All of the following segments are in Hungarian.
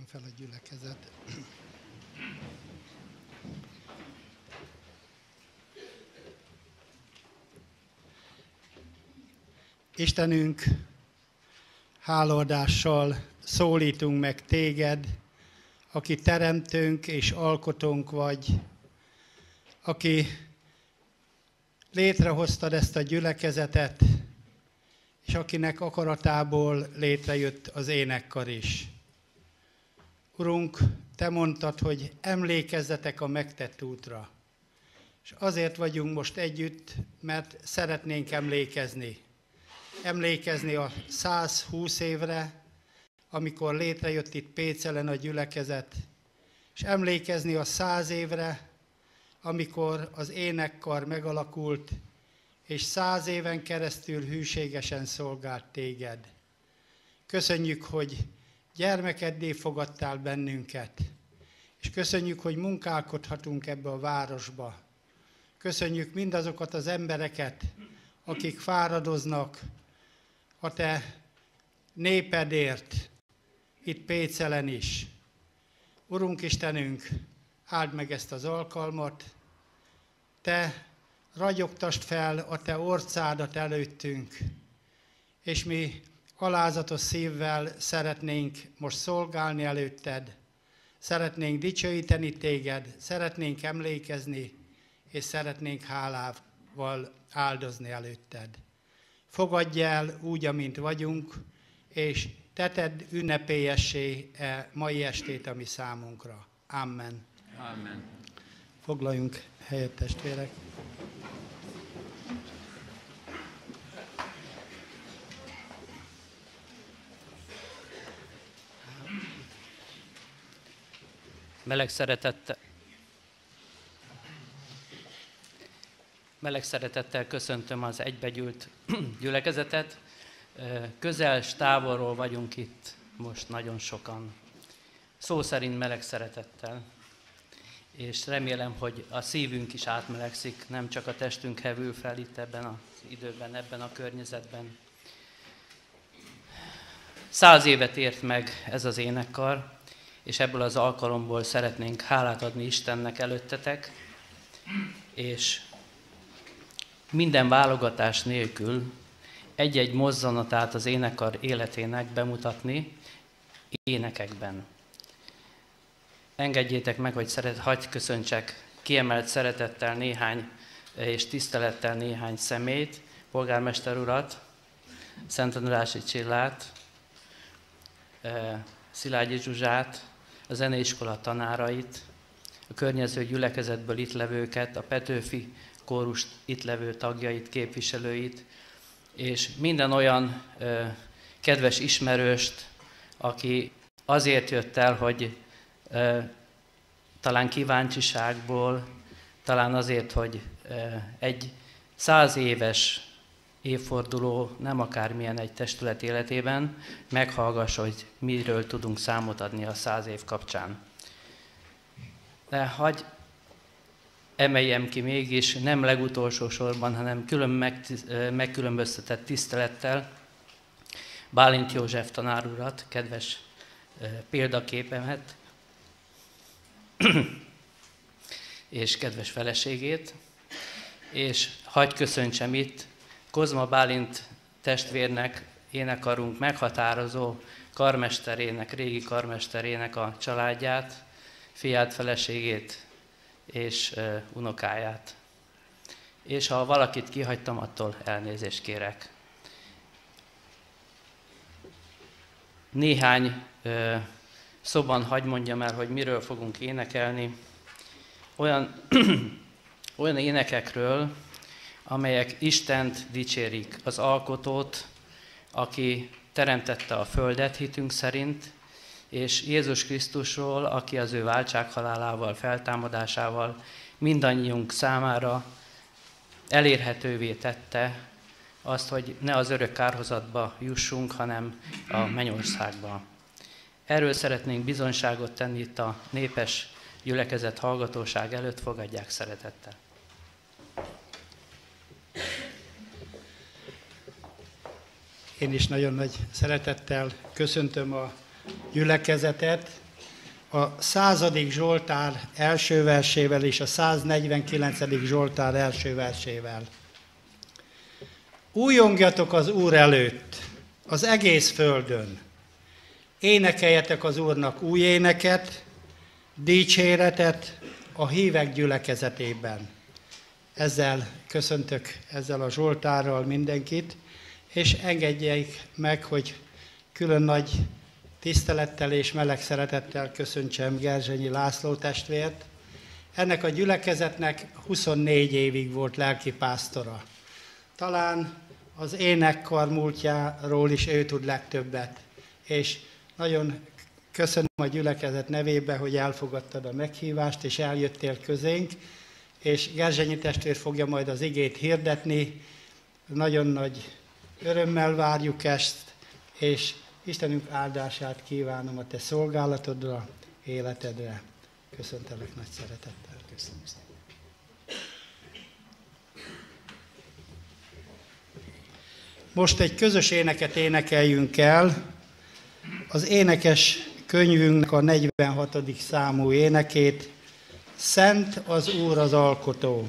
Álljon fel a gyülekezet. Istenünk, hálaadással szólítunk meg téged, aki teremtőnk és alkotónk vagy, aki létrehoztad ezt a gyülekezetet, és akinek akaratából létrejött az énekkar is. Urunk, te mondtad, hogy emlékezzetek a megtett útra. És azért vagyunk most együtt, mert szeretnénk emlékezni. Emlékezni a 120 évre, amikor létrejött itt Pécelen a gyülekezet, és emlékezni a 100 évre, amikor az énekkar megalakult, és 100 éven keresztül hűségesen szolgált téged. Köszönjük, hogy gyermekeddé fogadtál bennünket, és köszönjük, hogy munkálkodhatunk ebbe a városba. Köszönjük mindazokat az embereket, akik fáradoznak a te népedért, itt Pécelen is. Urunk Istenünk, áld meg ezt az alkalmat, te ragyogtasd fel a te orcádat előttünk, és mi alázatos szívvel szeretnénk most szolgálni előtted, szeretnénk dicsőíteni téged, szeretnénk emlékezni, és szeretnénk hálával áldozni előtted. Fogadj el úgy, amint vagyunk, és te tedd ünnepélyessé mai estét a mi számunkra. Amen. Amen. Foglaljunk helyet, testvérek. Meleg szeretettel köszöntöm az egybegyűlt gyülekezetet. Közel és távolról vagyunk itt most nagyon sokan. Szó szerint meleg szeretettel. És remélem, hogy a szívünk is átmelegszik, nem csak a testünk hevül fel itt ebben az időben, ebben a környezetben. 100 évet ért meg ez az énekkar, és ebből az alkalomból szeretnénk hálát adni Istennek előttetek, és minden válogatás nélkül egy-egy mozzanatát az énekkar életének bemutatni énekekben. Engedjétek meg, hogy hadd köszöntsek kiemelt szeretettel és tisztelettel néhány személyt, polgármester urat, Szent Andrássy Csillát, Szilágyi Zsuzsát, a zeneiskola tanárait, a környező gyülekezetből itt levőket, a Petőfi kórus itt levő tagjait, képviselőit, és minden olyan kedves ismerőst, aki azért jött el, hogy talán kíváncsiságból, talán azért, hogy egy 100 éves évforduló nem akármilyen egy testület életében, meghallgass, hogy miről tudunk számot adni a 100 év kapcsán. De hagyj emeljem ki mégis, nem legutolsó sorban, hanem megkülönböztetett tisztelettel Bálint József tanár urat, kedves példaképemet, és kedves feleségét, és hagyj köszöntsem itt Kozma Bálint testvérnek, énekarunk meghatározó karmesterének, régi karmesterének a családját, fiát, feleségét és unokáját. És ha valakit kihagytam, attól elnézést kérek. Néhány szóban hadd mondjam el, hogy miről fogunk énekelni. Olyan énekekről, amelyek Istent dicsérik, az Alkotót, aki teremtette a földet hitünk szerint, és Jézus Krisztusról, aki az ő váltsághalálával, feltámadásával mindannyiunk számára elérhetővé tette azt, hogy ne az örök kárhozatba jussunk, hanem a mennyországba. Erről szeretnénk bizonyságot tenni itt a népes gyülekezet hallgatóság előtt, fogadják szeretettel. Én is nagyon nagy szeretettel köszöntöm a gyülekezetet, a 100. Zsoltár első versével és a 149. Zsoltár első versével. Újongjatok az Úr előtt, az egész földön. Énekeljetek az Úrnak új éneket, dicséretet a hívek gyülekezetében. Ezzel köszöntök ezzel a Zsoltárral mindenkit, és engedjék meg, hogy külön nagy tisztelettel és meleg szeretettel köszöntsem Gerzsenyi László testvért. Ennek a gyülekezetnek 24 évig volt lelkipásztora. Talán az énekkar múltjáról is ő tud legtöbbet, és nagyon köszönöm a gyülekezet nevében, hogy elfogadtad a meghívást, és eljöttél közénk, és Gerzsenyi testvér fogja majd az igét hirdetni. Nagyon nagy örömmel várjuk ezt, és Istenünk áldását kívánom a te szolgálatodra, életedre. Köszöntelek nagy szeretettel. Köszönöm szépen. Most egy közös éneket énekeljünk el. Az énekes könyvünknek a 46. számú énekét, Szent az Úr az Alkotó.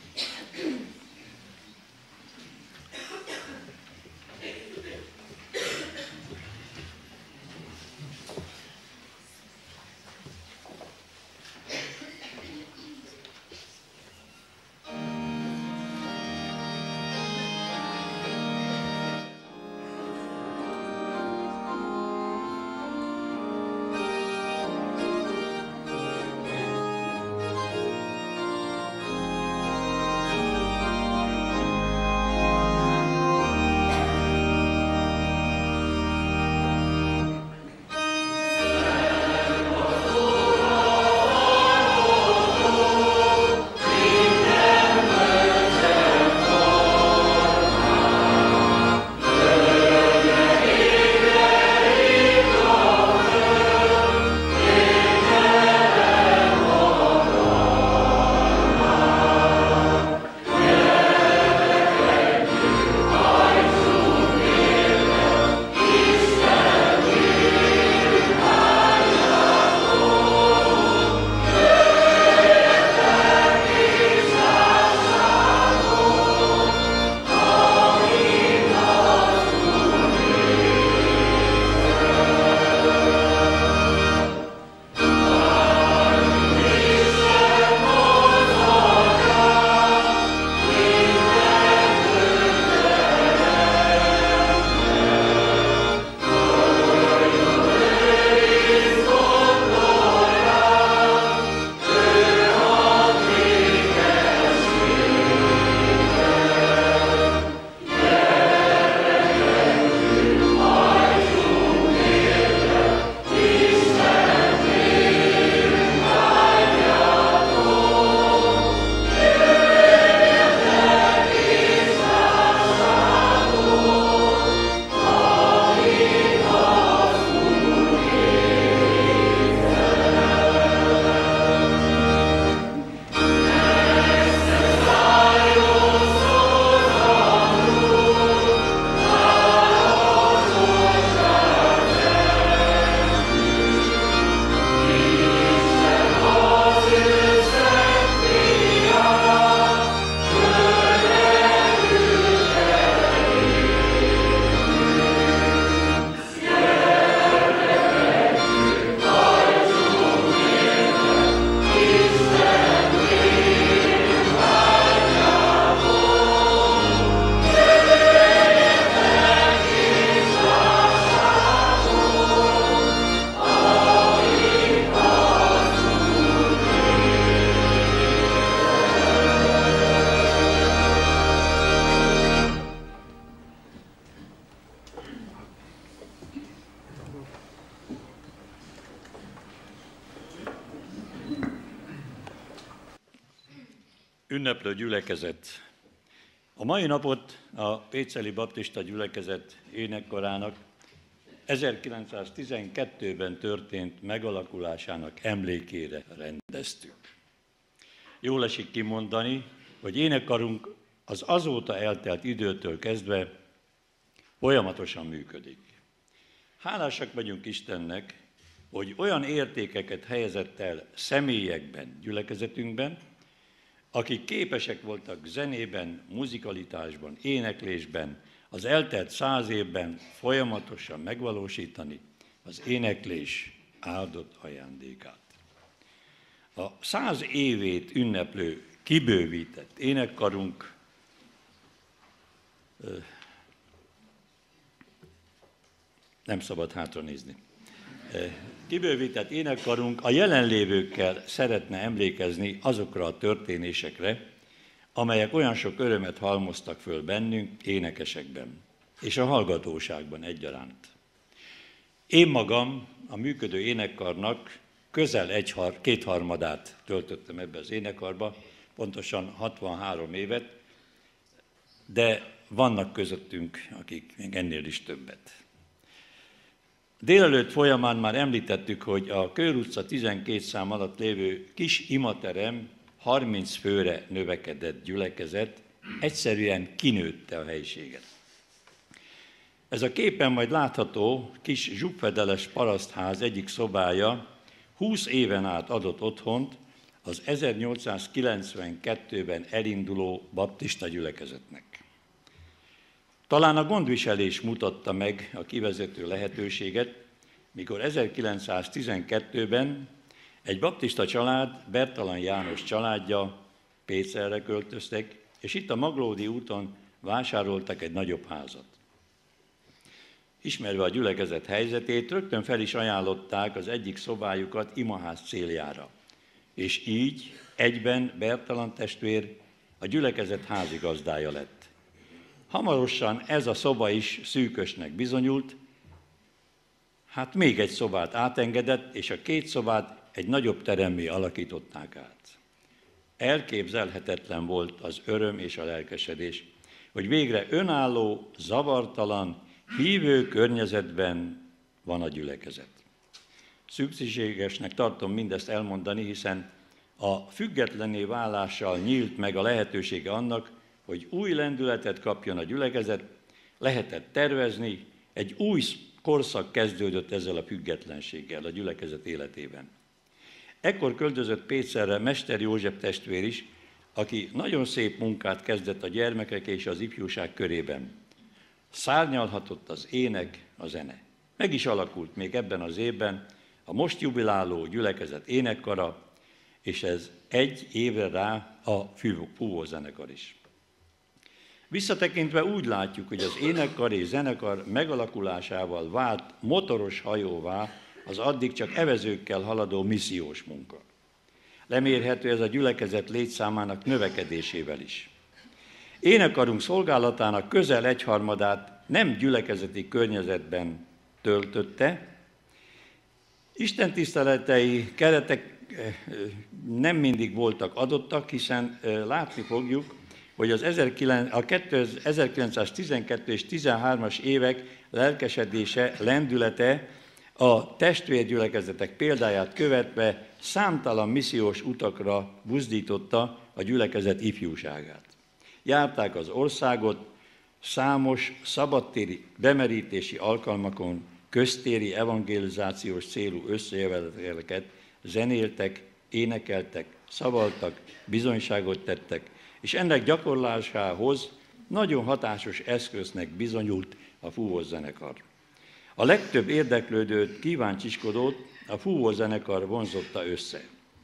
Ünneplő gyülekezet. A mai napot a Péceli Baptista Gyülekezet énekkarának 1912-ben történt megalakulásának emlékére rendeztük. Jól esik kimondani, hogy énekkarunk az azóta eltelt időtől kezdve folyamatosan működik. Hálásak vagyunk Istennek, hogy olyan értékeket helyezett el személyekben, gyülekezetünkben, akik képesek voltak zenében, muzikalitásban, éneklésben, az eltelt 100 évben folyamatosan megvalósítani az éneklés áldott ajándékát. A 100 évét ünneplő, kibővített énekkarunk nem szabad hátranézni. Kibővített énekkarunk a jelenlévőkkel szeretne emlékezni azokra a történésekre, amelyek olyan sok örömet halmoztak föl bennünk énekesekben, és a hallgatóságban egyaránt. Én magam a működő énekkarnak közel kétharmadát töltöttem ebbe az énekkarba, pontosan 63 évet, de vannak közöttünk, akik még ennél is többet. Délelőtt folyamán már említettük, hogy a Kőr utca 12 szám alatt lévő kis imaterem 30 főre növekedett gyülekezet, egyszerűen kinőtte a helyiséget. Ez a képen majd látható kis zsupfedeles parasztház egyik szobája 20 éven át adott otthont az 1892-ben elinduló baptista gyülekezetnek. Talán a gondviselés mutatta meg a kivezető lehetőséget, mikor 1912-ben egy baptista család, Bertalan János családja Pécelre költöztek, és itt a Maglódi úton vásároltak egy nagyobb házat. Ismerve a gyülekezet helyzetét, rögtön fel is ajánlották az egyik szobájukat imaház céljára, és így egyben Bertalan testvér a gyülekezet házigazdája lett. Hamarosan ez a szoba is szűkösnek bizonyult, hát még egy szobát átengedett, és a 2 szobát egy nagyobb teremmé alakították át. Elképzelhetetlen volt az öröm és a lelkesedés, hogy végre önálló, zavartalan, hívő környezetben van a gyülekezet. Szükségesnek tartom mindezt elmondani, hiszen a függetlenné válással nyílt meg a lehetősége annak, hogy új lendületet kapjon a gyülekezet, lehetett tervezni, egy új korszak kezdődött ezzel a függetlenséggel a gyülekezet életében. Ekkor költözött Pécelre Mester József testvér is, aki nagyon szép munkát kezdett a gyermekek és az ifjúság körében. Szárnyalhatott az ének, a zene. Meg is alakult még ebben az évben a most jubiláló gyülekezet énekkara, és ez egy évre rá a fúvózenekar is. Visszatekintve úgy látjuk, hogy az énekkar és zenekar megalakulásával vált motoros hajóvá az addig csak evezőkkel haladó missziós munka. Lemérhető ez a gyülekezet létszámának növekedésével is. Énekkarunk szolgálatának közel 1/3 nem gyülekezeti környezetben töltötte. istentiszteletei keretek nem mindig voltak adottak, hiszen látni fogjuk, hogy az 1912 és 13-as évek lelkesedése, lendülete a testvérgyülekezetek példáját követve számtalan missziós utakra buzdította a gyülekezet ifjúságát. Járták az országot, számos szabadtéri bemerítési alkalmakon köztéri evangelizációs célú összejöveteleket zenéltek, énekeltek, szavaltak, bizonyságot tettek, és ennek gyakorlásához nagyon hatásos eszköznek bizonyult a fúvózenekar. A legtöbb érdeklődőt, kíváncsiskodót a fúvózenekar vonzotta össze.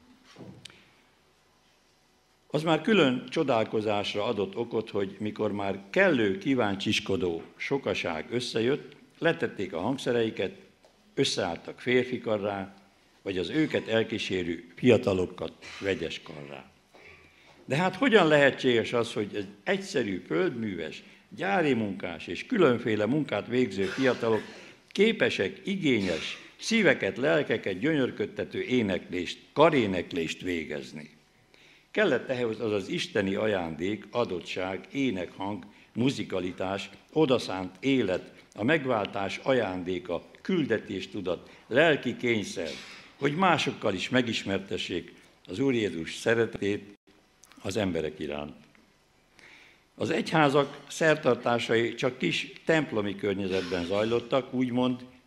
Az már külön csodálkozásra adott okot, hogy mikor már kellő kíváncsiskodó sokaság összejött, letették a hangszereiket, összeálltak férfikarrá, vagy az őket elkísérő fiatalokat vegyes karrá. De hát hogyan lehetséges az, hogy egy egyszerű földműves, gyári munkás és különféle munkát végző fiatalok képesek igényes, szíveket, lelkeket gyönyörködtető éneklést, karéneklést végezni? Kellett ehhez az az isteni ajándék, adottság, énekhang, muzikalitás, odaszánt élet, a megváltás ajándéka, küldetéstudat, lelki kényszer, hogy másokkal is megismertessék az Úr Jézus szeretetét az emberek iránt. Az egyházak szertartásai csak kis templomi környezetben zajlottak, úgymond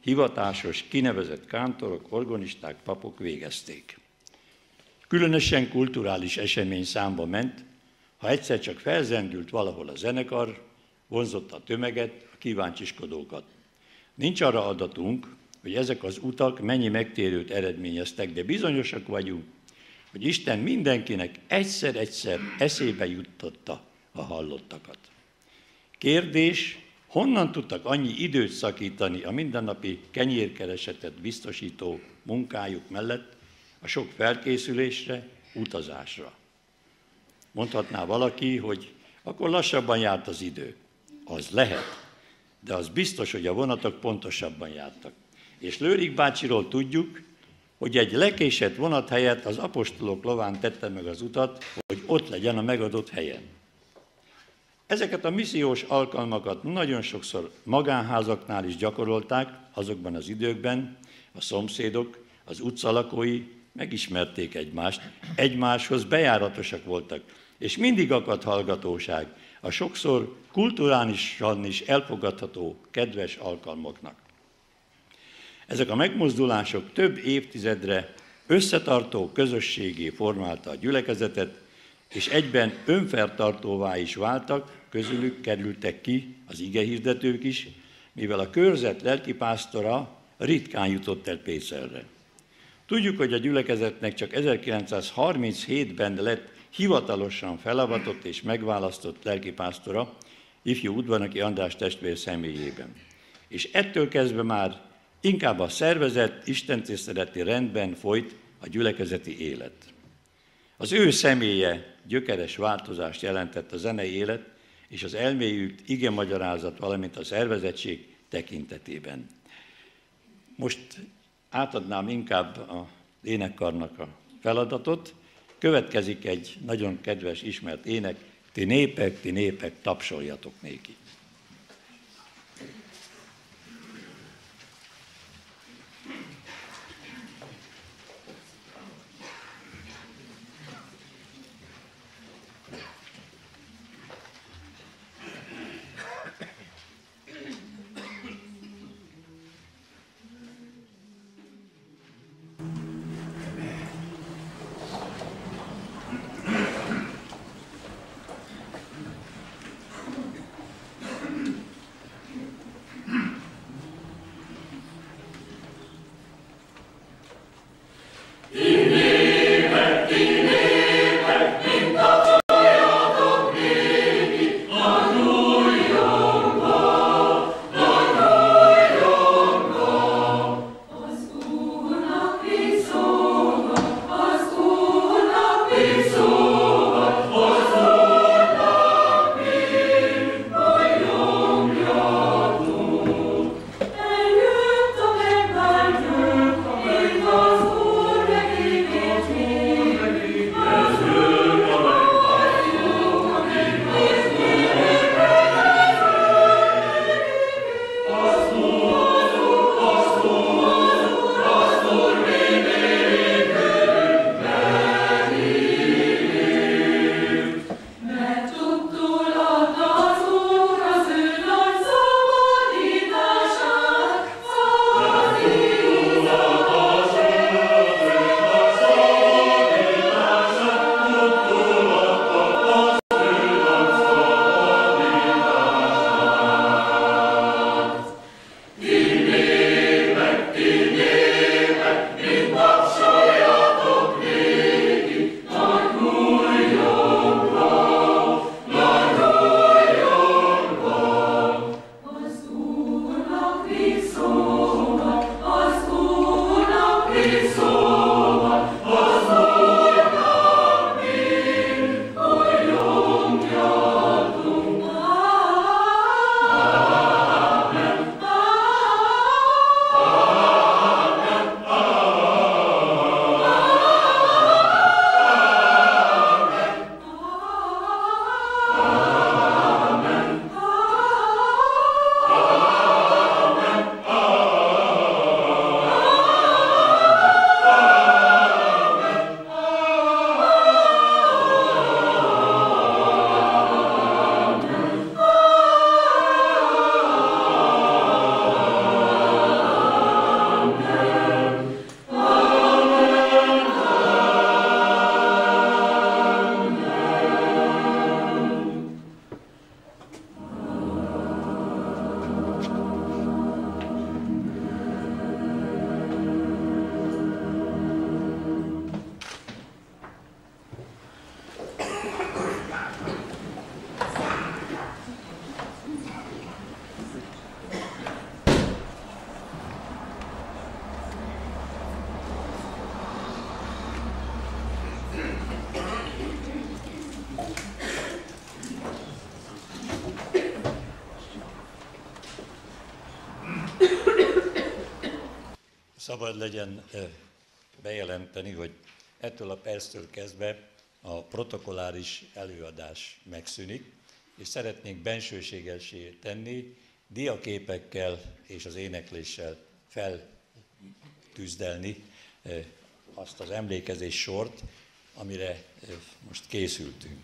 hivatásos, kinevezett kántorok, organisták, papok végezték. Különösen kulturális esemény számba ment, ha egyszer csak felzendült valahol a zenekar, vonzotta a tömeget, a kíváncsiskodókat. Nincs arra adatunk, hogy ezek az utak mennyi megtérőt eredményeztek, de bizonyosak vagyunk, hogy Isten mindenkinek egyszer-egyszer eszébe juttatta a hallottakat. Kérdés, honnan tudtak annyi időt szakítani a mindennapi kenyérkeresetet biztosító munkájuk mellett a sok felkészülésre, utazásra? Mondhatná valaki, hogy akkor lassabban járt az idő. Az lehet, de az biztos, hogy a vonatok pontosabban jártak. És Lőrik bácsiról tudjuk, hogy egy lekésett vonat helyett az apostolok lován tette meg az utat, hogy ott legyen a megadott helyen. Ezeket a missziós alkalmakat nagyon sokszor magánházaknál is gyakorolták azokban az időkben, a szomszédok, az utcalakói megismerték egymást, egymáshoz bejáratosak voltak, és mindig akadt hallgatóság a sokszor kulturálisan is elfogadható kedves alkalmaknak. Ezek a megmozdulások több évtizedre összetartó közösségé formálta a gyülekezetet, és egyben önfertartóvá is váltak, közülük kerültek ki az igehirdetők is, mivel a körzet lelkipásztora ritkán jutott el Pécelre. Tudjuk, hogy a gyülekezetnek csak 1937-ben lett hivatalosan felavatott és megválasztott lelkipásztora, ifjú Udvarnoki András testvér személyében. És ettől kezdve már inkább a szervezett, istentiszteleti rendben folyt a gyülekezeti élet. Az ő személye gyökeres változást jelentett a zenei élet és az elmélyült igemagyarázat, valamint a szervezettség tekintetében. Most átadnám inkább az énekkarnak a feladatot. Következik egy nagyon kedves, ismert ének, ti népek, tapsoljatok néki. Szabad legyen bejelenteni, hogy ettől a perctől kezdve a protokolláris előadás megszűnik, és szeretnénk bensőségessé tenni, diaképekkel és az énekléssel feltűzdelni azt az emlékezés sort, amire most készültünk.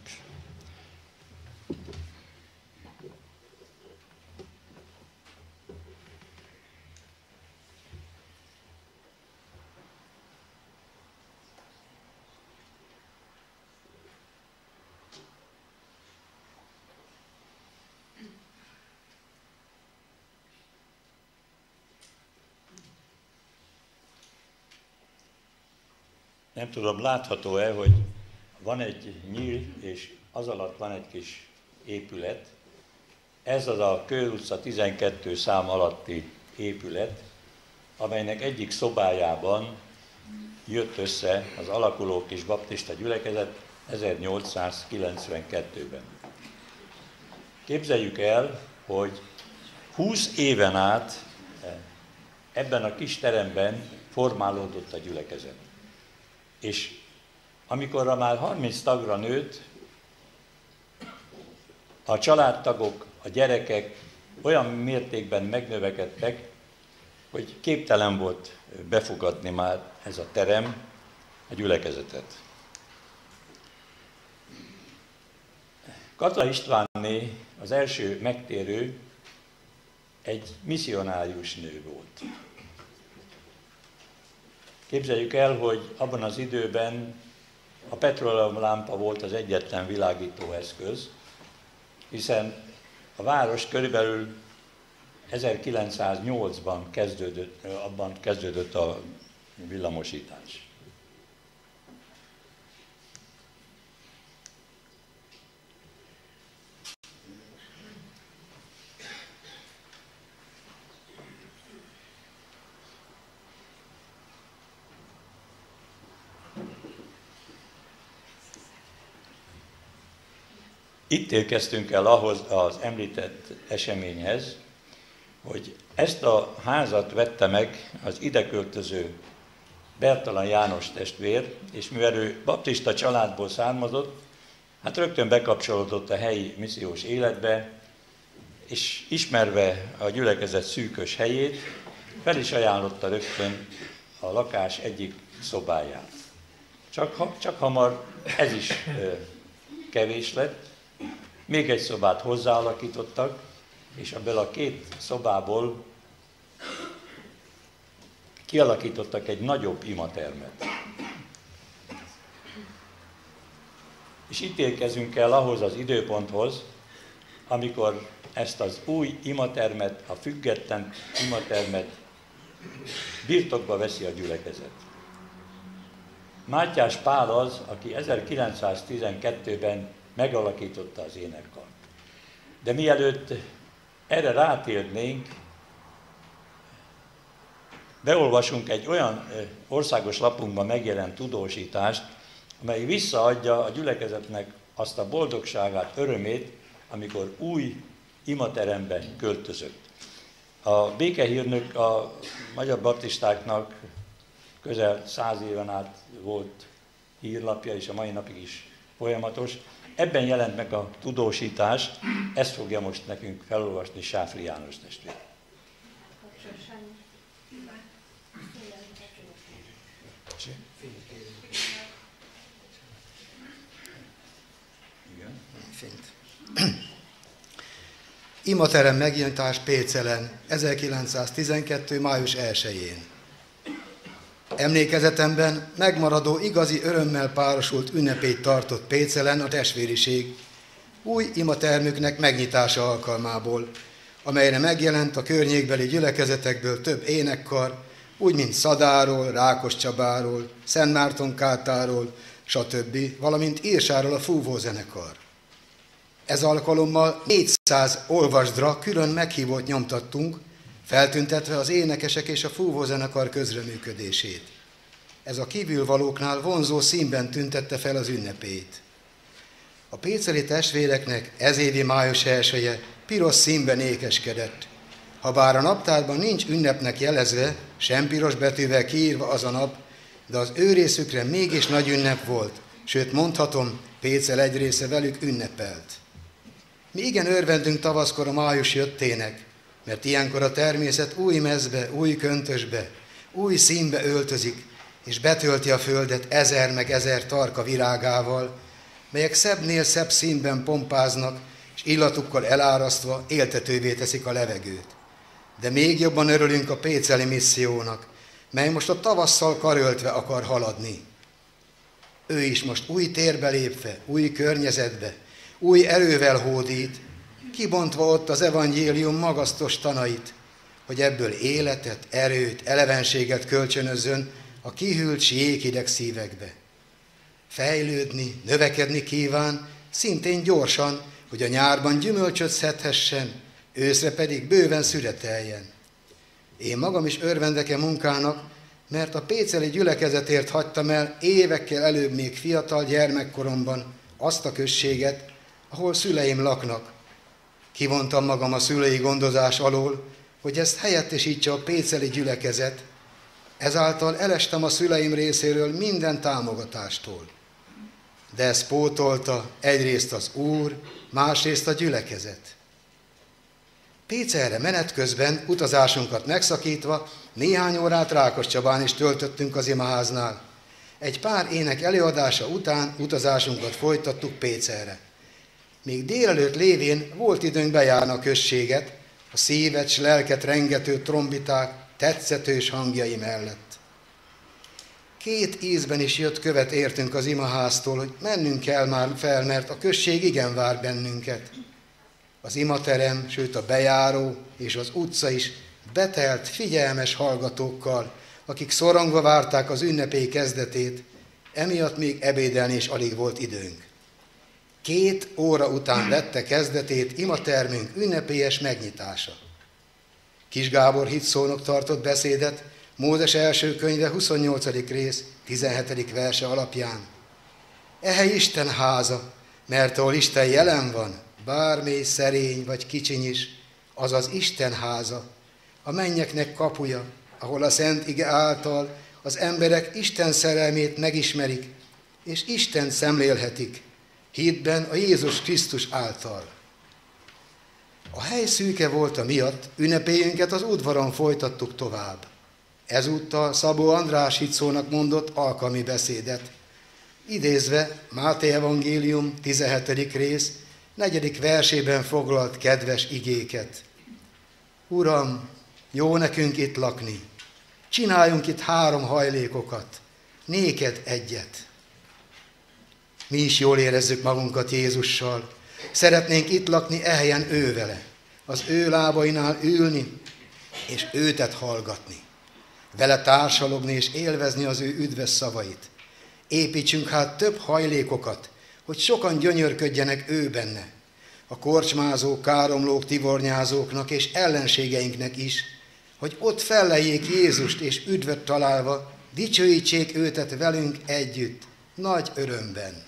Nem tudom, látható-e, hogy van egy nyíl, és az alatt van egy kis épület. Ez az a Kő utca 12 szám alatti épület, amelynek egyik szobájában jött össze az alakuló kis baptista gyülekezet 1892-ben. Képzeljük el, hogy 20 éven át ebben a kis teremben formálódott a gyülekezet. És amikor már 30 tagra nőtt, a családtagok, a gyerekek olyan mértékben megnövekedtek, hogy képtelen volt befogadni már ez a terem a gyülekezetet. Katla Istvánné, az első megtérő, egy misszionárius nő volt. Képzeljük el, hogy abban az időben a petróleumlámpa volt az egyetlen világító eszköz, hiszen a város körülbelül 1908-ban kezdődött a villamosítás. Itt érkeztünk el ahhoz az említett eseményhez, hogy ezt a házat vette meg az ide költöző Bertalan János testvér, és mivel ő baptista családból származott, hát rögtön bekapcsolódott a helyi missziós életbe, és ismerve a gyülekezet szűkös helyét, fel is ajánlotta rögtön a lakás egyik szobáját. Csak hamar ez is kevés lett, még egy szobát hozzáalakítottak, és ebből a két szobából kialakítottak egy nagyobb imatermet. És itt érkezünk el ahhoz az időponthoz, amikor ezt az új imatermet, a független imatermet birtokba veszi a gyülekezet. Mátyás Pál az, aki 1912-ben megalakította az énekkart. De mielőtt erre rátérnénk, beolvasunk egy olyan országos lapunkban megjelent tudósítást, amely visszaadja a gyülekezetnek azt a boldogságát, örömét, amikor új imateremben költözött. A békehírnök a magyar baptistáknak közel 100 éven át volt hírlapja, és a mai napig is folyamatos. Ebben jelent meg a tudósítás, ezt fogja most nekünk felolvasni Sáfli János testvér. Imaterem megnyitás Pécelen, 1912. május 1-én. Emlékezetemben megmaradó igazi örömmel párosult ünnepét tartott Pécelen a testvériség új imatermüknek megnyitása alkalmából, amelyre megjelent a környékbeli gyülekezetekből több énekkar, úgy mint Szadáról, Rákoscsabáról, Szentmártonkátáról, stb., valamint Írsáról a fúvózenekar. Ez alkalommal 400 olvasdra külön meghívót nyomtattunk, feltüntetve az énekesek és a fúvózenekar közreműködését. Ez a kívülvalóknál vonzó színben tüntette fel az ünnepét. A péceli testvéreknek ez évi május 1-je piros színben ékeskedett. Habár a naptárban nincs ünnepnek jelezve, sem piros betűvel kiírva az a nap, de az ő részükre mégis nagy ünnep volt, sőt mondhatom, Pécel egy része velük ünnepelt. Mi igen örvendünk tavaszkor a május jöttének, mert ilyenkor a természet új mezbe, új köntösbe, új színbe öltözik, és betölti a földet ezer meg ezer tarka virágával, melyek szebbnél szebb színben pompáznak, és illatukkal elárasztva éltetővé teszik a levegőt. De még jobban örülünk a péceli missziónak, mely most a tavasszal karöltve akar haladni. Ő is most új térbe lépve, új környezetbe, új erővel hódít, kibontva ott az evangélium magasztos tanait, hogy ebből életet, erőt, elevenséget kölcsönözzön a kihűlt s jéghideg szívekbe. Fejlődni, növekedni kíván, szintén gyorsan, hogy a nyárban gyümölcsöt szedhessen, őszre pedig bőven szüreteljen. Én magam is örvendek munkának, mert a péceli gyülekezetért hagytam el évekkel előbb még fiatal gyermekkoromban azt a községet, ahol szüleim laknak. Kivontam magam a szülei gondozás alól, hogy ezt helyettesítse a péceli gyülekezet, ezáltal elestem a szüleim részéről minden támogatástól. De ezt pótolta egyrészt az Úr, másrészt a gyülekezet. Pécelre menet közben, utazásunkat megszakítva, néhány órát Rákoscsabán is töltöttünk az imaháznál. Egy pár ének előadása után utazásunkat folytattuk Pécelre. Még délelőtt lévén volt időnk bejárni a községet, a szívet s lelket rengető trombiták tetszetős hangjai mellett. 2 ízben is jött követ értünk az imaháztól, hogy mennünk kell már fel, mert a község igen vár bennünket. Az imaterem, sőt a bejáró és az utca is betelt figyelmes hallgatókkal, akik szorongva várták az ünnepély kezdetét, emiatt még ebédelni is alig volt időnk. 2 óra után vette kezdetét imatermünk ünnepélyes megnyitása. Kis Gábor hitszónok tartott beszédet Mózes első könyve 28. rész 17. verse alapján. Ehely Isten háza, mert ahol Isten jelen van, bármely szerény vagy kicsiny is, az az Isten háza, a mennyeknek kapuja, ahol a szent ige által az emberek Isten szerelmét megismerik, és Istent szemlélhetik, hitben a Jézus Krisztus által. A hely szűke volt miatt, ünnepélyünket az udvaron folytattuk tovább. Ezúttal Szabó András hitszónak mondott alkalmi beszédet, idézve Máté evangélium 17. rész 4. versében foglalt kedves igéket. Uram, jó nekünk itt lakni, csináljunk itt 3 hajlékokat, néked egyet. Mi is jól érezzük magunkat Jézussal, szeretnénk itt lakni ehelyen ővele, az ő lábainál ülni, és őtet hallgatni, vele társalogni és élvezni az ő üdvös szavait. Építsünk hát több hajlékokat, hogy sokan gyönyörködjenek ő benne, a korcsmázók, káromlók, tivornyázóknak és ellenségeinknek is, hogy ott felleljék Jézust és üdvöt találva, dicsőítsék őtet velünk együtt, nagy örömben.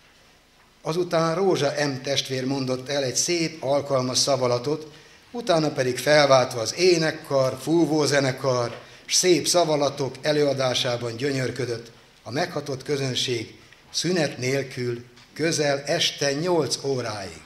Azután Rózsa M. testvér mondott el egy szép, alkalmas szavalatot, utána pedig felváltva az énekkar, fúvózenekar, s szép szavalatok előadásában gyönyörködött a meghatott közönség szünet nélkül közel este 8 óráig.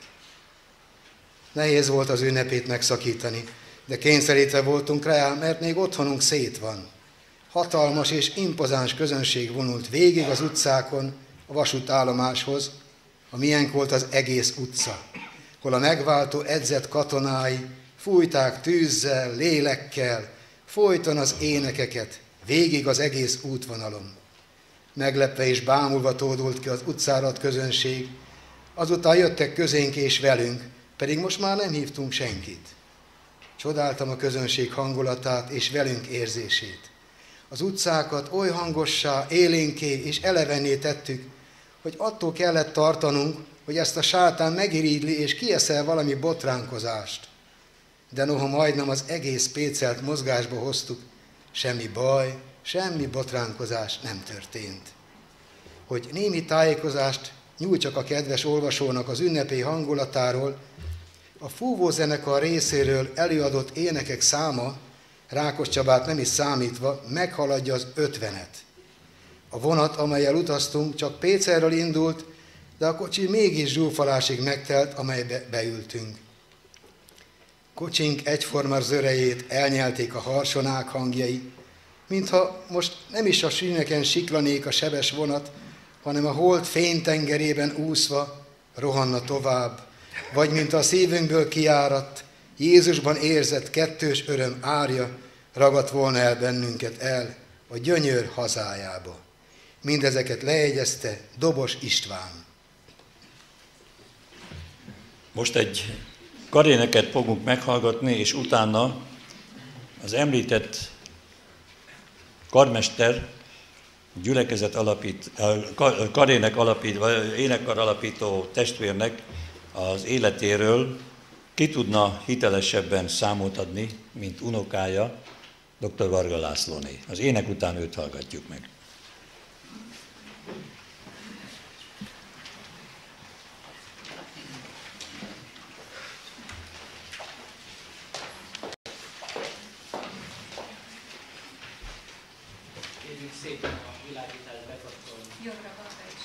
Nehéz volt az ünnepét megszakítani, de kényszerítve voltunk rá, mert még otthonunk szét van. Hatalmas és impozáns közönség vonult végig az utcákon a vasútállomáshoz, a miénk volt az egész utca, hol a megváltó edzett katonái fújták tűzzel, lélekkel, folyton az énekeket, végig az egész útvonalon. Meglepve és bámulva tódult ki az utcárat közönség, azután jöttek közénk és velünk, pedig most már nem hívtunk senkit. Csodáltam a közönség hangulatát és velünk érzését. Az utcákat oly hangossá, élénké és elevenné tettük, hogy attól kellett tartanunk, hogy ezt a sátán megirigyli és kieszel valami botránkozást. De noha majdnem az egész Pécelt mozgásba hoztuk, semmi baj, semmi botránkozás nem történt. Hogy némi tájékozást nyújtsak a kedves olvasónak az ünnepély hangulatáról, A fúvózenekar részéről előadott énekek száma, Rákos Csabát nem is számítva, meghaladja az 50-et. A vonat, amellyel utaztunk, csak Pécelről indult, de a kocsi mégis zsúfolásig megtelt, amelybe beültünk. Kocsink egyforma zörejét elnyelték a harsonák hangjai, mintha most nem is a síneken siklanék a sebes vonat, hanem a hold fénytengerében úszva rohanna tovább, vagy mint a szívünkből kiáradt, Jézusban érzett kettős öröm árja ragadt volna el bennünket el a gyönyör hazájába. Mindezeket lejegyezte Dobos István. Most egy karéneket fogunk meghallgatni, és utána az említett karmester, gyülekezet karének énekkar alapító testvérnek az életéről ki tudna hitelesebben számot adni, mint unokája, dr. Varga Lászlóné. Az ének után őt hallgatjuk meg. Szépen a világítást bekapcsolni. Jobbra balra is.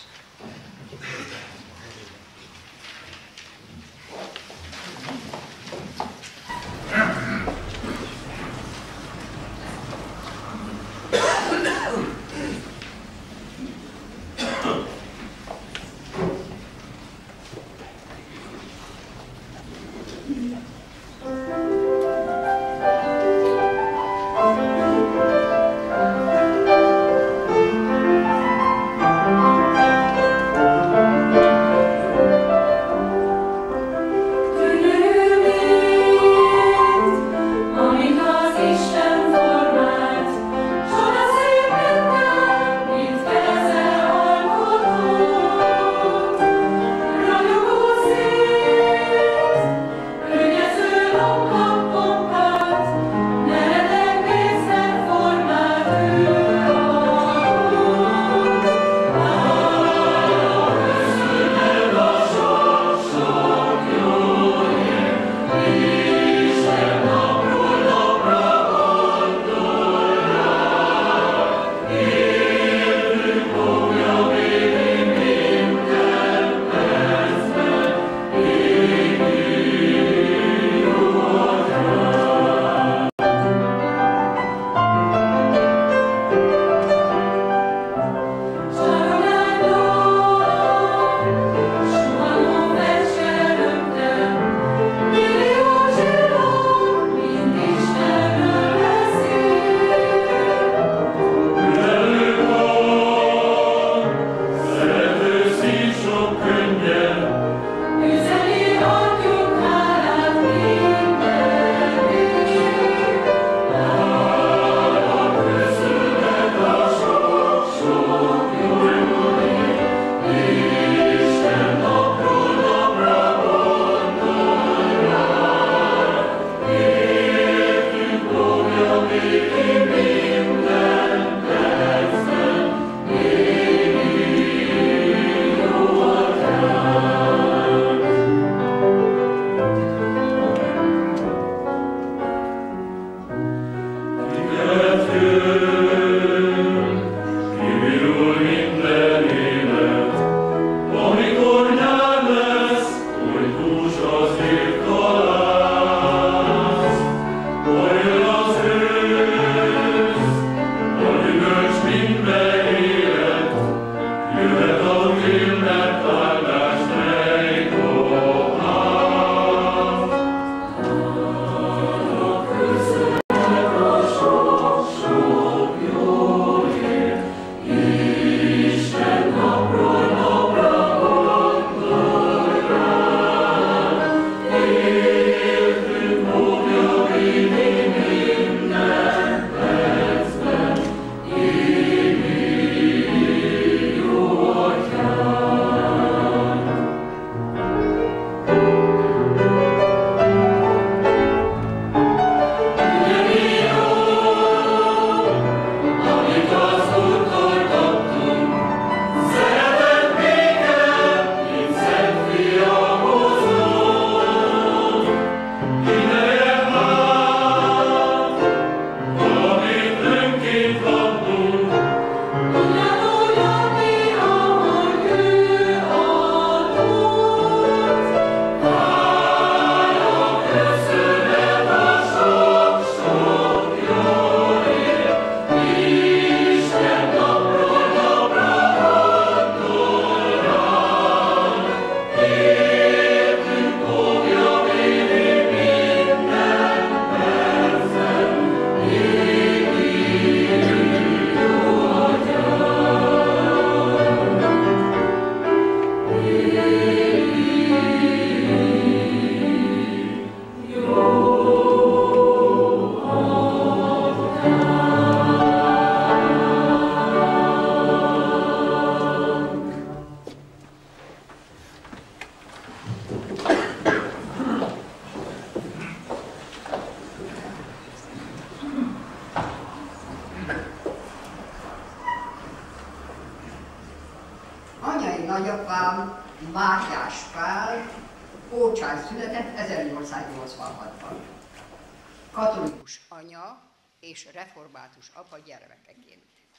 nagyapám Mátyás Pál Ócsán született 1886-ban. Katolikus anya és református apa gyermekeként.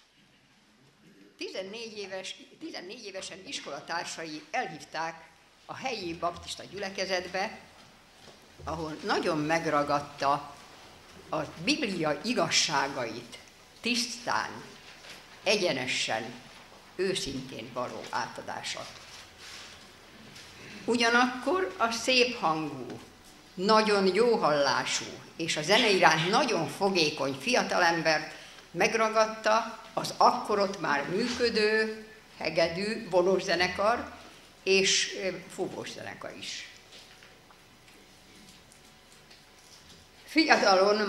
14 évesen iskolatársai elhívták a helyi baptista gyülekezetbe, ahol nagyon megragadta a Biblia igazságait tisztán, egyenesen, őszintén való átadása. Ugyanakkor a szép hangú, nagyon jó hallású és a zene iránt nagyon fogékony fiatalembert megragadta az akkor ott már működő, hegedű, vonószenekar és fúvószenekar is. Fiatalon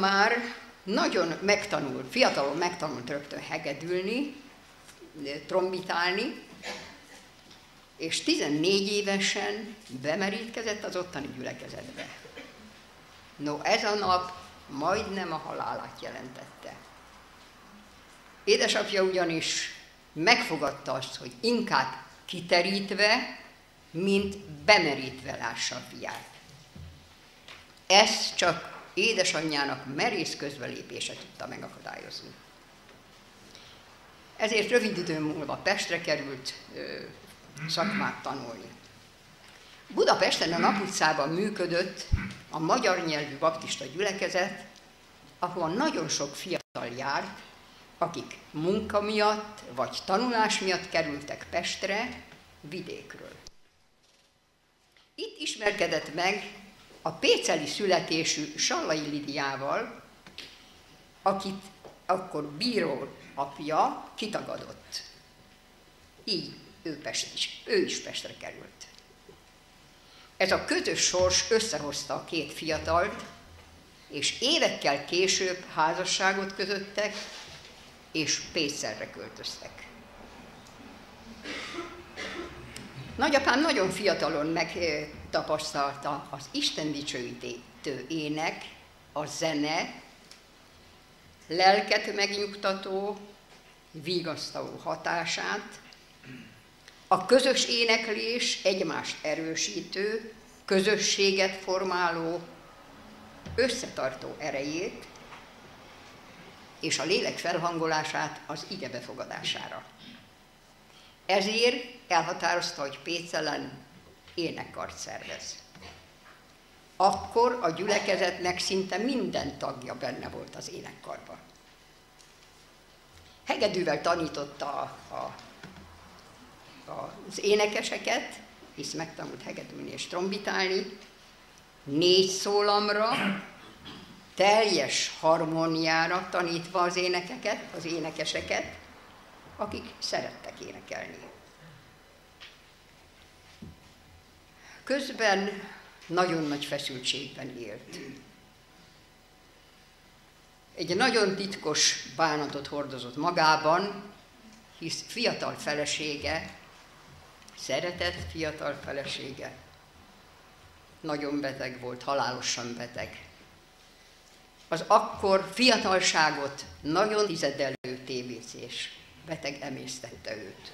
megtanult rögtön hegedülni, trombitálni, és 14 évesen bemerítkezett az ottani gyülekezetbe. No, ez a nap majdnem a halálát jelentette. Édesapja ugyanis megfogadta azt, hogy inkább kiterítve, mint bemerítve lássa a fiát. Ez csak édesanyjának merész közbelépése tudta megakadályozni. Ezért rövid időn múlva Pestre került szakmát tanulni. Budapesten a Naputcában működött a magyar nyelvű baptista gyülekezet, ahol nagyon sok fiatal járt, akik munka miatt vagy tanulás miatt kerültek Pestre vidékről. Itt ismerkedett meg a péceli születésű Sallai Lidiával, akit akkor bíró apja kitagadott. Így ő is Pestre került. Ez a közös sors összehozta a két fiatalt, és évekkel később házasságot kötöttek, és Pécelre költöztek. Nagyapám nagyon fiatalon megtapasztalta az Isten dicsőítő ének, a zene, lelket megnyugtató, vigasztaló hatását, a közös éneklés egymást erősítő, közösséget formáló, összetartó erejét, és a lélek felhangolását az ige befogadására. Ezért elhatározta, hogy Pécelen énekkart szervez. Akkor a gyülekezetnek szinte minden tagja benne volt az énekkarban. Hegedűvel tanította az énekeseket, hisz megtanult hegedülni és trombitálni, 4 szólamra, teljes harmóniára tanítva az énekeseket, akik szerettek énekelni. Közben nagyon nagy feszültségben élt. Egy nagyon titkos bánatot hordozott magában, hisz fiatal felesége, szeretett fiatal felesége, nagyon beteg volt, halálosan beteg. Az akkor fiatalságot nagyon tizedelő TBC-s beteg emésztette őt.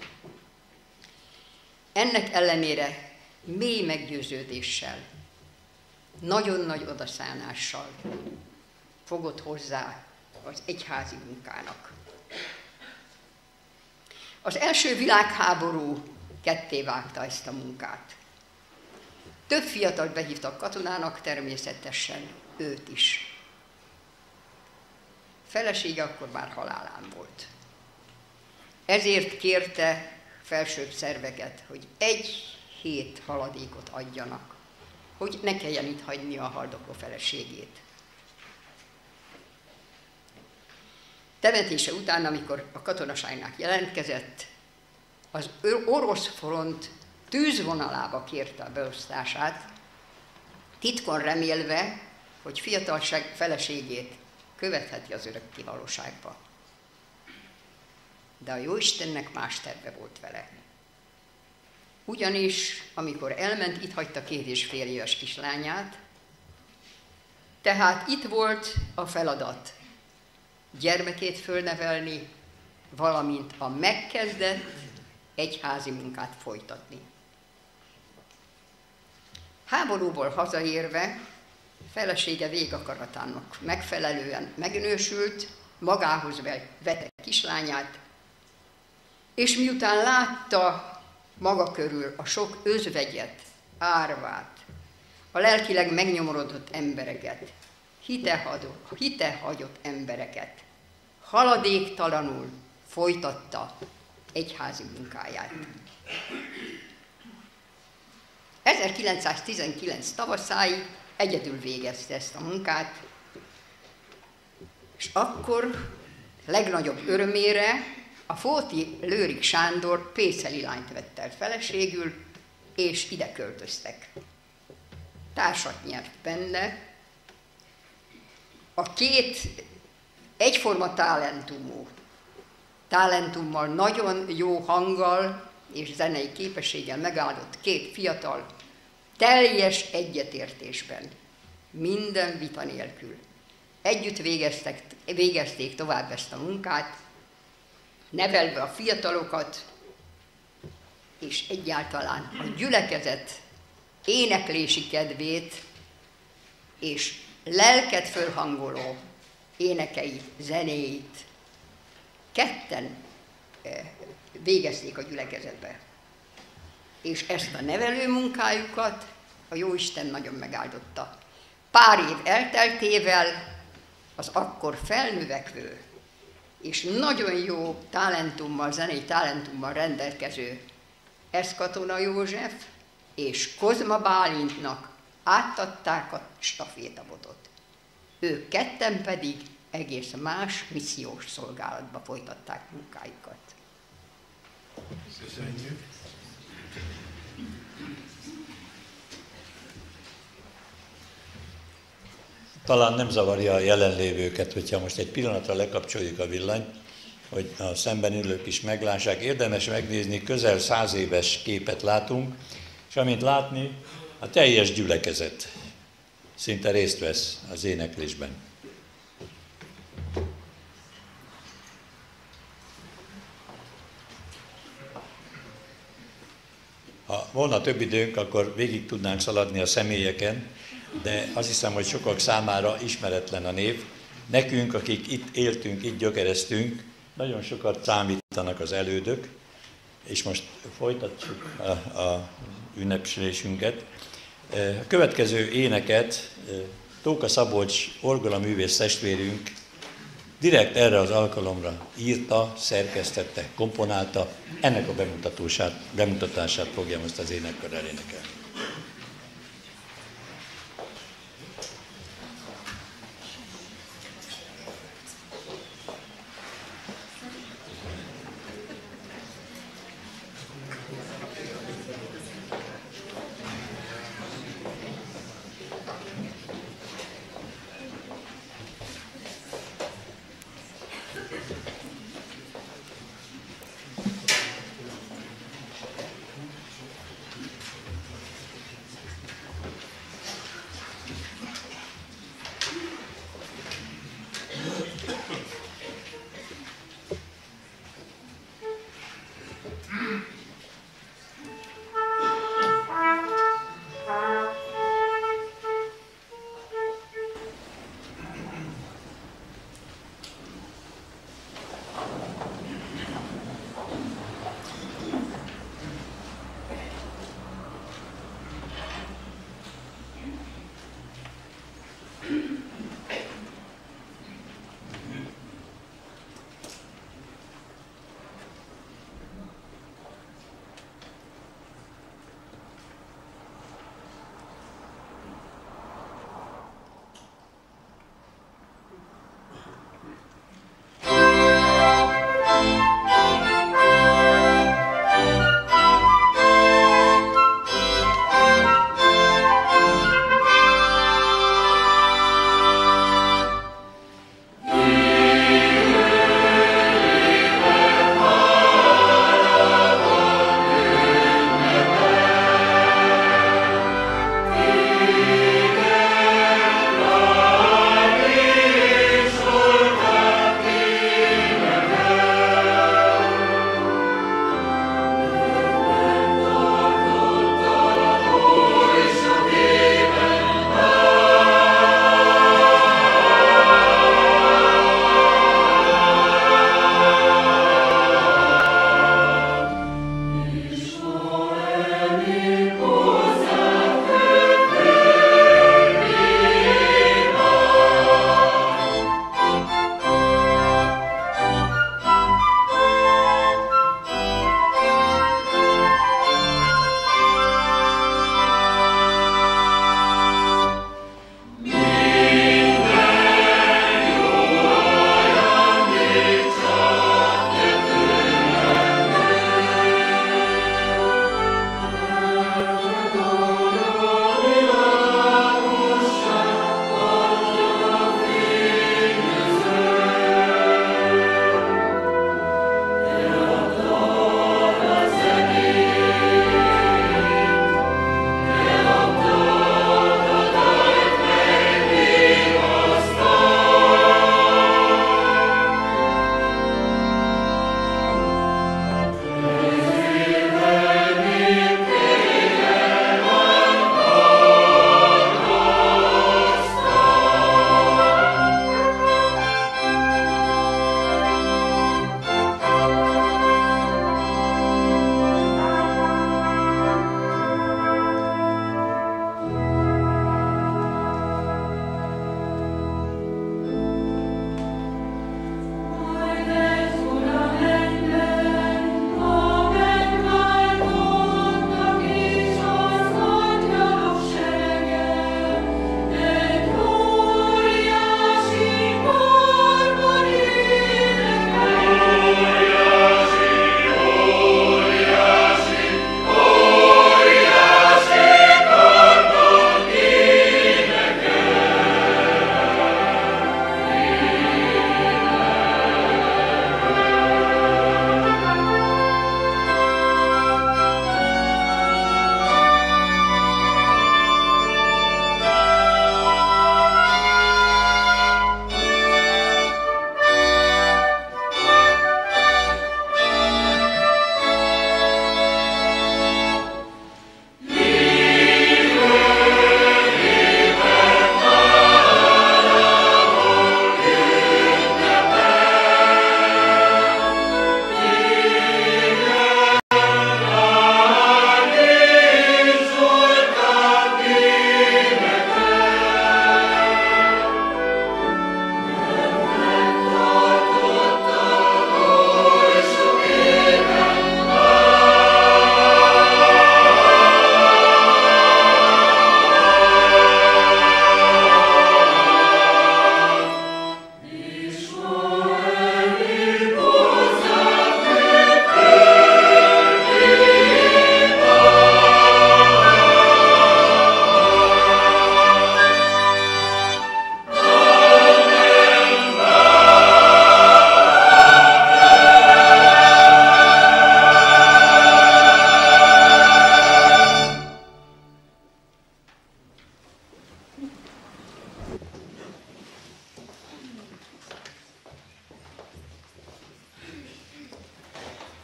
Ennek ellenére mély meggyőződéssel, nagyon nagy odaszánással fogott hozzá az egyházi munkának. Az első világháború kettévágta ezt a munkát. Több fiatalt behívtak katonának, természetesen őt is. Felesége akkor már halálán volt. Ezért kérte felsőbb szerveket, hogy 1 hét haladékot adjanak, hogy ne kelljen itt hagyni a haldokló feleségét. Temetése után, amikor a katonaságnak jelentkezett, az orosz front tűzvonalába kérte a beosztását, titkon remélve, hogy fiatalság feleségét követheti az örökké valóságba. De a Jóistennek más terve volt vele. Ugyanis, amikor elment, itt hagyta 2,5 éves kislányát, tehát itt volt a feladat, gyermekét fölnevelni, valamint a megkezdett egyházi munkát folytatni. Háborúból hazaérve felesége végakaratának megfelelően megnősült, magához vette kislányát, és miután látta maga körül a sok özvegyet, árvát, a lelkileg megnyomorodott embereket, hitehagyott embereket, haladéktalanul folytatta egyházi munkáját. 1919 tavaszáig egyedül végezte ezt a munkát, és akkor legnagyobb örömére a Fóti Lőrik Sándor Péceli lányt vett el feleségül, és ide költöztek. Társat nyert benne. A két egyforma talentummal, nagyon jó hanggal és zenei képességgel megáldott két fiatal, teljes egyetértésben, minden vita nélkül. Együtt végezték tovább ezt a munkát, nevelve a fiatalokat, és egyáltalán a gyülekezet éneklési kedvét és lelket fölhangoló énekeit, zenéit ketten végezték a gyülekezetbe. És ezt a nevelő munkájukat a Jóisten nagyon megáldotta. Pár év elteltével az akkor felnövekvő és nagyon jó talentummal, zenei talentummal rendelkező Eszkatona József és Kozma Bálintnak átadták a stafétabotot. Ők ketten pedig egész más missziós szolgálatba folytatták munkájukat. Köszönjük. Talán nem zavarja a jelenlévőket, hogyha most egy pillanatra lekapcsoljuk a villanyt, hogy a szemben ülők is meglássák. Érdemes megnézni, közel 100 éves képet látunk, és amint látni, a teljes gyülekezet szinte részt vesz az éneklésben. Ha volna több időnk, akkor végig tudnánk szaladni a személyeken, de azt hiszem, hogy sokak számára ismeretlen a név. Nekünk, akik itt éltünk, itt gyökereztünk, nagyon sokat számítanak az elődök, és most folytatjuk a ünneplésünket. A következő éneket Tóka Szabolcs orgolaművész testvérünk direkt erre az alkalomra írta, szerkesztette, komponálta, ennek a bemutatását fogja most az énekkar elénekelni.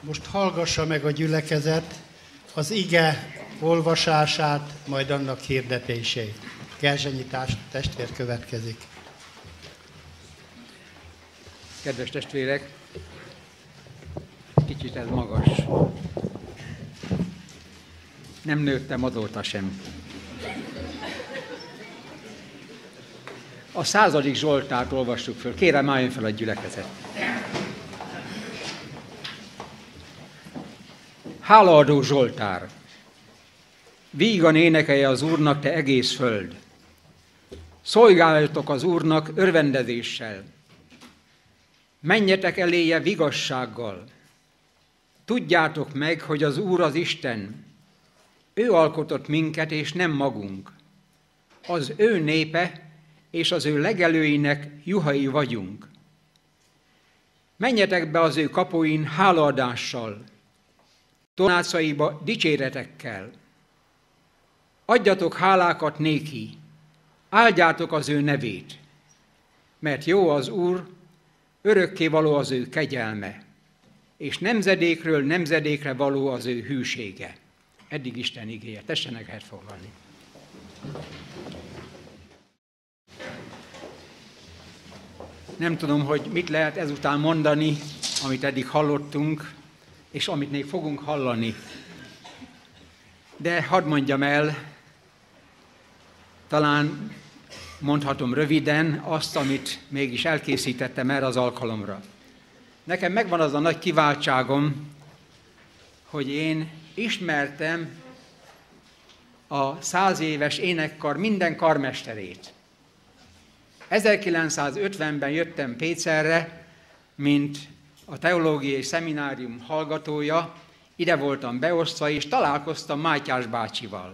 Most hallgassa meg a gyülekezet az ige olvasását, majd annak hirdetését. Gerzsenyi testvér következik. Kedves testvérek, kicsit ez magas. Nem nőttem azóta sem. A 100. Zsoltárt olvassuk föl. Kérem, álljon fel a gyülekezet. Hálaadó Zsoltár. Vígan énekelje az Úrnak, te egész föld. Szolgáljatok az Úrnak örvendezéssel. Menjetek eléje vigassággal. Tudjátok meg, hogy az Úr az Isten. Ő alkotott minket, és nem magunk. Az ő népe, és az ő legelőinek juhai vagyunk. Menjetek be az ő kapuin hálaadással, tornácaiba dicséretekkel. Adjatok hálákat néki, áldjátok az ő nevét, mert jó az Úr, örökkévaló az ő kegyelme, és nemzedékről nemzedékre való az ő hűsége. Eddig Isten igéje. Tessenek helyet foglalni. Nem tudom, hogy mit lehet ezután mondani, amit eddig hallottunk, és amit még fogunk hallani. De hadd mondjam el, talán mondhatom röviden azt, amit mégis elkészítettem erre az alkalomra. Nekem megvan az a nagy kiváltságom, hogy én ismertem a 100 éves énekkar minden karmesterét. 1950-ben jöttem Pécelre, mint a teológiai szeminárium hallgatója, ide voltam beosztva, és találkoztam Mátyás bácsival.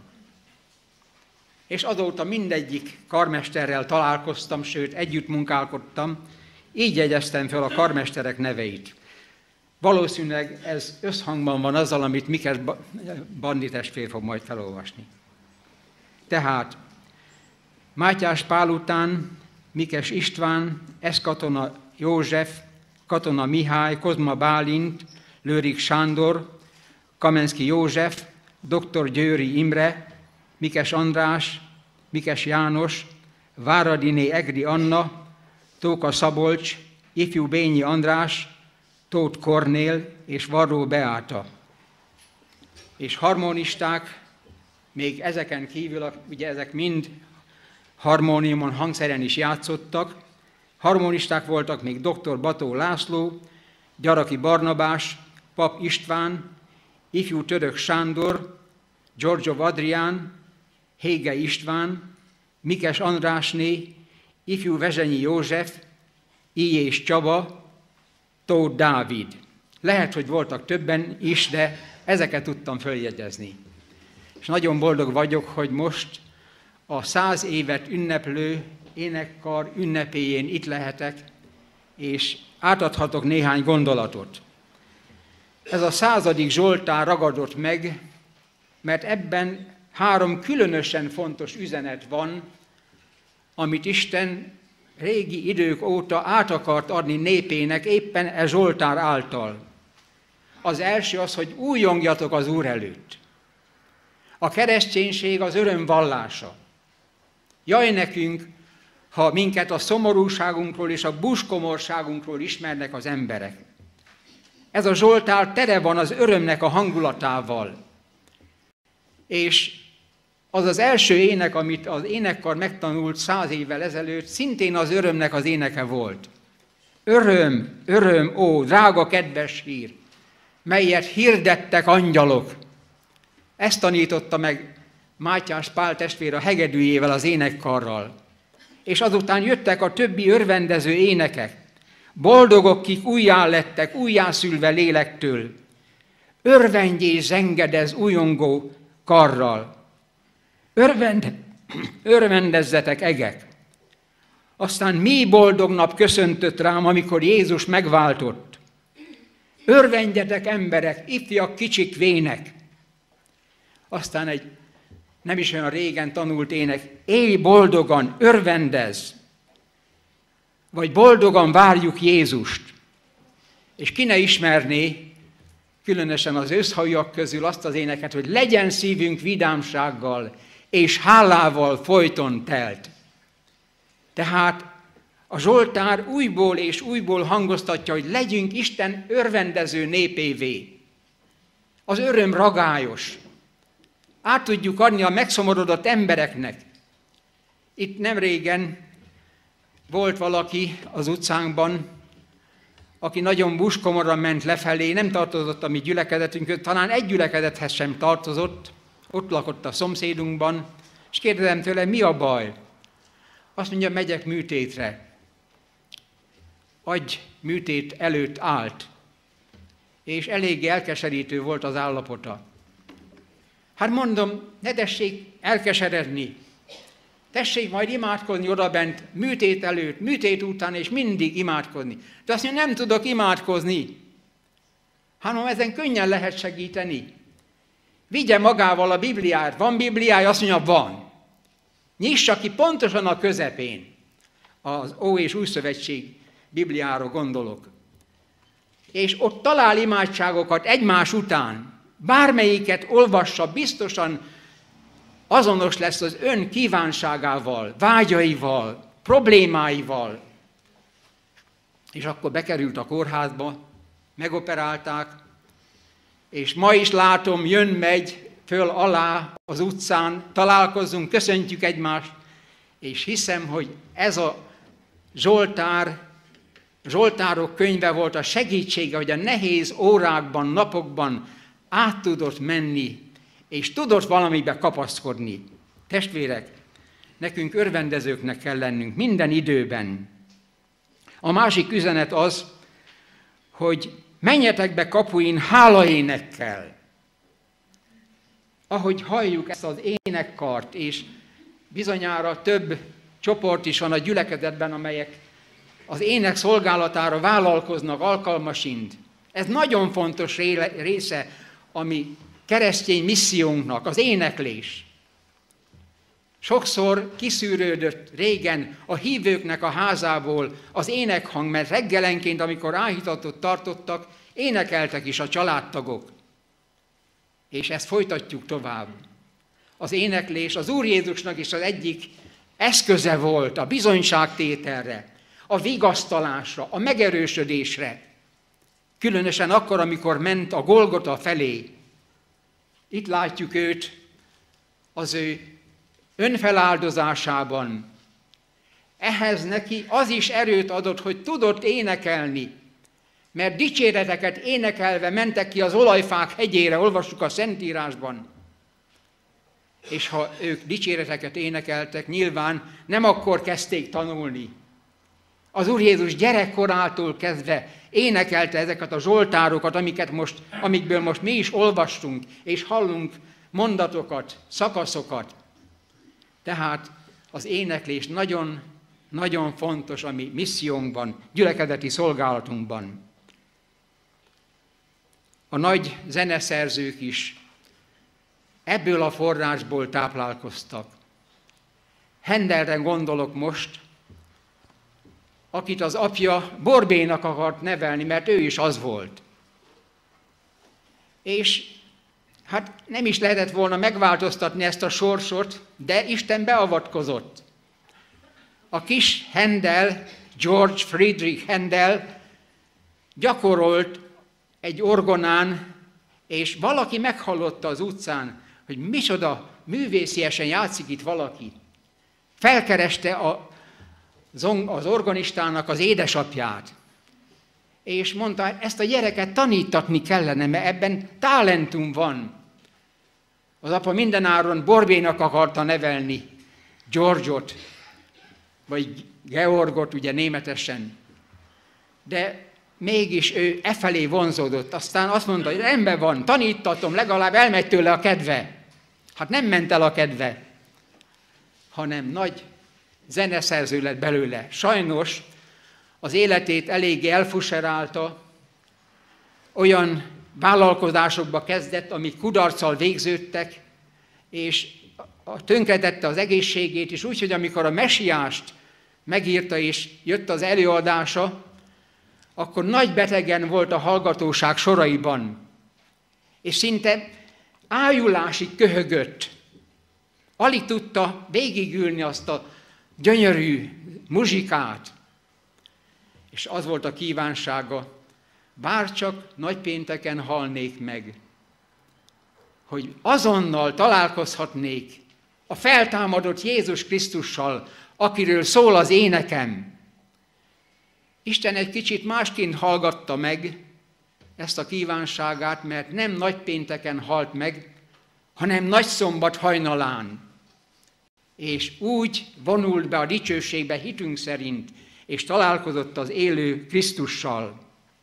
És azóta mindegyik karmesterrel találkoztam, sőt, együtt munkálkodtam, így jegyeztem fel a karmesterek neveit. Valószínűleg ez összhangban van azzal, amit Mikes Bandi testvér fog majd felolvasni. Tehát Mátyás Pál után Mikes István, Eszkatona József, Katona Mihály, Kozma Bálint, Lőrik Sándor, Kamenszki József, dr. Győri Imre, Mikes András, Mikes János, Váradiné Egri Anna, Tóka Szabolcs, ifjú Bényi András, Tóth Kornél és Varró Beáta. És harmonisták, még ezeken kívül, ugye ezek mind harmóniumon, hangszeren is játszottak, harmonisták voltak még dr. Bató László, Gyaraki Barnabás, Pap István, ifjú Török Sándor, Giorgio Adrián, Hége István, Mikes Andrásné, ifjú Vezsenyi József, Ijés Csaba, Tóth Dávid. Lehet, hogy voltak többen is, de ezeket tudtam följegyezni. És nagyon boldog vagyok, hogy most a 100 évet ünneplő énekkar ünnepéjén itt lehetek, és átadhatok néhány gondolatot. Ez a 100. Zsoltár ragadott meg, mert ebben 3 különösen fontos üzenet van, amit Isten régi idők óta át akart adni népének éppen e Zsoltár által. Az első az, hogy újjongjatok az Úr előtt. A kereszténység az öröm vallása. Jaj nekünk, ha minket a szomorúságunkról és a buskomorságunkról ismernek az emberek. Ez a Zsoltár tele van az örömnek a hangulatával. És az az első ének, amit az énekkar megtanult 100 évvel ezelőtt, szintén az örömnek az éneke volt. Öröm, öröm, ó, drága kedves hír, melyet hirdettek angyalok. Ezt tanította meg Mátyás Pál testvér a hegedűjével, az énekkarral. És azután jöttek a többi örvendező énekek. Boldogok, kik újjá lettek, újjászülve lélektől. Örvendj és zengedez újongó karral. Örvendezzetek, egek! Aztán mi boldog nap köszöntött rám, amikor Jézus megváltott. Örvendjetek, emberek, ifjak, kicsik, vének! Aztán egy nem is olyan régen tanult ének, élj boldogan, örvendezz! Vagy boldogan várjuk Jézust. És ki ne ismerné különösen az őszhajiak közül azt az éneket, hogy legyen szívünk vidámsággal és hálával folyton telt. Tehát a Zsoltár újból és újból hangoztatja, hogy legyünk Isten örvendező népévé. Az öröm ragályos. Át tudjuk adni a megszomorodott embereknek. Itt nem régen volt valaki az utcánkban, aki nagyon buskomorra ment lefelé, nem tartozott a mi gyülekezetünkhöz, talán egy gyülekezethez sem tartozott, ott lakott a szomszédunkban, és kérdezem tőle, mi a baj? Azt mondja, megyek műtétre. Agy műtét előtt állt, és eléggé elkeserítő volt az állapota. Hát mondom, ne tessék elkeseredni, tessék majd imádkozni odabent, műtét előtt, műtét után, és mindig imádkozni. De azt mondja, nem tudok imádkozni. Hanem ezen könnyen lehet segíteni. Vigye magával a Bibliát. Van Bibliája? Azt mondja, van. Nyissa ki pontosan a közepén. Az Ó és Új Szövetség Bibliára gondolok. És ott talál imádságokat egymás után. Bármelyiket olvassa, biztosan azonos lesz az ön kívánságával, vágyaival, problémáival. És akkor bekerült a kórházba, megoperálták, és ma is látom, jön-megy, föl alá az utcán, találkozunk, köszöntjük egymást, és hiszem, hogy ez a Zsoltárok könyve volt a segítsége, hogy a nehéz órákban, napokban át tudott menni, és tudott valamibe kapaszkodni. Testvérek, nekünk örvendezőknek kell lennünk minden időben. A másik üzenet az, hogy menjetek be kapuin hálaénekkel. Ahogy halljuk ezt az énekkart, és bizonyára több csoport is van a gyülekezetben, amelyek az ének szolgálatára vállalkoznak alkalmasint. Ez nagyon fontos része a mi keresztény missziónknak, az éneklés. Sokszor kiszűrődött régen a hívőknek a házából az énekhang, mert reggelenként, amikor áhítatot tartottak, énekeltek is a családtagok. És ezt folytatjuk tovább. Az éneklés az Úr Jézusnak is az egyik eszköze volt a bizonyságtételre, a vigasztalásra, a megerősödésre. Különösen akkor, amikor ment a Golgota felé. Itt látjuk őt az ő önfeláldozásában. Ehhez neki az is erőt adott, hogy tudott énekelni, mert dicséreteket énekelve mentek ki az olajfák hegyére, olvassuk a Szentírásban. És ha ők dicséreteket énekeltek, nyilván nem akkor kezdték tanulni. Az Úr Jézus gyerekkorától kezdve énekelte ezeket a zsoltárokat, amikből most mi is olvastunk, és hallunk mondatokat, szakaszokat. Tehát az éneklés nagyon, nagyon fontos a mi missziónkban, gyülekezeti szolgálatunkban. A nagy zeneszerzők is ebből a forrásból táplálkoztak. Handelre gondolok most, akit az apja Borbénak akart nevelni, mert ő is az volt. És hát nem is lehetett volna megváltoztatni ezt a sorsot, de Isten beavatkozott. A kis Handel, George Friedrich Handel gyakorolt egy orgonán, és valaki meghallotta az utcán, hogy micsoda művésziesen játszik itt valaki. Felkereste az organistának az édesapját, és mondta, ezt a gyereket tanítatni kellene, mert ebben talentum van. Az apa mindenáron Borbénak akarta nevelni George-ot, vagy Georgot, ugye németesen. De mégis ő efelé vonzódott. Aztán azt mondta, hogy rendben van, tanítatom, legalább elmegy tőle a kedve. Hát nem ment el a kedve, hanem nagy zeneszerző lett belőle. Sajnos az életét eléggé elfuserálta, olyan vállalkozásokba kezdett, amik kudarccal végződtek, és tönkretette az egészségét is, úgyhogy amikor a Mesiást megírta és jött az előadása, akkor nagy betegen volt a hallgatóság soraiban. és szinte ájulásig köhögött. Alig tudta végigülni azt a gyönyörű muzsikát. És az volt a kívánsága, bárcsak nagypénteken halnék meg, hogy azonnal találkozhatnék a feltámadott Jézus Krisztussal, akiről szól az énekem. Isten egy kicsit másként hallgatta meg ezt a kívánságát, mert nem nagypénteken halt meg, hanem nagyszombat hajnalán. És úgy vonult be a dicsőségbe hitünk szerint, és találkozott az élő Krisztussal.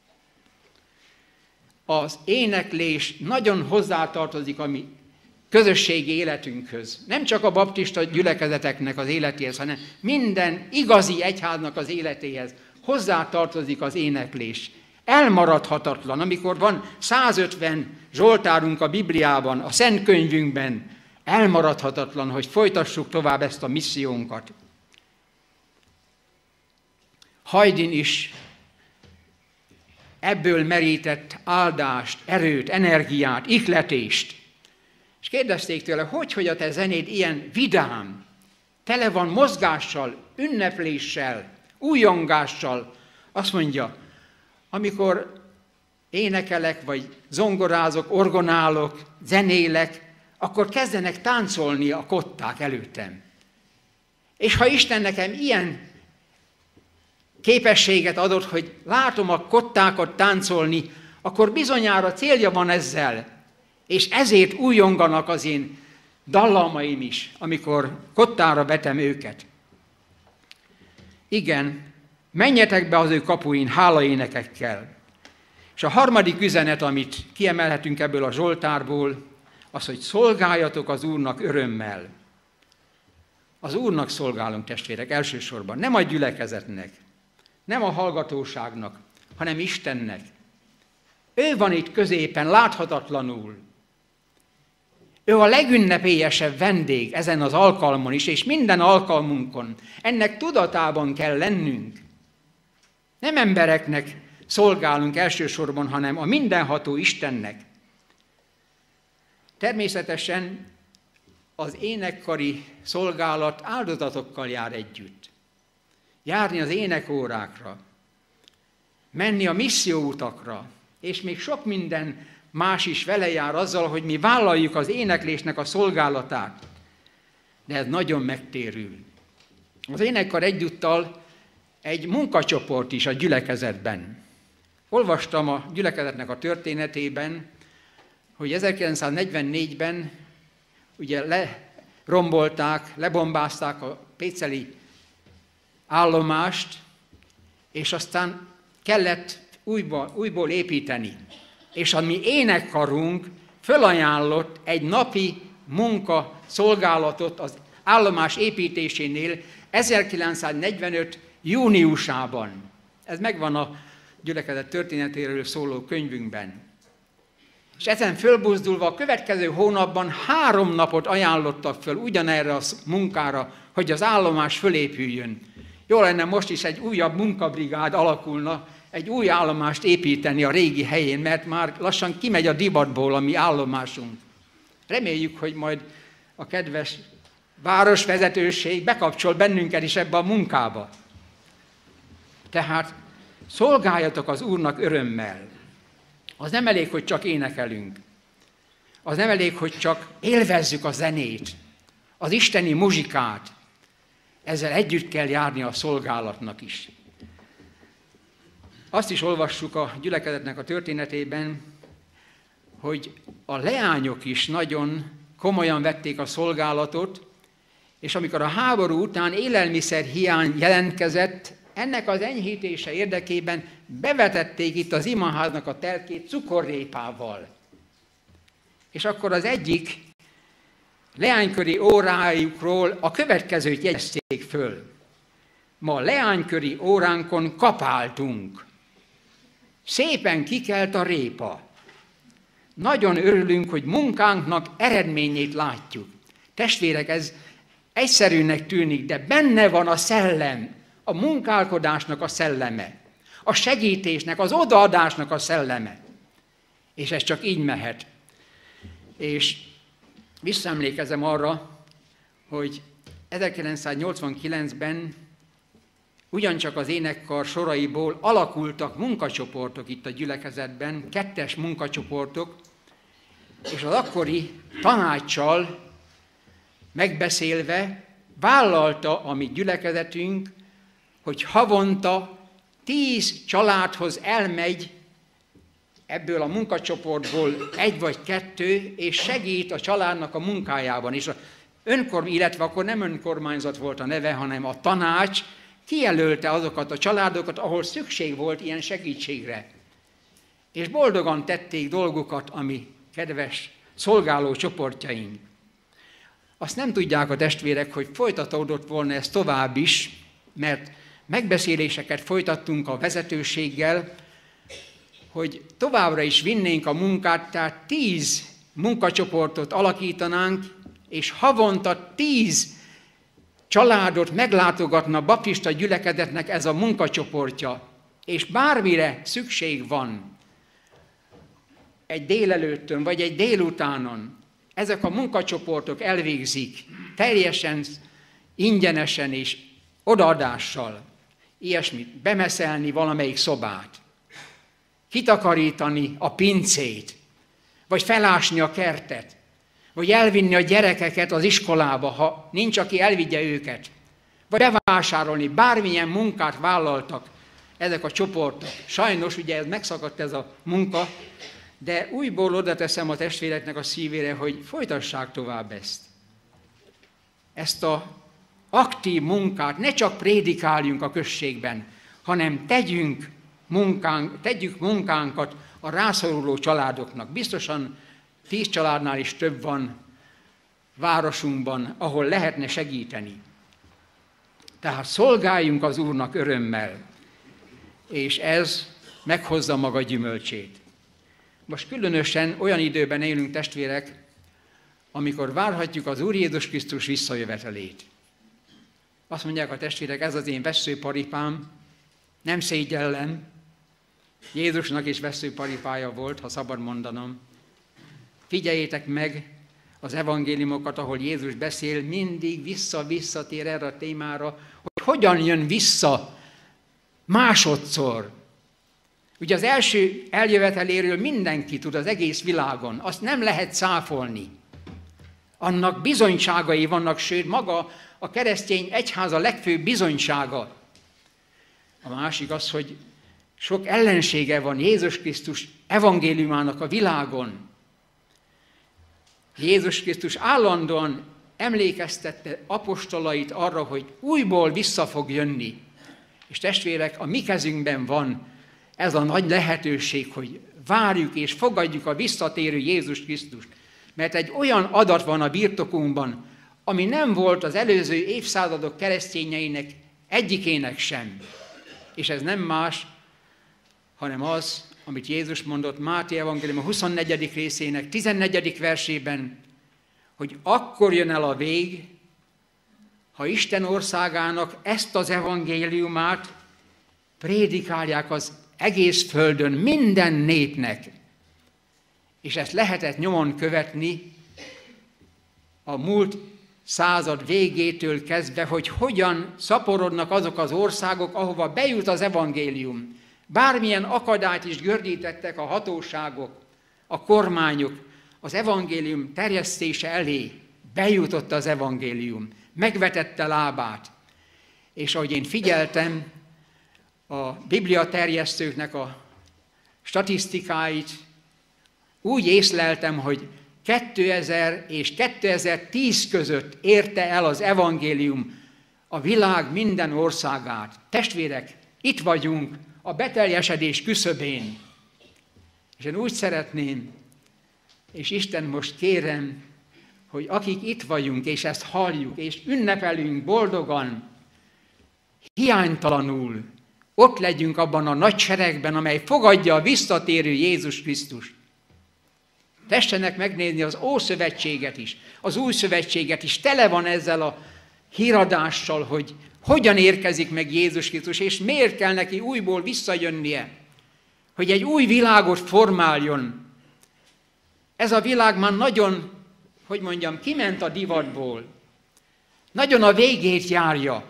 Az éneklés nagyon hozzátartozik a mi közösségi életünkhöz. Nem csak a baptista gyülekezeteknek az életéhez, hanem minden igazi egyháznak az életéhez hozzátartozik az éneklés. Elmaradhatatlan, amikor van 150 zsoltárunk a Bibliában, a Szent Könyvünkben, elmaradhatatlan, hogy folytassuk tovább ezt a missziónkat. Haydn is ebből merített áldást, erőt, energiát, ihletést. És kérdezték tőle, hogy a te zenéd ilyen vidám, tele van mozgással, ünnepléssel, újongással. Azt mondja, amikor énekelek, vagy zongorázok, orgonálok, zenélek, akkor kezdenek táncolni a kották előttem. És ha Isten nekem ilyen képességet adott, hogy látom a kottákat táncolni, akkor bizonyára célja van ezzel, és ezért újonganak az én dallamaim is, amikor kottára vetem őket. Igen, menjetek be az ő kapuin hálaénekekkel. És a harmadik üzenet, amit kiemelhetünk ebből a Zsoltárból, az, hogy szolgáljatok az Úrnak örömmel. Az Úrnak szolgálunk, testvérek, elsősorban, nem a gyülekezetnek, nem a hallgatóságnak, hanem Istennek. Ő van itt középen, láthatatlanul. Ő a legünnepélyesebb vendég ezen az alkalmon is, és minden alkalmunkon. Ennek tudatában kell lennünk. Nem embereknek szolgálunk elsősorban, hanem a mindenható Istennek. Természetesen az énekkari szolgálat áldozatokkal jár együtt. Járni az énekórákra, menni a misszióutakra, és még sok minden más is vele jár azzal, hogy mi vállaljuk az éneklésnek a szolgálatát. De ez nagyon megtérül. Az énekkar egyúttal egy munkacsoport is a gyülekezetben. Olvastam a gyülekezetnek a történetében, hogy 1944-ben ugye lerombolták, lebombázták a péceli állomást, és aztán kellett újból építeni. És a mi énekkarunk fölajánlott egy napi munka szolgálatot az állomás építésénél 1945. júniusában. Ez megvan a gyülekezet történetéről szóló könyvünkben. És ezen fölbuzdulva a következő hónapban 3 napot ajánlottak föl ugyanerre a munkára, hogy az állomás fölépüljön. Jó lenne most is egy újabb munkabrigád alakulna, egy új állomást építeni a régi helyén, mert már lassan kimegy a divatból a mi állomásunk. Reméljük, hogy majd a kedves városvezetőség bekapcsol bennünket is ebbe a munkába. Tehát szolgáljatok az Úrnak örömmel. Az nem elég, hogy csak énekelünk. Az nem elég, hogy csak élvezzük a zenét, az isteni muzsikát. Ezzel együtt kell járni a szolgálatnak is. Azt is olvassuk a gyülekezetnek a történetében, hogy a leányok is nagyon komolyan vették a szolgálatot, és amikor a háború után élelmiszer hiány jelentkezett, ennek az enyhítése érdekében bevetették itt az imaháznak a telkét cukorrépával. És akkor az egyik leányköri órájukról a következőt jegyezték föl. Ma leányköri óránkon kapáltunk. Szépen kikelt a répa. Nagyon örülünk, hogy munkánknak eredményét látjuk. Testvérek, ez egyszerűnek tűnik, de benne van a szellem, a munkálkodásnak a szelleme, a segítésnek, az odaadásnak a szelleme. És ez csak így mehet, És visszaemlékezem arra, hogy 1989-ben ugyancsak az énekkar soraiból alakultak munkacsoportok itt a gyülekezetben, 2-es munkacsoportok, és az akkori tanácssal megbeszélve vállalta a mi gyülekezetünk, hogy havonta 10 családhoz elmegy ebből a munkacsoportból 1 vagy 2, és segít a családnak a munkájában. És illetve akkor nem önkormányzat volt a neve, hanem a tanács kijelölte azokat a családokat, ahol szükség volt ilyen segítségre. És boldogan tették dolgukat a mi kedves szolgáló csoportjaink. Azt nem tudják a testvérek, hogy folytatódott volna ez tovább is, mert megbeszéléseket folytattunk a vezetőséggel, hogy továbbra is vinnénk a munkát, tehát 10 munkacsoportot alakítanánk, és havonta 10 családot meglátogatna baptista gyülekezetnek ez a munkacsoportja, és bármire szükség van, egy délelőttön vagy egy délutánon, ezek a munkacsoportok elvégzik teljesen ingyenesen és odaadással ilyesmit, bemeszelni valamelyik szobát, kitakarítani a pincét, vagy felásni a kertet, vagy elvinni a gyerekeket az iskolába, ha nincs, aki elvigye őket, vagy bevásárolni, bármilyen munkát vállaltak ezek a csoportok. Sajnos ugye ez megszakadt ez a munka, de újból oda teszem a testvéreknek a szívére, hogy folytassák tovább ezt. Ezt az aktív munkát, ne csak prédikáljunk a községben, hanem tegyük munkánkat a rászoruló családoknak. Biztosan 10 családnál is több van városunkban, ahol lehetne segíteni. Tehát szolgáljunk az Úrnak örömmel, és ez meghozza maga gyümölcsét. Most különösen olyan időben élünk, testvérek, amikor várhatjuk az Úr Jézus Krisztus visszajövetelét. Azt mondják a testvérek, ez az én vesszőparipám, nem szégyellem, Jézusnak is vesszőparipája volt, ha szabad mondanom. Figyeljétek meg az evangéliumokat, ahol Jézus beszél, mindig visszatér erre a témára, hogy hogyan jön vissza másodszor. Ugye az első eljöveteléről mindenki tud az egész világon, azt nem lehet cáfolni. Annak bizonyságai vannak, sőt maga a keresztény egyház a legfőbb bizonysága. A másik az, hogy sok ellensége van Jézus Krisztus evangéliumának a világon. Jézus Krisztus állandóan emlékeztette apostolait arra, hogy újból vissza fog jönni. És testvérek, a mi kezünkben van ez a nagy lehetőség, hogy várjuk és fogadjuk a visszatérő Jézus Krisztust. Mert egy olyan adat van a birtokunkban, ami nem volt az előző évszázadok keresztényeinek egyikének sem. És ez nem más, hanem az, amit Jézus mondott Máté evangélium a 24. részének 14. versében, hogy akkor jön el a vég, ha Isten országának ezt az evangéliumát prédikálják az egész földön minden népnek. És ezt lehetett nyomon követni a múlt század végétől kezdve, hogy hogyan szaporodnak azok az országok, ahova bejut az evangélium. Bármilyen akadályt is gördítettek a hatóságok, a kormányok, az evangélium terjesztése elé bejutott az evangélium, megvetette lábát. És ahogy én figyeltem a Biblia terjesztőknek a statisztikáit, úgy észleltem, hogy 2000 és 2010 között érte el az evangélium a világ minden országát. Testvérek, itt vagyunk a beteljesedés küszöbén. És én úgy szeretném, és Isten most kérem, hogy akik itt vagyunk, és ezt halljuk, és ünnepelünk boldogan, hiánytalanul ott legyünk abban a nagy seregben, amely fogadja a visszatérő Jézus Krisztust. Tessenek megnézni az Ószövetséget is, az Új Szövetséget is, tele van ezzel a híradással, hogy hogyan érkezik meg Jézus Krisztus, és miért kell neki újból visszajönnie, hogy egy új világot formáljon. Ez a világ már nagyon, hogy mondjam, kiment a divatból. Nagyon a végét járja.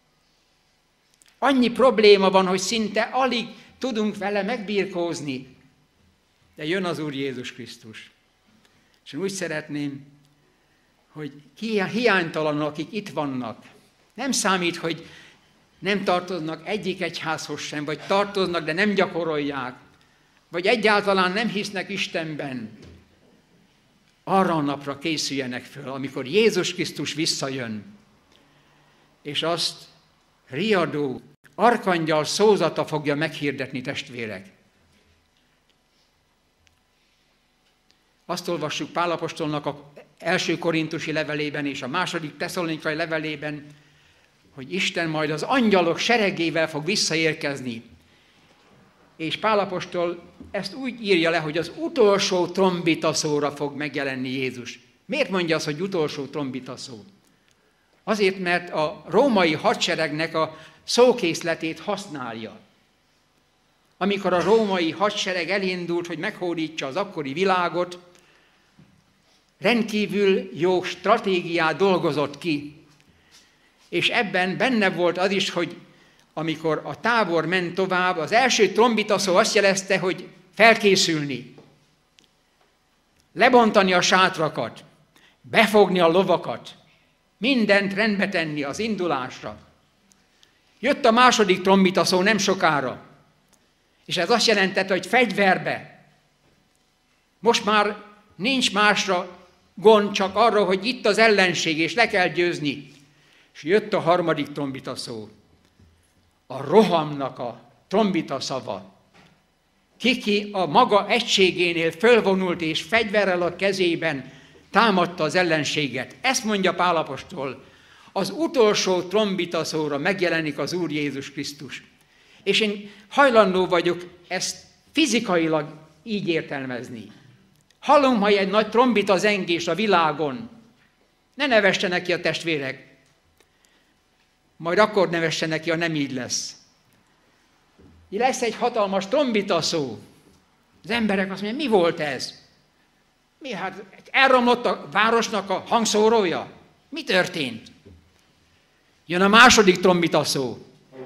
Annyi probléma van, hogy szinte alig tudunk vele megbirkózni. De jön az Úr Jézus Krisztus. És én úgy szeretném, hogy hiánytalanok, akik itt vannak, nem számít, hogy nem tartoznak egyik egyházhoz sem, vagy tartoznak, de nem gyakorolják, vagy egyáltalán nem hisznek Istenben. Arra a napra készüljenek föl, amikor Jézus Krisztus visszajön, és azt riadó, arkangyal szózata fogja meghirdetni, testvérek. Azt olvassuk Pál apostolnak az első korintusi levelében és a második tesszalonikai levelében, hogy Isten majd az angyalok seregével fog visszaérkezni. És Pál apostol ezt úgy írja le, hogy az utolsó trombitaszóra fog megjelenni Jézus. Miért mondja azt, hogy utolsó trombitaszó? Azért, mert a római hadseregnek a szókészletét használja. Amikor a római hadsereg elindult, hogy meghódítsa az akkori világot, rendkívül jó stratégiát dolgozott ki. És ebben benne volt az is, hogy amikor a tábor ment tovább, az első trombitaszó azt jelezte, hogy felkészülni, lebontani a sátrakat, befogni a lovakat, mindent rendbe tenni az indulásra. Jött a második trombitaszó nem sokára, és ez azt jelentette, hogy fegyverbe. Most már nincs másra gond, csak arra, hogy itt az ellenség, és le kell győzni. És jött a harmadik trombitaszó, a rohamnak a trombita szava. Ki a maga egységénél fölvonult, és fegyverrel a kezében támadta az ellenséget. Ezt mondja Pál apostol, az utolsó trombitaszóra megjelenik az Úr Jézus Krisztus. És én hajlandó vagyok ezt fizikailag így értelmezni. Hallom, ha egy nagy trombita zengés a világon, ne nevessenek ki a testvérek, majd akkor nevessenek ki, ha nem így lesz. Lesz egy hatalmas trombitaszó. Az emberek azt mondják, mi volt ez? Mi? Hát elromlott a városnak a hangszórója? Mi történt? Jön a második trombitaszó.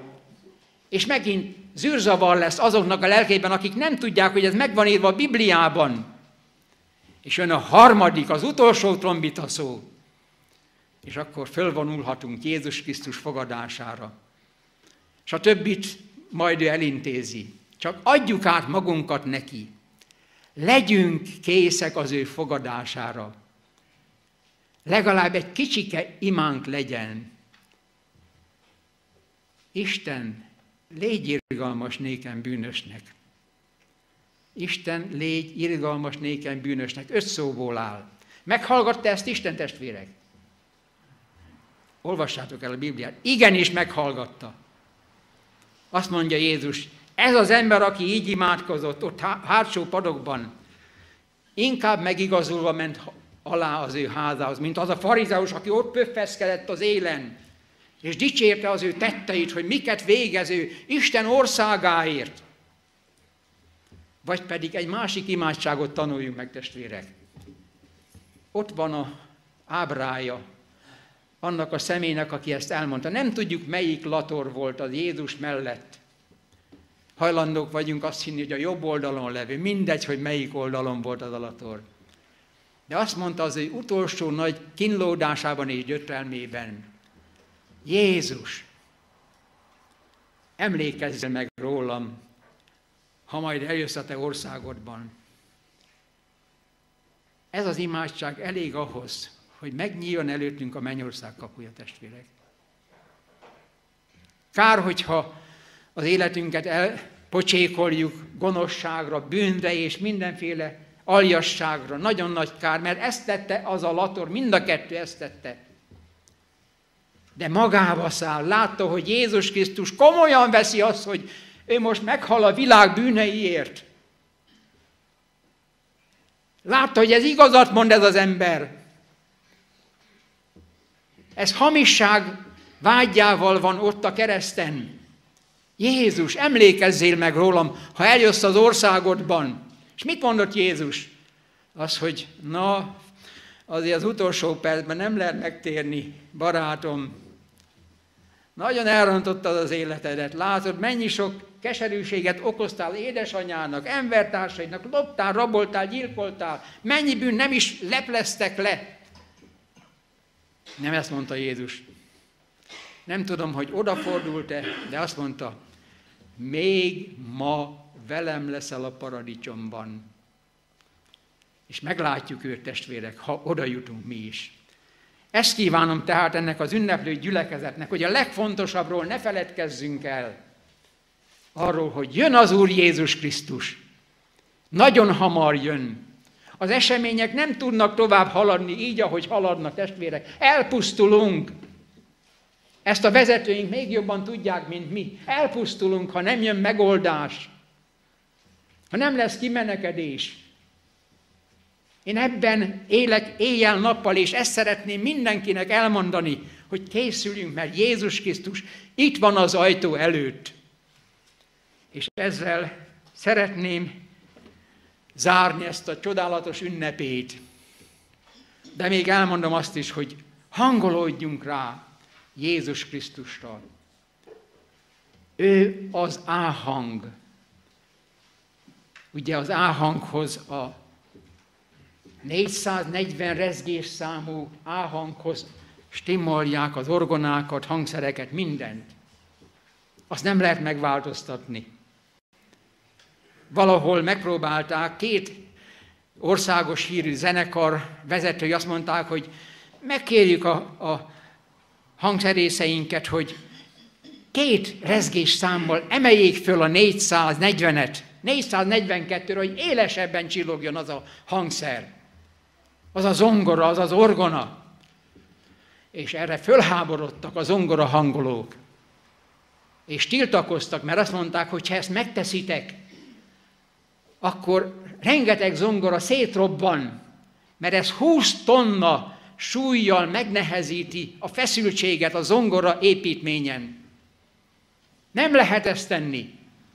És megint zűrzavar lesz azoknak a lelkében, akik nem tudják, hogy ez meg van írva a Bibliában. És jön a harmadik, az utolsó trombitaszó. És akkor fölvonulhatunk Jézus Krisztus fogadására. És a többit majd ő elintézi. Csak adjuk át magunkat neki. Legyünk készek az ő fogadására. Legalább egy kicsike imánk legyen. Isten, légy irgalmas nékem bűnösnek. Isten, légy irgalmas nékem bűnösnek. 5 szóból áll. Meghallgatta ezt Isten, testvérek? Olvassátok el a Bibliát. Igenis meghallgatta. Azt mondja Jézus, ez az ember, aki így imádkozott ott hátsó padokban, inkább megigazulva ment alá az ő házához, mint az a farizeus, aki ott pöffeszkedett az élen, és dicsérte az ő tetteit, hogy miket végez ő Isten országáért. Vagy pedig egy másik imádságot tanuljunk meg, testvérek. Ott van az ábrája annak a személynek, aki ezt elmondta. Nem tudjuk, melyik lator volt az Jézus mellett. Hajlandók vagyunk azt hinni, hogy a jobb oldalon levő, mindegy, hogy melyik oldalon volt az a lator. De azt mondta az ő utolsó nagy kínlódásában és gyötrelmében, Jézus, emlékezz meg rólam, ha majd eljössz a te országodban. Ez az imádság elég ahhoz, hogy megnyíljon előttünk a mennyország kapuja, testvérek. Kár, hogyha az életünket elpocsékoljuk gonoszságra, bűnre és mindenféle aljasságra. Nagyon nagy kár, mert ezt tette az a lator, mind a kettő ezt tette. De magába száll, látta, hogy Jézus Krisztus komolyan veszi azt, hogy ő most meghal a világ bűneiért. Látta, hogy ez igazat mond ez az ember. Ez hamisság vágyával van ott a kereszten. Jézus, emlékezzél meg rólam, ha eljössz az országodban. És mit mondott Jézus? az, hogy na, azért az utolsó percben nem lehet megtérni, barátom. Nagyon elrontottad az életedet. Látod, mennyi sok keserűséget okoztál édesanyának, embertársaidnak, loptál, raboltál, gyilkoltál. Mennyi bűn nem is lepleztek le. Nem ezt mondta Jézus. Nem tudom, hogy odafordult-e, de azt mondta, még ma velem leszel a paradicsomban. És meglátjuk őt, testvérek, ha oda jutunk mi is. Ezt kívánom tehát ennek az ünneplő gyülekezetnek, hogy a legfontosabbról ne feledkezzünk el. Arról, hogy jön az Úr Jézus Krisztus. Nagyon hamar jön. Az események nem tudnak tovább haladni így, ahogy haladnak, testvérek. Elpusztulunk. Ezt a vezetőink még jobban tudják, mint mi. Elpusztulunk, ha nem jön megoldás. Ha nem lesz kimenekedés. Én ebben élek éjjel-nappal, és ezt szeretném mindenkinek elmondani, hogy készüljünk, mert Jézus Krisztus itt van az ajtó előtt. És ezzel szeretném zárni ezt a csodálatos ünnepét. De még elmondom azt is, hogy hangolódjunk rá Jézus Krisztusra. Ő az áhang. Ugye az áhanghoz, a 440 rezgés számú áhanghoz stimolják az orgonákat, hangszereket, mindent. Azt nem lehet megváltoztatni. Valahol megpróbálták, 2 országos hírű zenekar vezetői azt mondták, hogy megkérjük a hangszerészeinket, hogy 2 rezgés számmal emeljék föl a 440-et, 442-re, hogy élesebben csillogjon az a hangszer, az a zongora, az az orgona. És erre fölháborodtak a zongora hangolók. És tiltakoztak, mert azt mondták, hogy ha ezt megteszitek, akkor rengeteg zongora szétrobban, mert ez 20 tonna súllyal megnehezíti a feszültséget a zongora építményen. Nem lehet ezt tenni.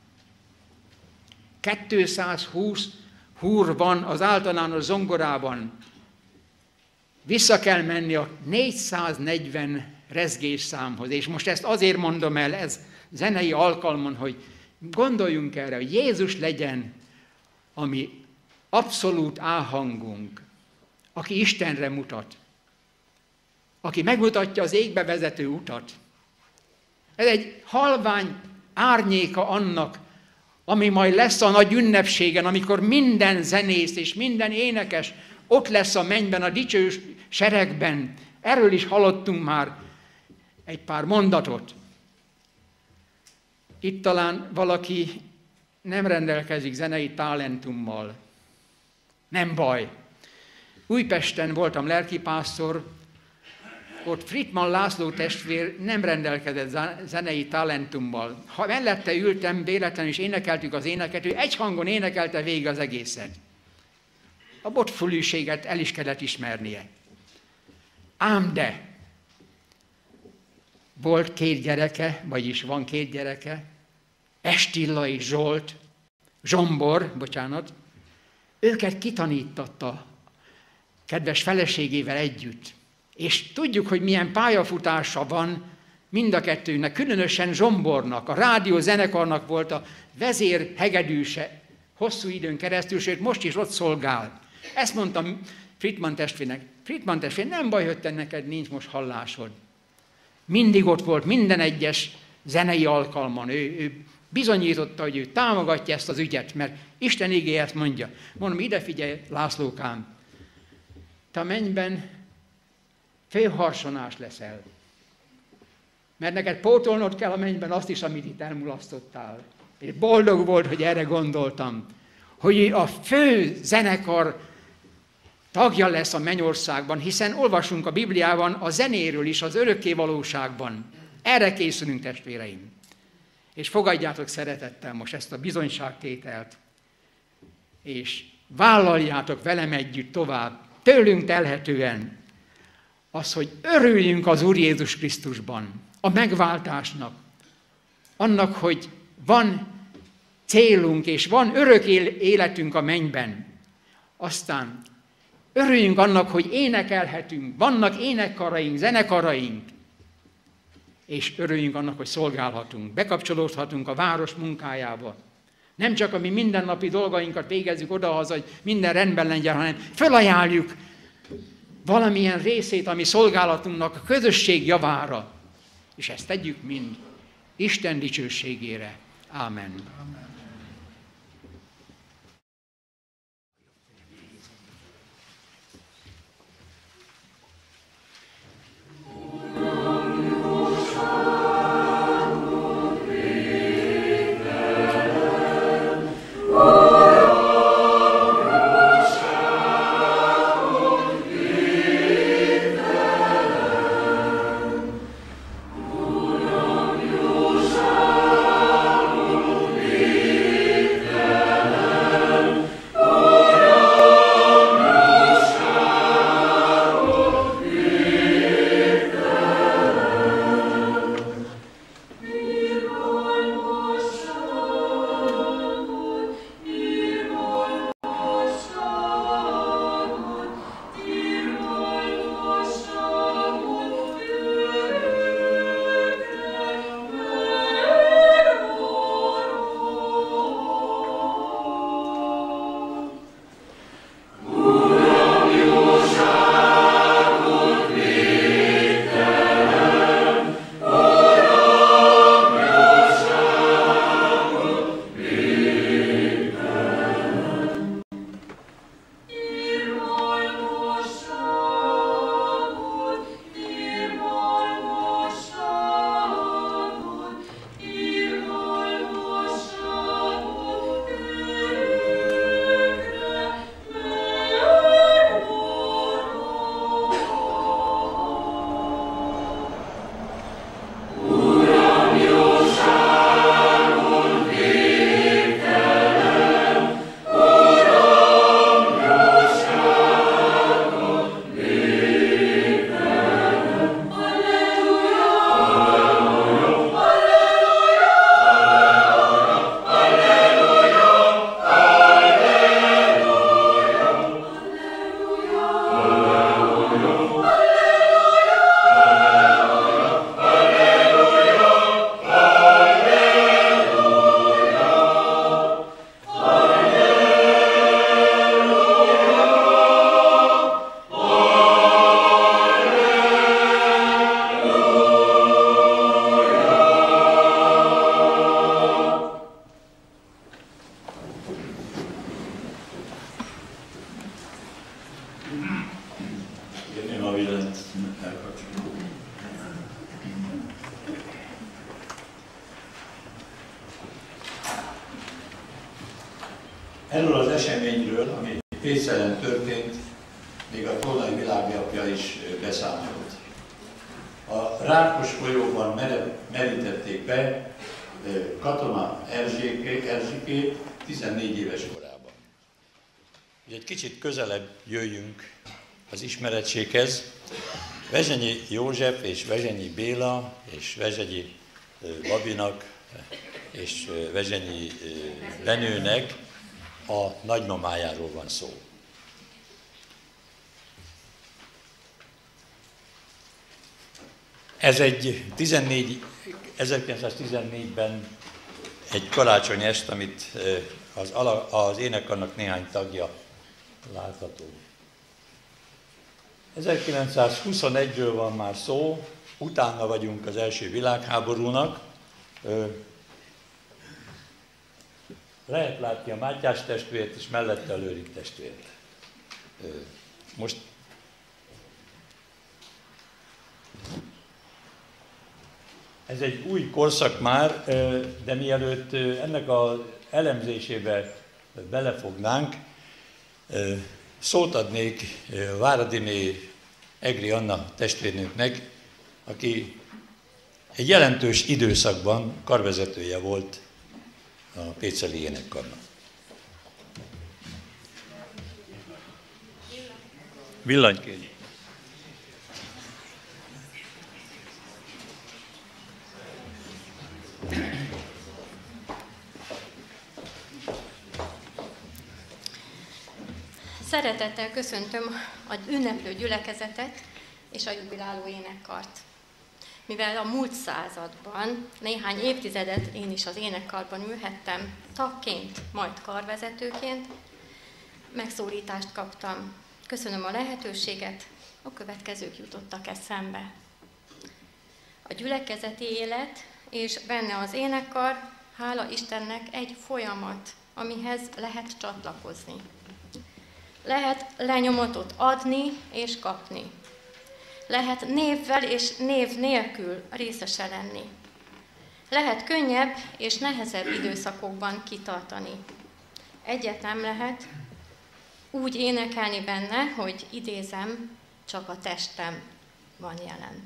220 húr van az általános zongorában. Vissza kell menni a 440 rezgés számhoz. És most ezt azért mondom el, ez zenei alkalmon, hogy gondoljunk erre, hogy Jézus legyen a mi abszolút áhangunk, aki Istenre mutat, aki megmutatja az égbe vezető utat. Ez egy halvány árnyéka annak, ami majd lesz a nagy ünnepségen, amikor minden zenész és minden énekes ott lesz a mennyben, a dicső seregben. Erről is hallottunk már egy pár mondatot. Itt talán valaki nem rendelkezik zenei talentummal. Nem baj. Újpesten voltam lelkipásztor, ott Friedman László testvér nem rendelkezett zenei talentummal. Ha mellette ültem, véletlenül is énekeltük az éneket, ő egy hangon énekelte végig az egészet. A botfülűséget el is kellett ismernie. Ám de volt 2 gyereke, vagyis van 2 gyereke, Estilla és Zsombor, őket kitanítatta kedves feleségével együtt. És tudjuk, hogy milyen pályafutása van mind a kettőnek, különösen Zsombornak, a rádió zenekarnak volt a vezérhegedűse hosszú időn keresztül, sőt most is ott szolgál. Ezt mondtam Friedman testvérnek, Friedman testvér, nem baj, hogy te neked nincs most hallásod. Mindig ott volt minden egyes zenei alkalman. Ő bizonyította, hogy ő támogatja ezt az ügyet, mert Isten igéje ezt mondja. Mondom, ide figyelj, Lászlókám, te a mennyben félharsonás leszel. Mert neked pótolnod kell a mennyben azt is, amit itt elmulasztottál. És boldog volt, hogy erre gondoltam, hogy a fő zenekar tagja lesz a mennyországban, hiszen olvasunk a Bibliában a zenéről is, az örökké valóságban. Erre készülünk, testvéreim. És fogadjátok szeretettel most ezt a bizonyságtételt, és vállaljátok velem együtt tovább, tőlünk telhetően, az, hogy örüljünk az Úr Jézus Krisztusban, a megváltásnak, annak, hogy van célunk, és van örök életünk a mennyben. Aztán Örüljünk annak, hogy énekelhetünk, vannak énekkaraink, zenekaraink, és örüljünk annak, hogy szolgálhatunk, bekapcsolódhatunk a város munkájába. Nem csak a mi mindennapi dolgainkat végezzük odahaza, hogy minden rendben legyen, hanem felajánljuk valamilyen részét a mi szolgálatunknak a közösség javára. És ezt tegyük mind Isten dicsőségére. Ámen. Erről az eseményről, ami Pécelen történt, még a Tolnai Világnapja is beszámolt. A Rákos folyóban merítették be Katona Erzsikét 14 éves korában. Egy kicsit közelebb jöjjünk az ismeretséghez. Vezsenyi József és Vezsenyi Béla és Vezsenyi Babinak és Vezsenyi Lenőnek a nagymamájáról van szó. Ez egy 1914-ben egy karácsony est, amit az énekarnak néhány tagja látható. 1921-ről van már szó, utána vagyunk az első világháborúnak. Lehet látni a Mátyás testvért, és mellette a Lőrinc testvért. Most ez egy új korszak már, de mielőtt ennek az elemzésébe belefognánk, szót adnék Váradiné Egri Anna testvérnőknek, aki egy jelentős időszakban karvezetője volt a péceli énekkarnak. Villany kérjük. Szeretettel köszöntöm az ünneplő gyülekezetet és a jubiláló énekkart. Mivel a múlt században néhány évtizedet én is az énekkarban ülhettem, tagként, majd karvezetőként, megszólítást kaptam. Köszönöm a lehetőséget, a következők jutottak eszembe. A gyülekezeti élet és benne az énekkar, hála Istennek, egy folyamat, amihez lehet csatlakozni. Lehet lenyomatot adni és kapni. Lehet névvel és név nélkül részese lenni. Lehet könnyebb és nehezebb időszakokban kitartani. Egyet nem lehet úgy énekelni benne, hogy idézem, csak a testem van jelen.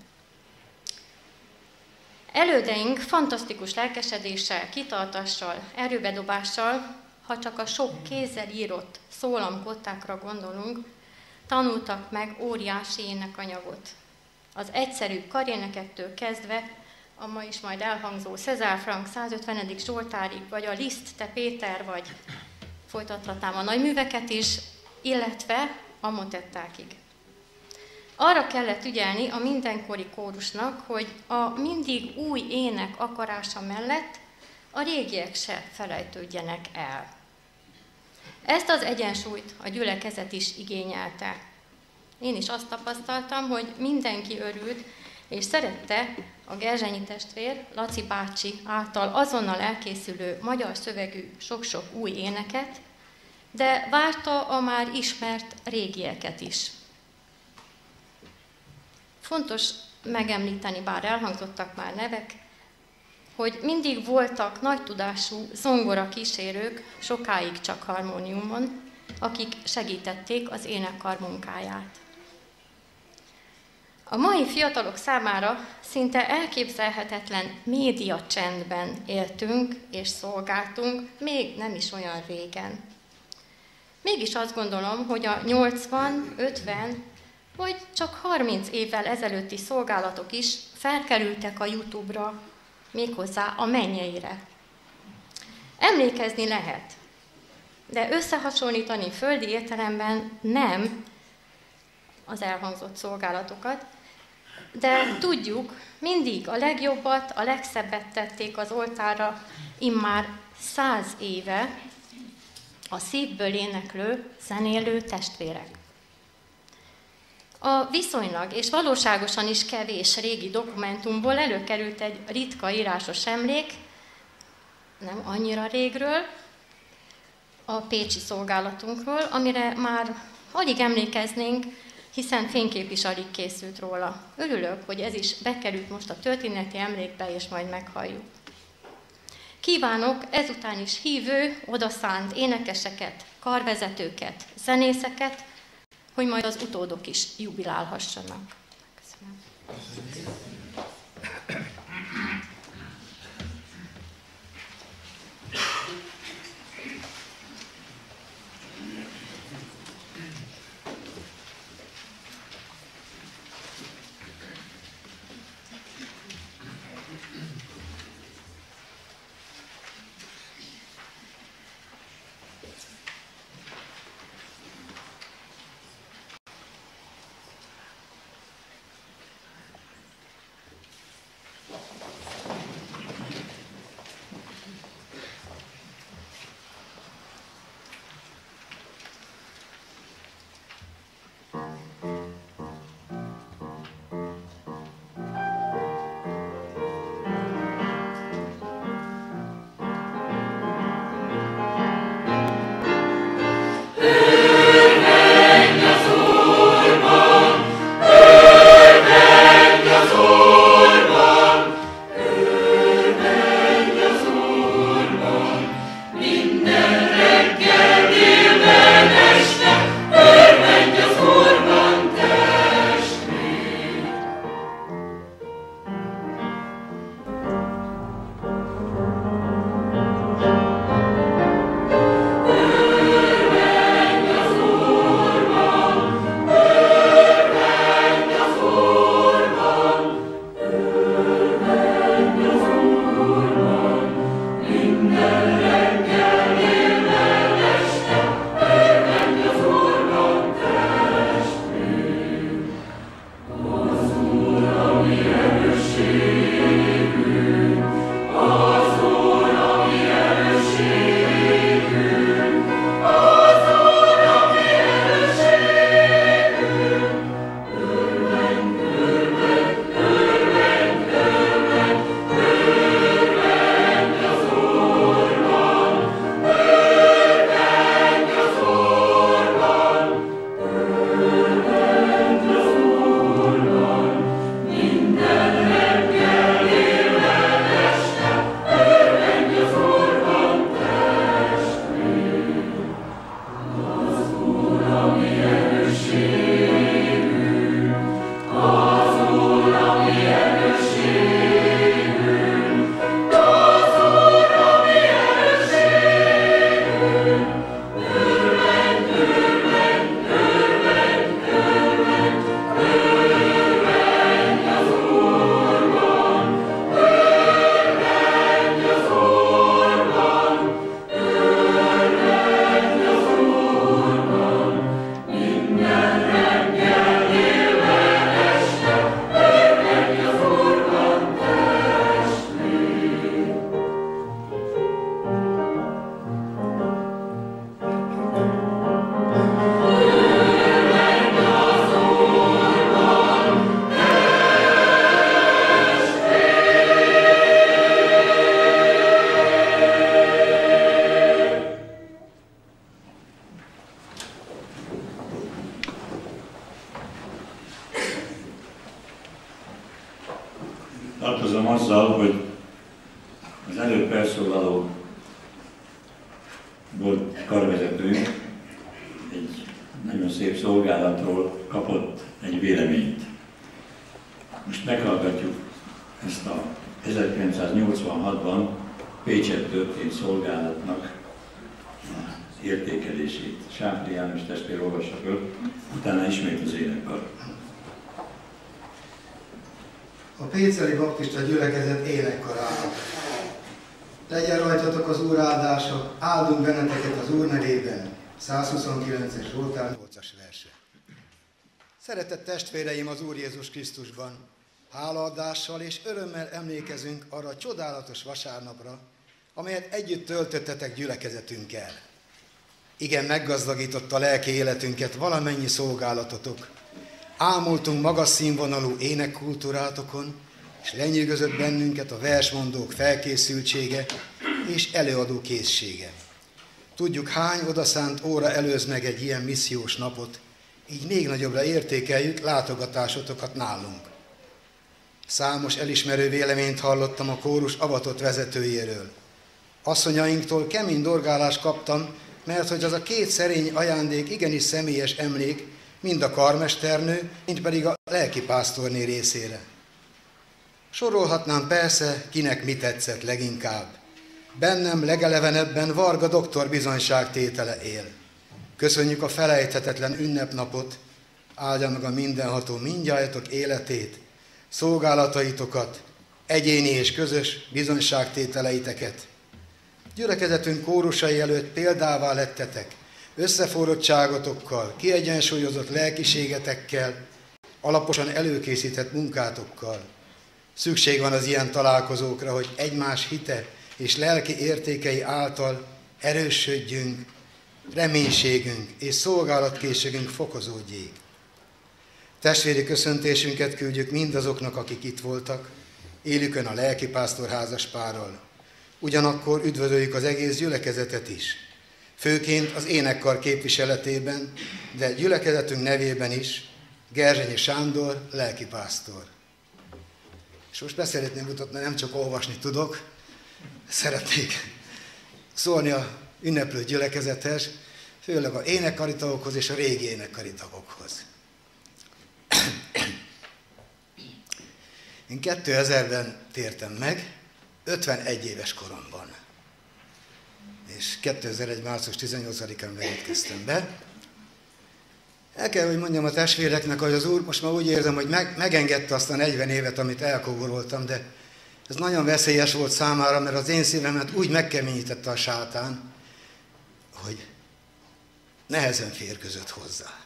Elődeink fantasztikus lelkesedéssel, kitartással, erőbedobással, ha csak a sok kézzel írott szólamkottákra gondolunk, tanultak meg óriási énekanyagot. Az egyszerű karénekektől kezdve, a ma is majd elhangzó César Frank 150. Zsoltárig, vagy a Liszt, Te Péter, vagy folytathatnám a nagyműveket is, illetve a motettákig. Arra kellett ügyelni a mindenkori kórusnak, hogy a mindig új ének akarása mellett a régiek se felejtődjenek el. Ezt az egyensúlyt a gyülekezet is igényelte. Én is azt tapasztaltam, hogy mindenki örült, és szerette a Gerzsenyi testvér, Laci bácsi által azonnal elkészülő magyar szövegű sok-sok új éneket, de várta a már ismert régieket is. Fontos megemlíteni, bár elhangzottak már nevek, hogy mindig voltak nagy tudású zongora kísérők, sokáig csak harmóniumon, akik segítették az énekkar munkáját. A mai fiatalok számára szinte elképzelhetetlen médiacsendben éltünk és szolgáltunk, még nem is olyan régen. Mégis azt gondolom, hogy a 80, 50 vagy csak 30 évvel ezelőtti szolgálatok is felkerültek a YouTube-ra, méghozzá a mennyeire. Emlékezni lehet, de összehasonlítani földi értelemben nem az elhangzott szolgálatokat, de tudjuk, mindig a legjobbat, a legszebbet tették az oltárra immár 100 éve a szívből éneklő, zenélő testvérek. A viszonylag és valóságosan is kevés régi dokumentumból előkerült egy ritka írásos emlék, nem annyira régről, a pécsi szolgálatunkról, amire már alig emlékeznénk, hiszen fénykép is alig készült róla. Örülök, hogy ez is bekerült most a történeti emlékbe, és majd meghalljuk. Kívánok ezután is hívő, odaszánt énekeseket, karvezetőket, zenészeket, hogy majd az utódok is jubilálhassanak. Köszönöm. Tartozom azzal, hogy az előbb felszólaló volt karvezető, egy nagyon szép szolgálatról kapott egy véleményt. Most meghallgatjuk ezt a 1986-ban Pécset történt szolgálatnak az értékelését. Sáfri János testvér olvassa föl, utána ismét az énekkar. A péceli baptista gyülekezet énekkarának. Legyen rajtatok az Úr áldása, áldunk benneteket az Úr nevében. 129-es Zsoltár 8-as verse. Szeretett testvéreim az Úr Jézus Krisztusban, hálaadással és örömmel emlékezünk arra a csodálatos vasárnapra, amelyet együtt töltöttetek gyülekezetünkkel. Igen, meggazdagította a lelki életünket valamennyi szolgálatotok. Ámultunk magas színvonalú énekkultúrátokon, és lenyűgözött bennünket a versmondók felkészültsége és előadó készsége. Tudjuk, hány odaszánt óra előz meg egy ilyen missziós napot, így még nagyobbra értékeljük látogatásotokat nálunk. Számos elismerő véleményt hallottam a kórus avatott vezetőjéről. Asszonyainktól kemény dorgálást kaptam, mert hogy az a két szerény ajándék igenis személyes emlék, mind a karmesternő, mind pedig a lelkipásztorné részére. Sorolhatnám persze, kinek mi tetszett leginkább. Bennem legelevenebben Varga doktor bizonyságtétele él. Köszönjük a felejthetetlen ünnepnapot, áldja meg a mindenható mindnyájatok életét, szolgálataitokat, egyéni és közös bizonyságtételeiteket. Gyülekezetünk kórusai előtt példává lettetek, összeforrottságotokkal, kiegyensúlyozott lelkiségetekkel, alaposan előkészített munkátokkal. Szükség van az ilyen találkozókra, hogy egymás hite és lelki értékei által erősödjünk, reménységünk és szolgálatkészségünk fokozódjék. Testvéri köszöntésünket küldjük mindazoknak, akik itt voltak, élükön a lelkipásztor házaspárral. Ugyanakkor üdvözöljük az egész gyülekezetet is, főként az énekkar képviseletében, de gyülekezetünk nevében is, Gerzsenyi Sándor, lelkipásztor. És most beszeretném mutatni, nem csak olvasni tudok, szeretnék szólni a ünneplő gyülekezethez, főleg a énekkari tagokhoz és a régi énekkari tagokhoz. Én 2000-ben tértem meg, 51 éves koromban. És 2001. március 18-án beérkeztem be. El kell, hogy mondjam a testvéreknek, hogy az Úr most már úgy érzem, hogy megengedte azt a 40 évet, amit elkóboroltam, de ez nagyon veszélyes volt számára, mert az én szívemet úgy megkeményítette a sátán, hogy nehezen férkőzött hozzá.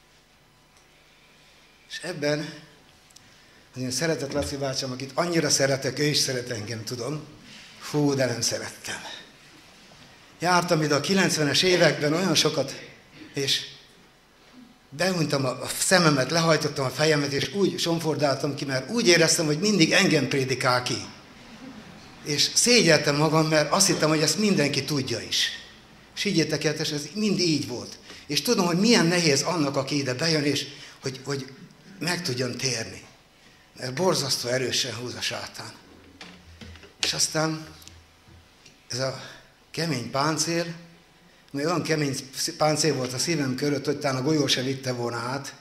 És ebben az én szeretett Laci bácsám, akit annyira szeretek, ő is szeret engem, tudom, hú, de nem szerettem. Jártam ide a 90-es években olyan sokat, és behunytam a szememet, lehajtottam a fejemet, és úgy somfordáltam ki, mert úgy éreztem, hogy mindig engem prédikál ki. És szégyeltem magam, mert azt hittem, hogy ezt mindenki tudja is. És higgyétek el, ez mind így volt. És tudom, hogy milyen nehéz annak, aki ide bejön, és hogy meg tudjon térni. Mert borzasztó erősen húz a sátán. És aztán ez a kemény páncél, mert olyan kemény páncél volt a szívem körött, hogy talán a golyó se vitte volna át,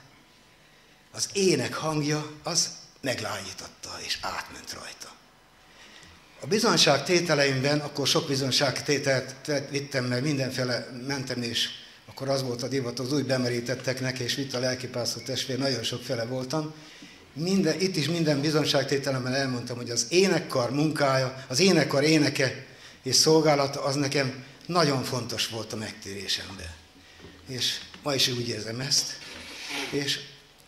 az ének hangja, az meglágyította és átment rajta. A bizonyságtételeimben, akkor sok bizonyságtételt vittem, mert mindenfele mentem, és akkor az volt a divat, az új bemerítetteknek, és itt a lelkipásztor testvér, nagyon sok fele voltam. Itt is minden bizonyságtételemmel elmondtam, hogy az énekkar munkája, az énekkar éneke és szolgálata, az nekem nagyon fontos volt a megtérésemben. És ma is úgy érzem ezt. És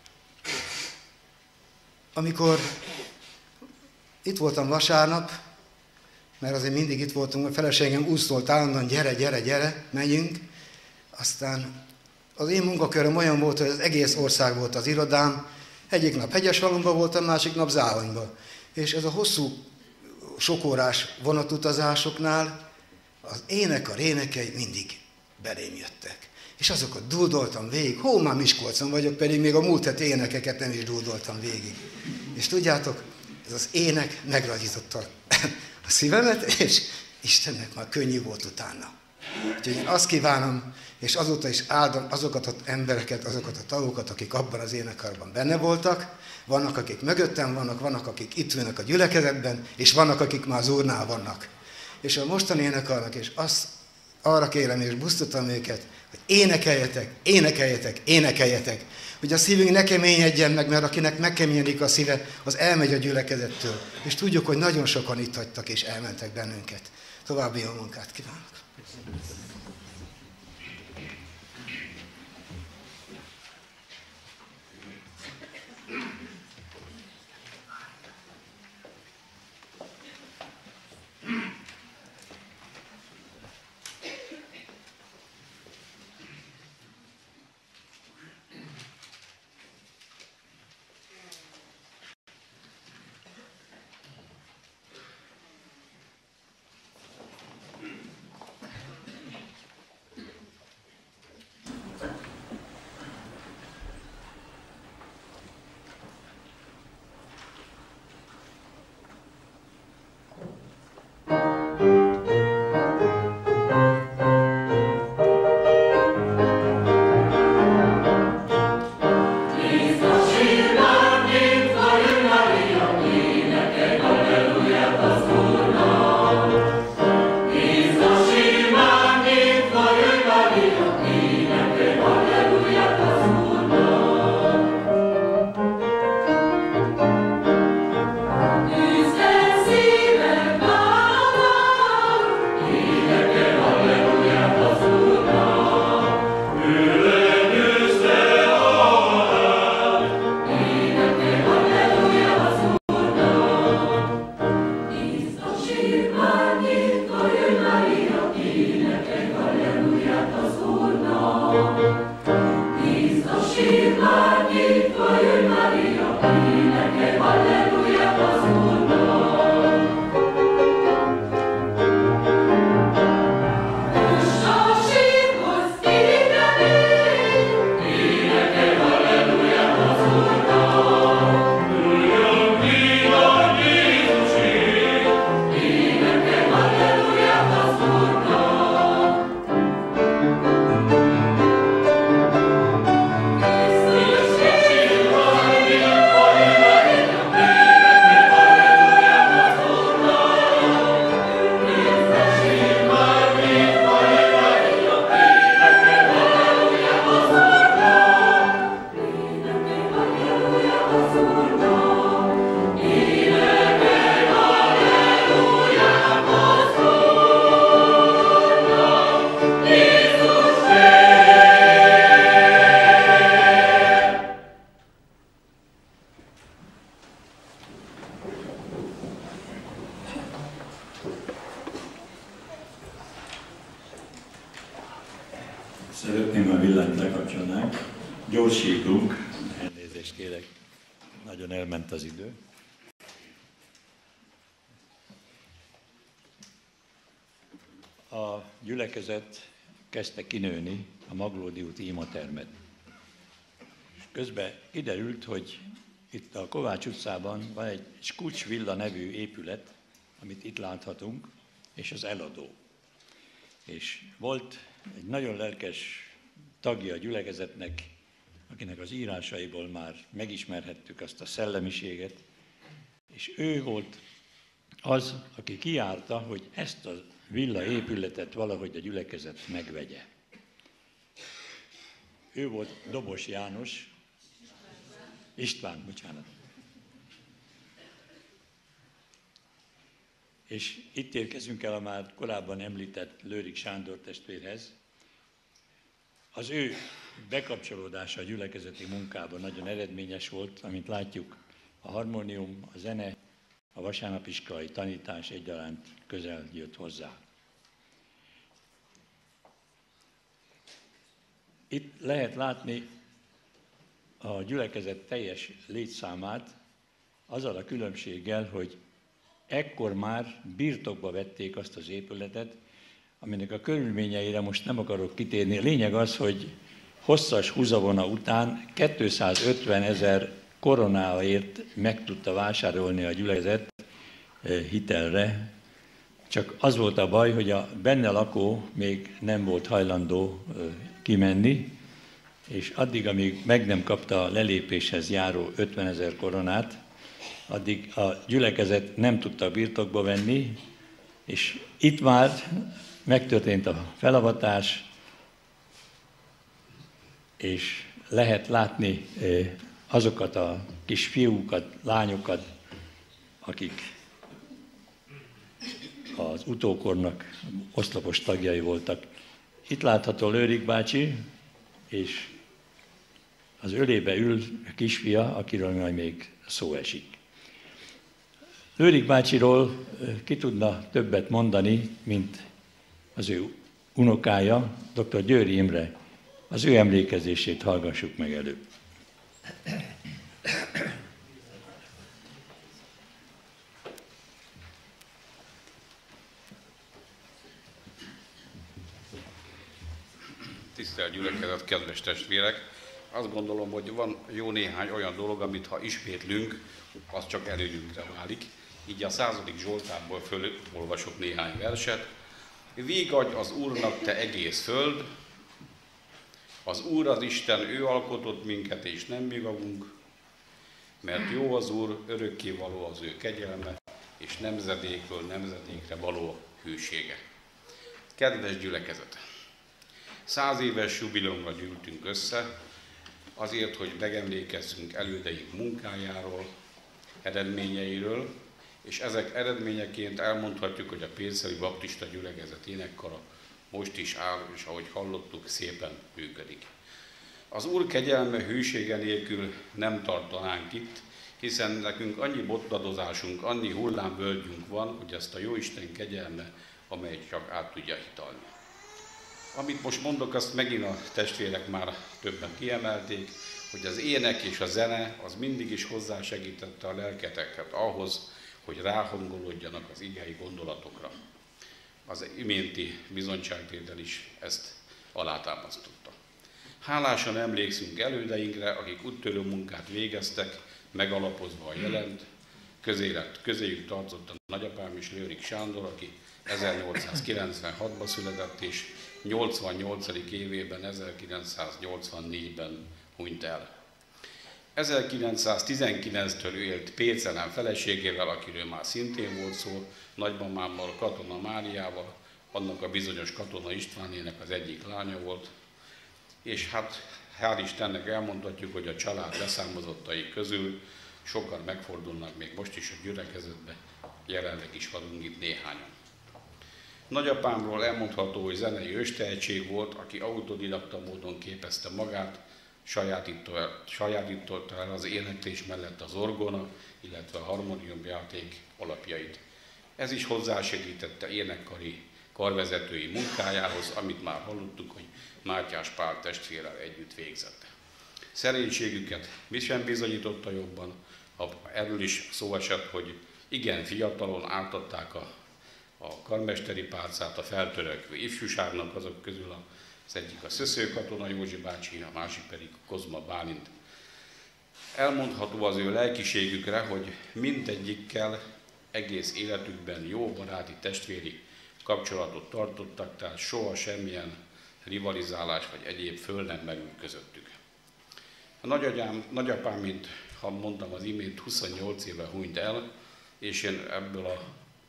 amikor itt voltam vasárnap, mert azért mindig itt voltunk, a feleségem úszolt állandóan, gyere, menjünk. Aztán az én munkaköröm olyan volt, hogy az egész ország volt az irodám. Egyik nap Hegyeshalomban voltam, másik nap Záhonyban. És ez a hosszú, sokórás vonatutazásoknál az énekar énekei mindig belém jöttek. És azokat dúdoltam végig. Már Miskolcon vagyok, pedig még a múlt heti énekeket nem is dúdoltam végig. És tudjátok, ez az ének megragyította a szívemet, és Istennek már könnyű volt utána. Úgyhogy én azt kívánom, és azóta is áldom azokat az embereket, azokat a tagokat, akik abban az énekarban benne voltak. Vannak, akik mögöttem vannak, akik itt vannak a gyülekezetben, és vannak, akik már az Úrnál vannak. És a mostani énekarnak, és arra kérem, és busztatom őket, hogy énekeljetek, hogy a szívünk ne keményedjen meg, mert akinek megkeményedik a szíve, az elmegy a gyülekezettől. És tudjuk, hogy nagyon sokan itt hagytak, és elmentek bennünket. További jó munkát kívánok! Szeretném, ha villanyt lekapcsolnánk. Gyorsítunk. Elnézést kérek. Nagyon elment az idő. A gyülekezet kezdte kinőni a Maglódi úti imatermet. És közben kiderült, hogy itt a Kovács utcában van egy Skucs Villa nevű épület, amit itt láthatunk, és az eladó. És volt egy nagyon lelkes tagja a gyülekezetnek, akinek az írásaiból már megismerhettük azt a szellemiséget, és ő volt az, aki kiállta, hogy ezt a villa épületet valahogy a gyülekezet megvegye. Ő volt Dobos János, István, bocsánat. És itt érkezünk el a már korábban említett Lőrik Sándor testvérhez. Az ő bekapcsolódása a gyülekezeti munkában nagyon eredményes volt, amint látjuk, a harmónium, a zene, a vasárnapiskolai tanítás egyaránt közel jött hozzá. Itt lehet látni a gyülekezet teljes létszámát, azzal a különbséggel, hogy ekkor már birtokba vették azt az épületet, aminek a körülményeire most nem akarok kitérni. A lényeg az, hogy hosszas húzavona után 250 000 koronáért meg tudta vásárolni a gyülekezet hitelre. Csak az volt a baj, hogy a benne lakó még nem volt hajlandó kimenni, és addig, amíg meg nem kapta a lelépéshez járó 50 000 koronát, addig a gyülekezet nem tudta birtokba venni, és itt már megtörtént a felavatás, és lehet látni azokat a kis fiúkat, lányokat, akik az utókornak oszlopos tagjai voltak. Itt látható Lőrik bácsi, és az ölébe ül a kisfia, akiről majd még szó esik. Lőrik bácsiról ki tudna többet mondani, mint az ő unokája, dr. Győri Imre. Az ő emlékezését hallgassuk meg előbb. Tisztelt gyülekezet, kedves testvérek! Azt gondolom, hogy van jó néhány olyan dolog, amit ha ismétlünk, az csak előnyünkre válik. Így a 100. Zsoltárból fölolvasok néhány verset. Végadj az Úrnak, te egész föld, az Úr az Isten, ő alkotott minket, és nem mi magunk, mert jó az Úr, örökké való az ő kegyelme, és nemzedékről nemzedékre való hűsége. Kedves gyülekezet! 100 éves jubileumra gyűltünk össze, azért, hogy megemlékezzünk elődeink munkájáról, eredményeiről, és ezek eredményeként elmondhatjuk, hogy a Péceli Baptista Gyülekezet énekkara most is áll, és ahogy hallottuk, szépen működik. Az Úr kegyelme, hűsége nélkül nem tartanánk itt, hiszen nekünk annyi botladozásunk, annyi hullámvölgyünk van, hogy ezt a Jóisten kegyelme, amely csak át tudja hitalni. Amit most mondok, azt megint a testvérek már többen kiemelték, hogy az ének és a zene az mindig is hozzásegítette a lelketeket ahhoz, hogy ráhangolódjanak az igei gondolatokra. Az iménti bizonyságtétel is ezt alátámasztotta. Hálásan emlékszünk elődeinkre, akik úttörő munkát végeztek, megalapozva a jelent. Közéjük tartott a nagyapám is, Lőrik Sándor, aki 1896-ban született, és 88. évében, 1984-ben hunyt el. 1919-től élt Pécelen feleségével, akiről már szintén volt szó, nagymamámmal, Katona Máriával, annak a bizonyos Katona Istvánének az egyik lánya volt, és hát hál' Istennek elmondhatjuk, hogy a család leszármazottai közül sokan megfordulnak még most is a gyülekezetbe, jelenleg is vagyunk itt néhányan. Nagyapámról elmondható, hogy zenei őstehetség volt, aki autodidakta módon képezte magát, sajátította el az éneklés mellett az orgona, illetve a harmóniumjáték alapjait. Ez is hozzásegítette énekkari karvezetői munkájához, amit már hallottuk, hogy Mátyás Pál testvérrel együtt végzett. Szerénységüket mi sem bizonyította jobban, erről is szó esett, hogy igen fiatalon átadták a karmesteri pálcát a feltörekvő ifjúságnak, azok közül az egyik a Szösző Katona Józsi bácsi, a másik pedig Kozma Bálint. Elmondható az ő lelkiségükre, hogy mindegyikkel egész életükben jó baráti testvéri kapcsolatot tartottak, tehát soha semmilyen rivalizálás vagy egyéb föl nem merült közöttük. A nagyapám, mint ha mondtam az imént, 28 éve hunyt el, és én ebből a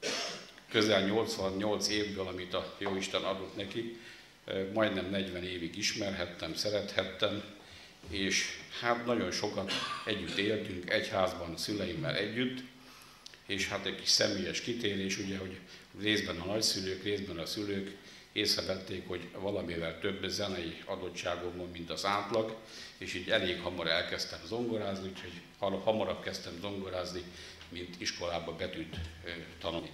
közel 88 évből, amit a Jóisten adott neki, majdnem 40 évig ismerhettem, szerethettem, és hát nagyon sokat együtt éltünk, egy házban szüleimmel együtt, és hát egy kis személyes kitérés, ugye, hogy részben a nagyszülők, részben a szülők észrevették, hogy valamivel több zenei adottságom van, mint az átlag, és így elég hamar elkezdtem zongorázni, úgyhogy hamarabb kezdtem zongorázni, mint iskolába betűt tanulni.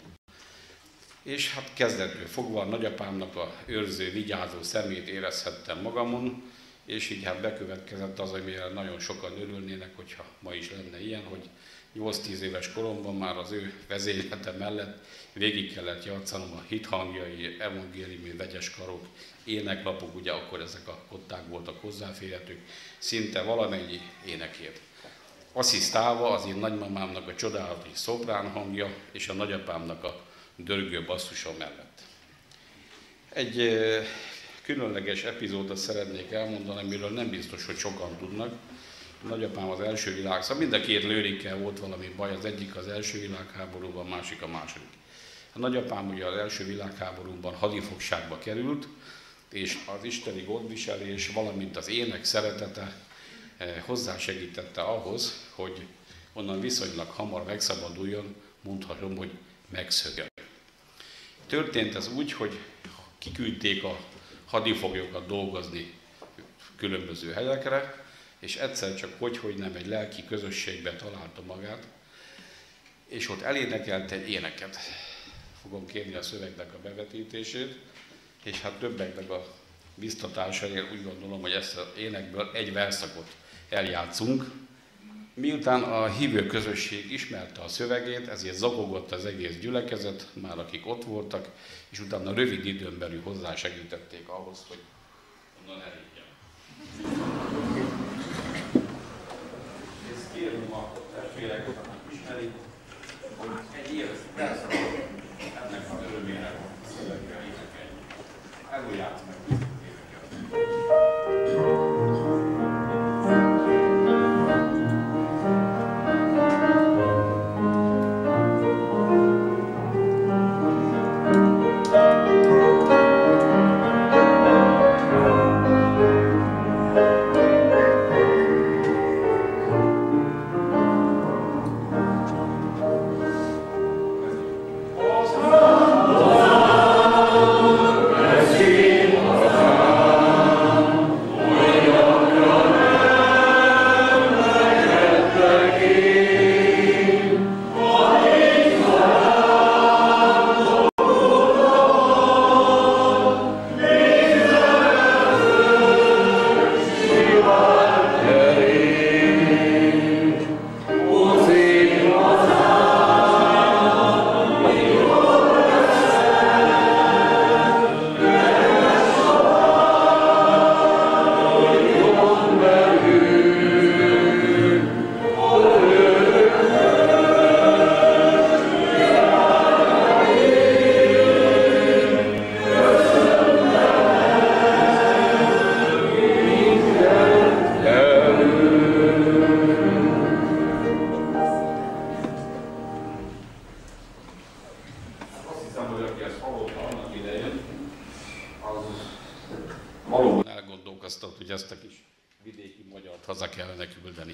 És hát kezdettől fogva a nagyapámnak a őrző, vigyázó szemét érezhettem magamon, és így hát bekövetkezett az, amire nagyon sokan örülnének, hogyha ma is lenne ilyen, hogy 8-10 éves koromban már az ő vezénylete mellett végig kellett játszanom a hithangjai, evangéliumi vegyes karok, éneklapok, ugye akkor ezek a kották voltak hozzáférhetők, szinte valamennyi énekért. Asszisztálva az én nagymamámnak a csodálatos szoprán hangja és a nagyapámnak a dörgő basszusa mellett. Egy különleges epizódot szeretnék elmondani, amiről nem biztos, hogy sokan tudnak. A nagyapám az első világ, szóval mind a két lőrikkel volt valami baj, az egyik az első világháborúban, a másik a második. A nagyapám ugye az első világháborúban hadifogságba került, és az isteni gondviselés, valamint az ének szeretete hozzásegítette ahhoz, hogy onnan viszonylag hamar megszabaduljon, mondhatom, hogy megszögel. Történt ez úgy, hogy kiküldték a hadifoglyokat dolgozni különböző helyekre, és egyszer csak hogy nem egy lelki közösségbe találta magát, és ott elénekelt egy éneket. Fogom kérni a szövegnek a bevetítését, és hát többeknek a biztatásáért úgy gondolom, hogy ezt az énekből egy verszakot eljátszunk. Miután a hívő közösség ismerte a szövegét, ezért zakogott az egész gyülekezet, már akik ott voltak, és utána rövid időn belül hozzásegítették ahhoz, hogy onnan elégjen. Ezt kérem a testvéreket, akik ismerik, hogy egy éves verszakot ennek az örömére szöveggel énekelni. Előjátsz meg énekelni. Hogy ezt a kis vidéki magyart haza kellene küldeni.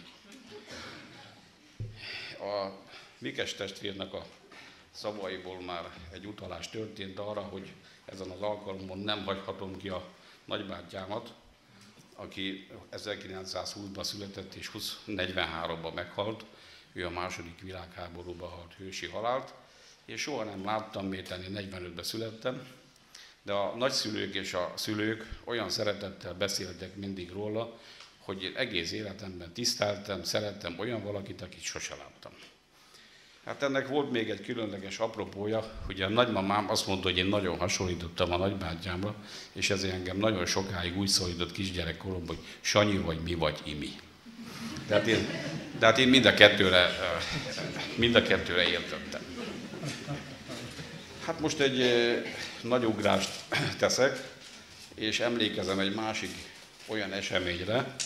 A Mikes testvérnek a szavaiból már egy utalás történt arra, hogy ezen az alkalommal nem hagyhatom ki a nagybátyámat, aki 1920-ban született és 43-ban meghalt. Ő a második világháborúban halt hősi halált, és soha nem láttam, miután én 45-ben születtem, de a nagyszülők és a szülők olyan szeretettel beszéltek mindig róla, hogy én egész életemben tiszteltem, szerettem olyan valakit, akit sose láttam. Hát ennek volt még egy különleges apropója, hogy a nagymamám azt mondta, hogy én nagyon hasonlítottam a nagybátyámra, és ezért engem nagyon sokáig úgy szólított kisgyerekkoromban, hogy Sanyi vagy mi vagy Imi. Tehát én mind a kettőre értettem. Hát most egy nagy ugrást teszek, és emlékezem egy másik olyan eseményre,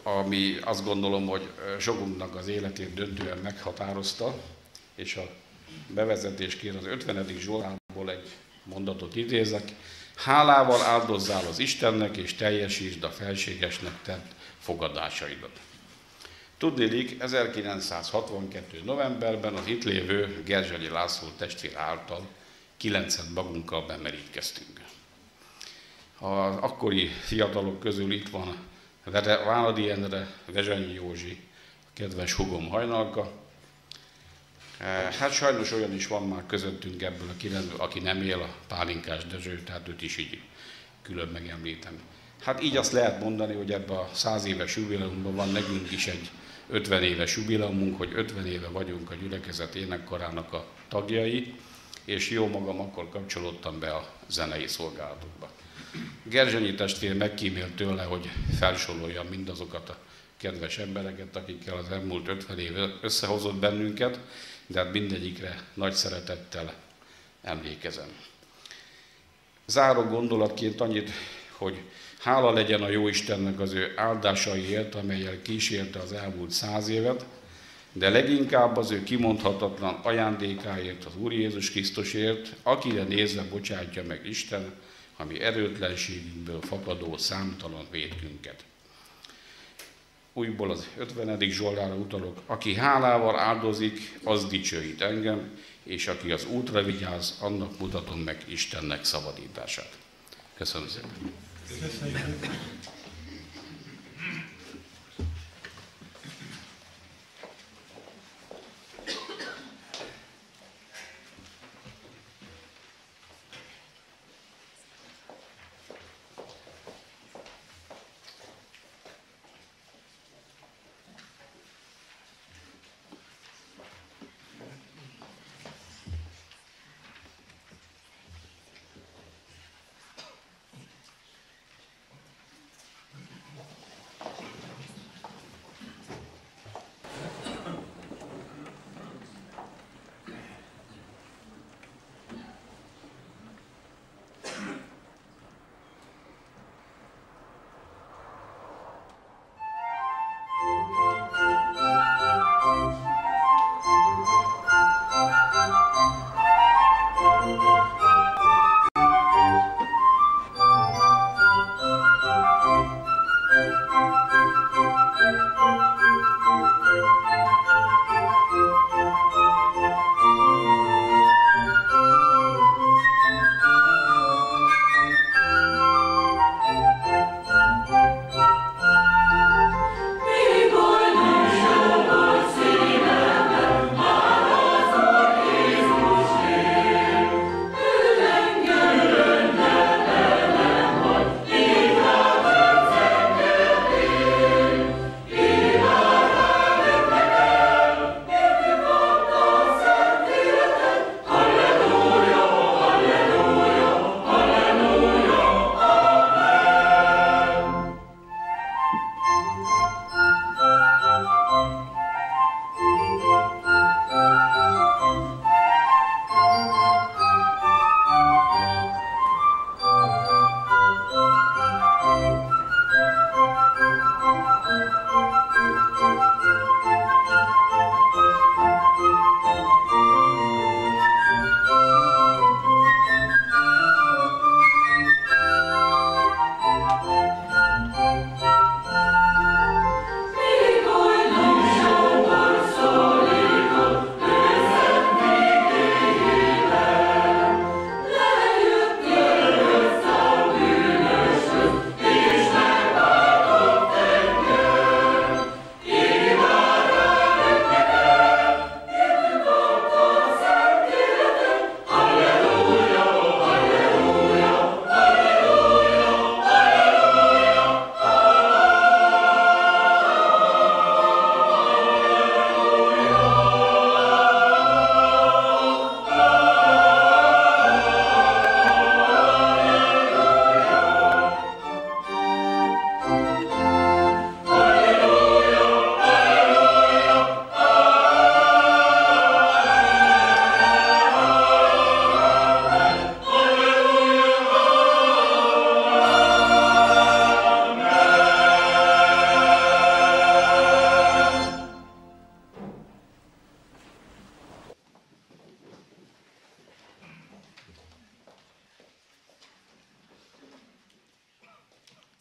ami azt gondolom, hogy sokunknak az életét döntően meghatározta, és a bevezetésként az 50. Zsoltárból egy mondatot idézek. Hálával áldozzál az Istennek, és teljesítsd a felségesnek tett fogadásaidat. Tudniillik, 1962. novemberben az itt lévő Gerzsanyi László testvér által 9-en magunkkal bemerítkeztünk. Az akkori fiatalok közül itt van Váradi Endre, Vezsanyi Józsi, a kedves hugom Hajnalka. Hát sajnos olyan is van már közöttünk ebből a 9-ből, aki nem él, a Pálinkás Dezső, tehát őt is így külön megemlítem. Hát így azt lehet mondani, hogy ebben a 100 éves jubileumban van nekünk is egy 50 éves jubileumunk, hogy 50 éve vagyunk a gyülekezet énekkarának a tagjai, és jó magam akkor kapcsolódtam be a zenei szolgálatokba. Gerzsanyi testvér megkímélt tőle, hogy felsoroljam mindazokat a kedves embereket, akikkel az elmúlt 50 év összehozott bennünket, de hát mindegyikre nagy szeretettel emlékezem. Záró gondolatként annyit, hogy hála legyen a Jóistennek az ő áldásaiért, amellyel kísérte az elmúlt 100 évet, de leginkább az ő kimondhatatlan ajándékáért, az Úr Jézus Krisztusért, akire nézve bocsátja meg Isten, ami erőtlenségünkből fakadó számtalan vétkünket. Újból az 50. Zsoltárra utalok, aki hálával áldozik, az dicsőít engem, és aki az útra vigyáz, annak mutatom meg Istennek szabadítását. Köszönöm szépen! Köszönöm.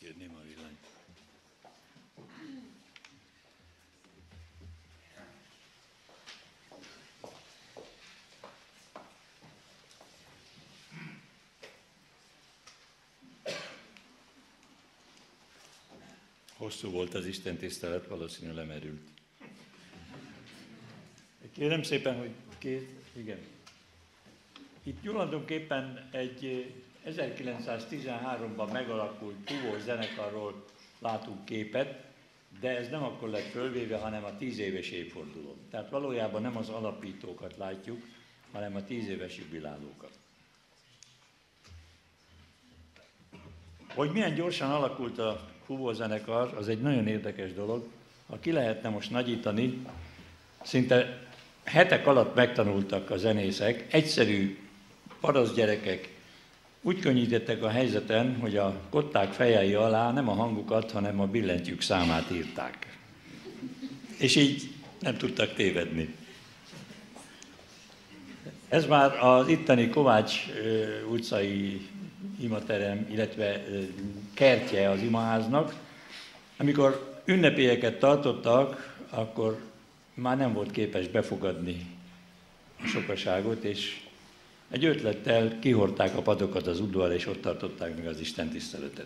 Kérném a villanyt. Hosszú volt az Isten tisztelet, valószínűleg lemerült. Kérem szépen, hogy igen. Itt tulajdonképpen egy 1913-ban megalakult Fúvós zenekarról látunk képet, de ez nem akkor lett fölvéve, hanem a 10 éves évfordulón. Tehát valójában nem az alapítókat látjuk, hanem a 10 éves jubilálókat. Hogy milyen gyorsan alakult a Fúvós zenekar, az egy nagyon érdekes dolog. Ha ki lehetne most nagyítani, szinte hetek alatt megtanultak a zenészek, egyszerű parasztgyerekek úgy könnyítettek a helyzeten, hogy a kották fejei alá nem a hangukat, hanem a billentyűk számát írták. És így nem tudtak tévedni. Ez már az itteni Kovács utcai imaterem, illetve kertje az imaháznak. Amikor ünnepélyeket tartottak, akkor már nem volt képes befogadni a sokaságot, és egy ötlettel kihordták a padokat az udvarra, és ott tartották meg az istentiszteletet.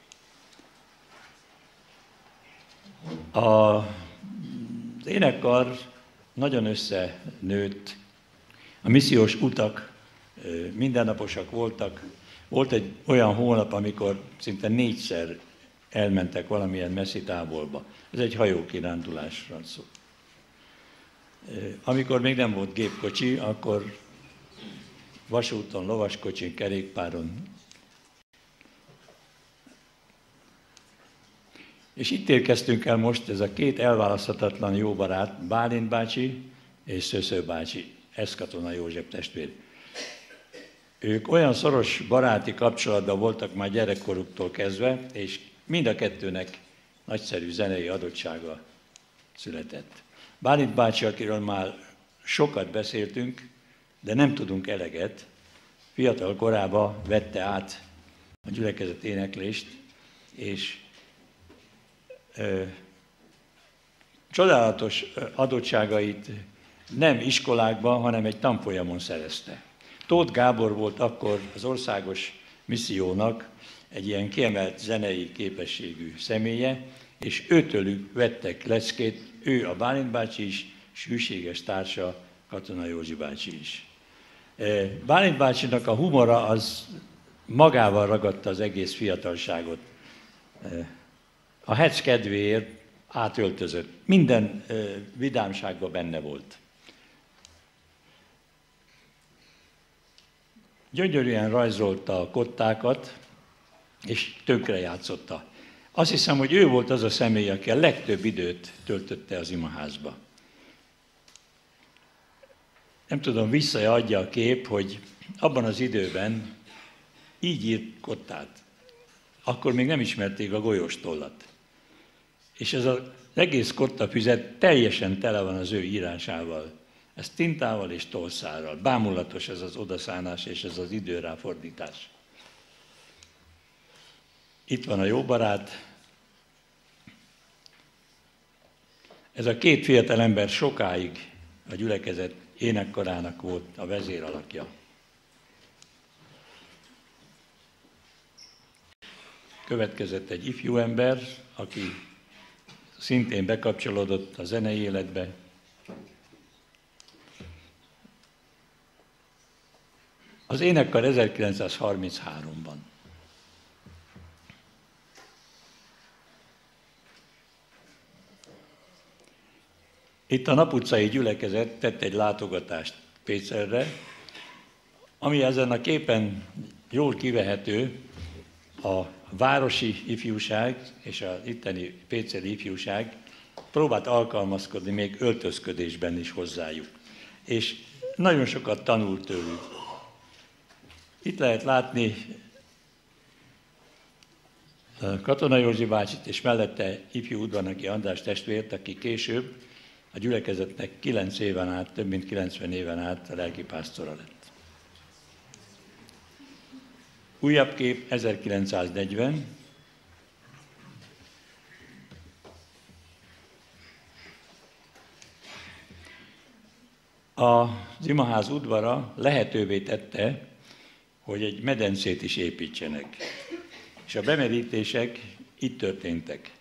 Az énekkar nagyon összenőtt, a missziós utak mindennaposak voltak. Volt egy olyan hónap, amikor szinte 4-szer elmentek valamilyen messzi távolba. Ez egy hajókirándulásra szó. Amikor még nem volt gépkocsi, akkor vasúton, lovaskocsin, kerékpáron. És itt érkeztünk el most, ez a két elválaszthatatlan jó barát, Bálint bácsi és Szösző bácsi, ez Katona József testvér. Ők olyan szoros baráti kapcsolatban voltak már gyerekkoruktól kezdve, és mind a kettőnek nagyszerű zenei adottsága született. Bálint bácsi, akiről már sokat beszéltünk, de nem tudunk eleget, fiatal korában vette át a gyülekezet éneklést, és csodálatos adottságait nem iskolákban, hanem egy tanfolyamon szerezte. Tóth Gábor volt akkor az országos missziónak egy ilyen kiemelt zenei képességű személye, és őtőlük vettek leckét, ő a Bálint bácsi is, és hűséges társa Katona Józsi bácsi is. Bálint bácsinak a humora az magával ragadta az egész fiatalságot. A hecc kedvéért átöltözött. Minden vidámságban benne volt. Gyönyörűen rajzolta a kottákat, és tönkre játszotta. Azt hiszem, hogy ő volt az a személy, aki a legtöbb időt töltötte az imaházba. Nem tudom, visszaadja a kép, hogy abban az időben így írt kottát. Akkor még nem ismerték a golyóstollat. És ez az egész kottafüzet teljesen tele van az ő írásával. Ez tintával és tolszárral. Bámulatos ez az odaszánás és ez az időráfordítás. Itt van a jó barát. Ez a két fiatal ember sokáig a gyülekezet énekkarának volt a vezéralakja. Következett egy ifjú ember, aki szintén bekapcsolódott a zenei életbe. Az énekkar 1933-ban. Itt a Nap utcai gyülekezet tett egy látogatást Pécelre, ami ezen a képen jól kivehető, a városi ifjúság és az itteni péceli ifjúság próbált alkalmazkodni még öltözködésben is hozzájuk. És nagyon sokat tanult tőlük. Itt lehet látni Katona Józsi bácsit, és mellette ifjú Udvarnoki András testvért, aki később a gyülekezetnek 9 éven át, több mint 90 éven át a lelkipásztora lett. Újabb kép 1940. Az imaház udvara lehetővé tette, hogy egy medencét is építsenek. És a bemerítések itt történtek.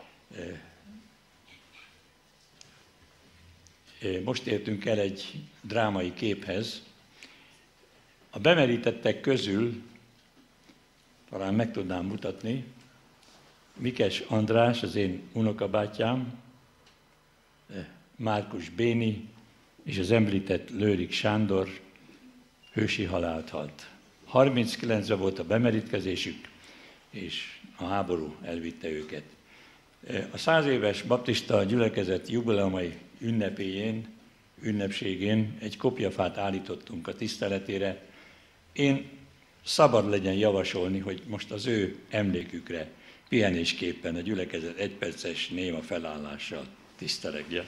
Most értünk el egy drámai képhez. A bemerítettek közül, talán meg tudnám mutatni, Mikes András, az én unokabátyám, Márkus Béni és az említett Lőrik Sándor hősi halált halt. 39-re volt a bemerítkezésük, és a háború elvitte őket. A 100 éves baptista gyülekezet jubileumai ünnepségén egy kopjafát állítottunk a tiszteletére. Én szabad legyen javasolni, hogy most az ő emlékükre pihenésképpen a gyülekezet egyperces néma felállással tisztelegjen.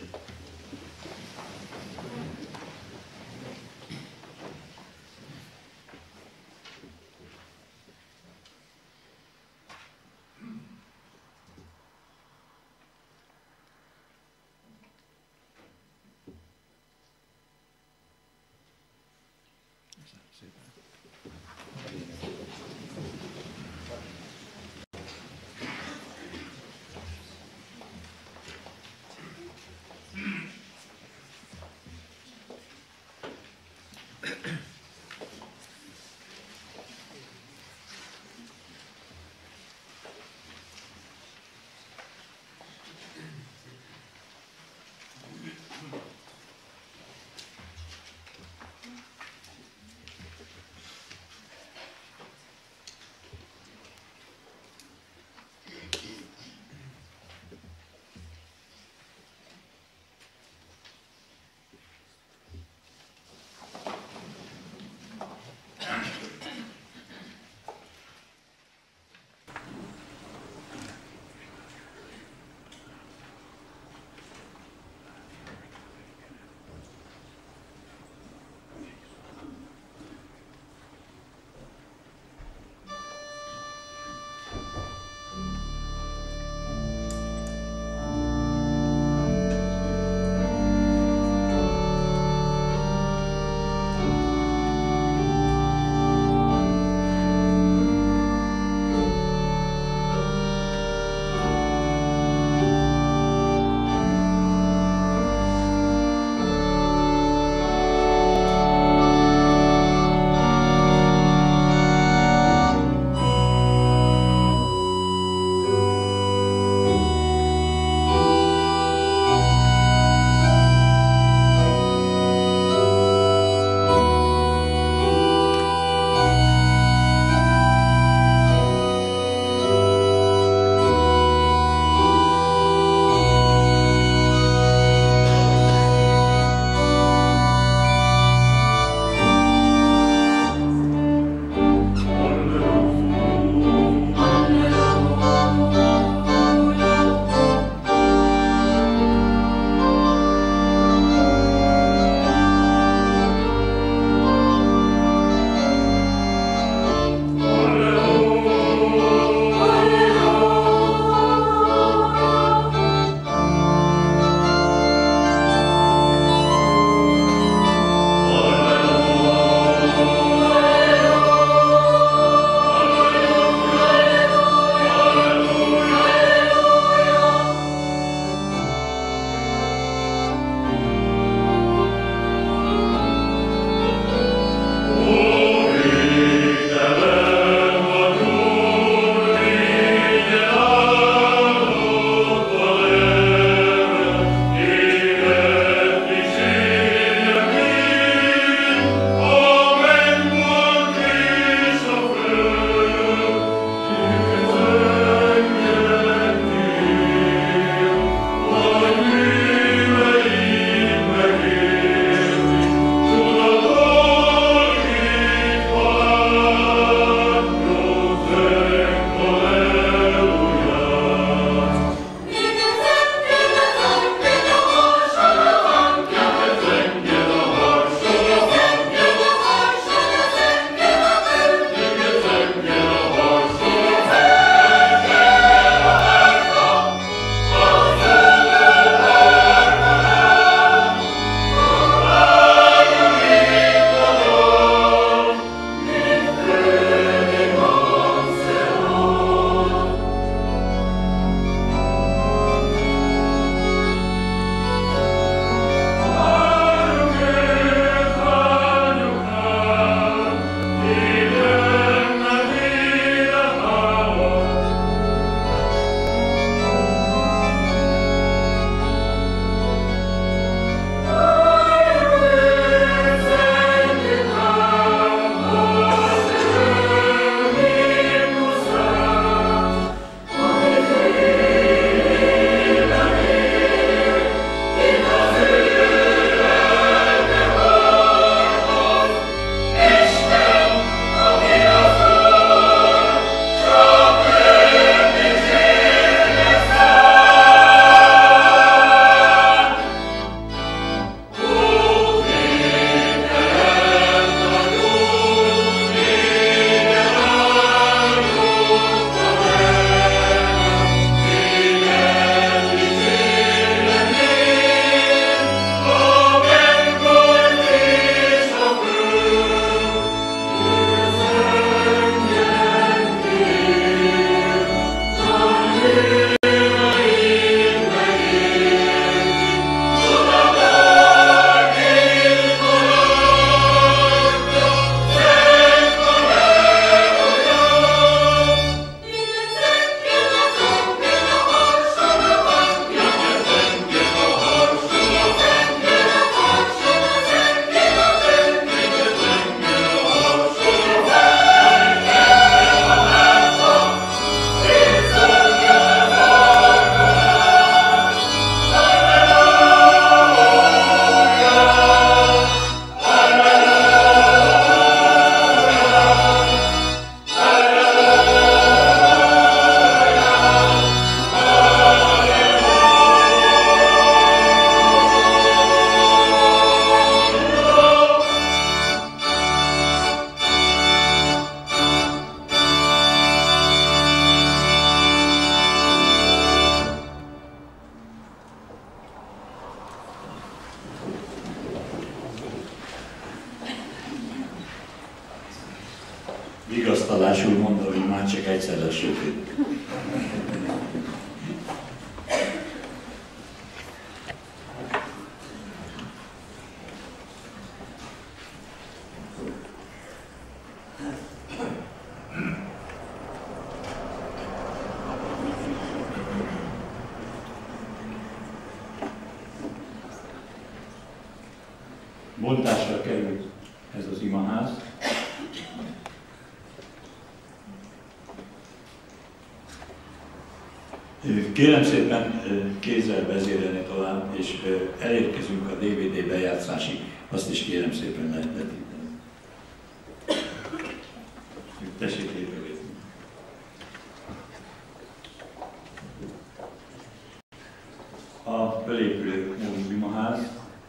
egyszer lesz sötét. Bontásra került ez az imaház. Kérem szépen kézzel vezérelni tovább, és elérkezünk a DVD bejátszásig, azt is kérem szépen lehetíteni. Tessék lépegetni. A fölépülő új imaház.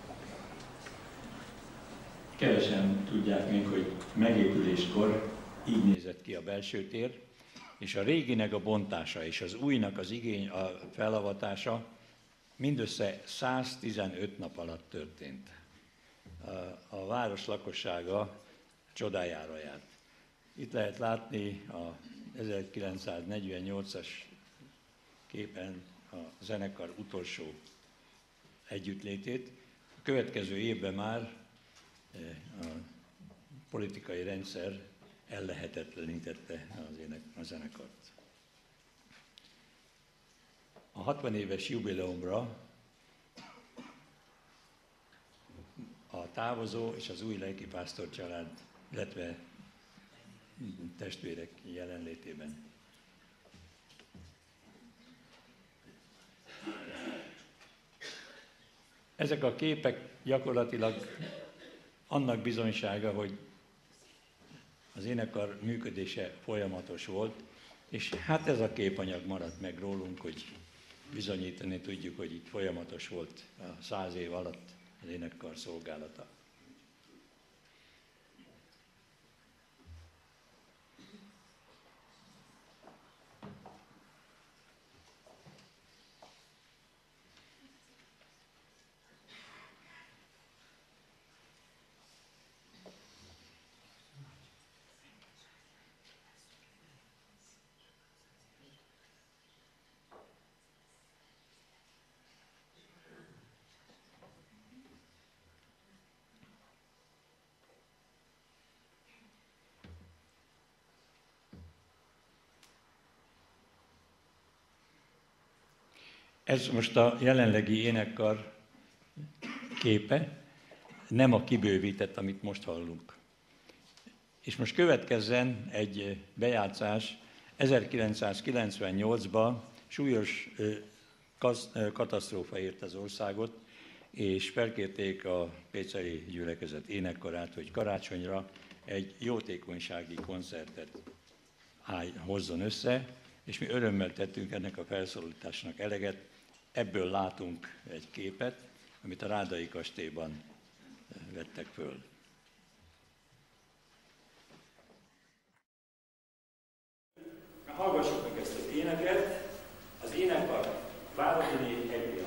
Kevesen tudják még, hogy megépüléskor így nézett ki a belső tér, és a réginek a bontása és az újnak az a felavatása mindössze 115 nap alatt történt. A város lakossága csodájára járt. Itt lehet látni a 1948-as képen a zenekar utolsó együttlétét. A következő évben már a politikai rendszer ellehetetlenítette a zenekart. A 60 éves jubileumra a távozó és az új lelkipásztor család, illetve testvérek jelenlétében. Ezek a képek gyakorlatilag annak bizonysága, hogy az énekkar működése folyamatos volt, és hát ez a képanyag maradt meg rólunk, hogy bizonyítani tudjuk, hogy itt folyamatos volt a 100 év alatt az énekkar szolgálata. Ez most a jelenlegi énekkar képe, nem a kibővített, amit most hallunk. És most következzen egy bejátszás. 1998-ban súlyos katasztrófa ért az országot, és felkérték a péceli gyülekezet énekkarát, hogy karácsonyra egy jótékonysági koncertet hozzon össze, és mi örömmel tettünk ennek a felszólításnak eleget. Ebből látunk egy képet, amit a Rádai kastélyban vettek föl. Hallgassuk meg ezt az éneket, az énekkar Váradi Egri.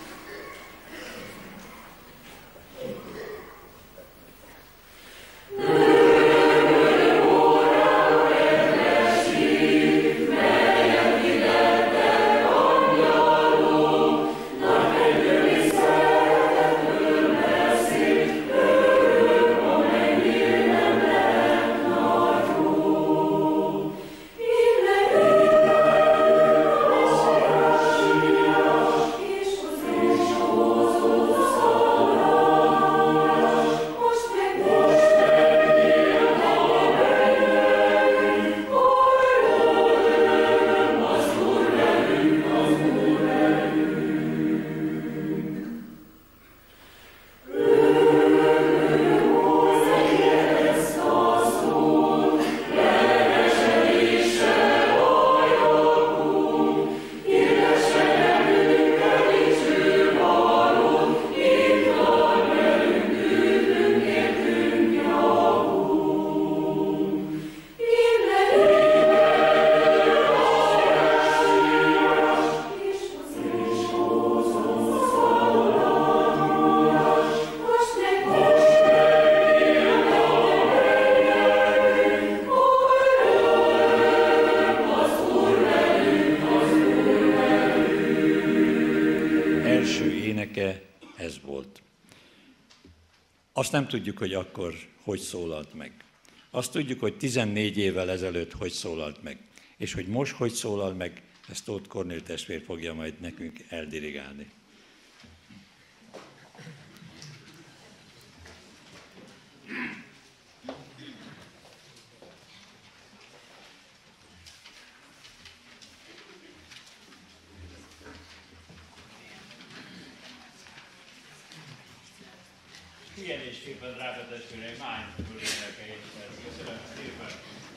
Yeah. Azt nem tudjuk, hogy akkor hogy szólalt meg. Azt tudjuk, hogy 14 évvel ezelőtt hogy szólalt meg. És hogy most hogy szólal meg, ezt Tóth Kornél testvér fogja majd nekünk eldirigálni. Figyelésképpen, drága testvéreim, mányföl énekeljét. Köszönöm szépen!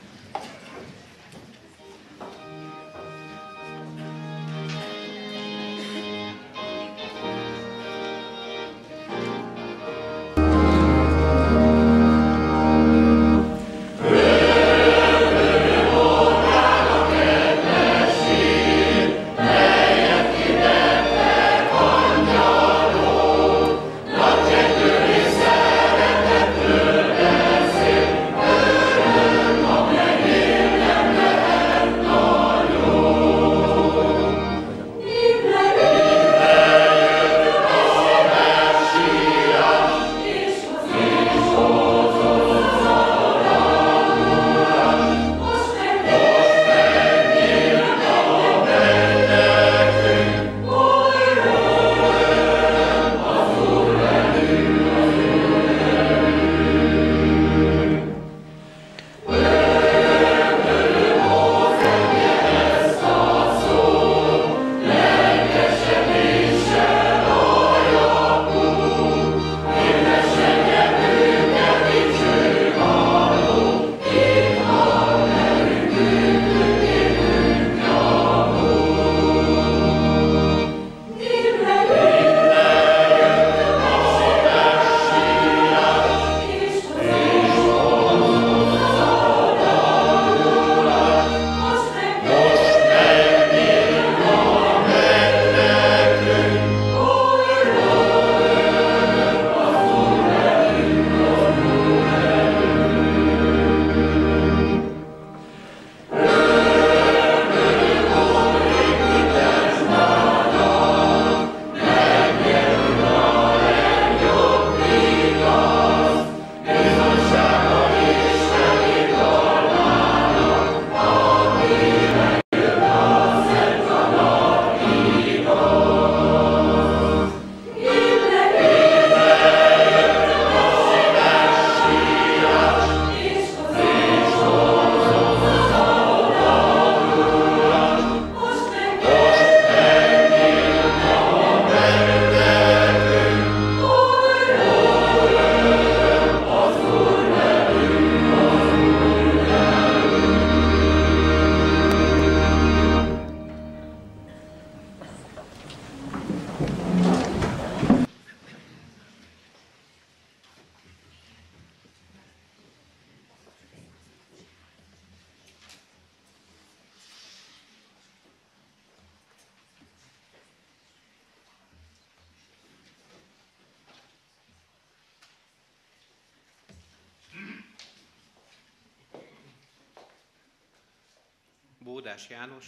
Bódás János,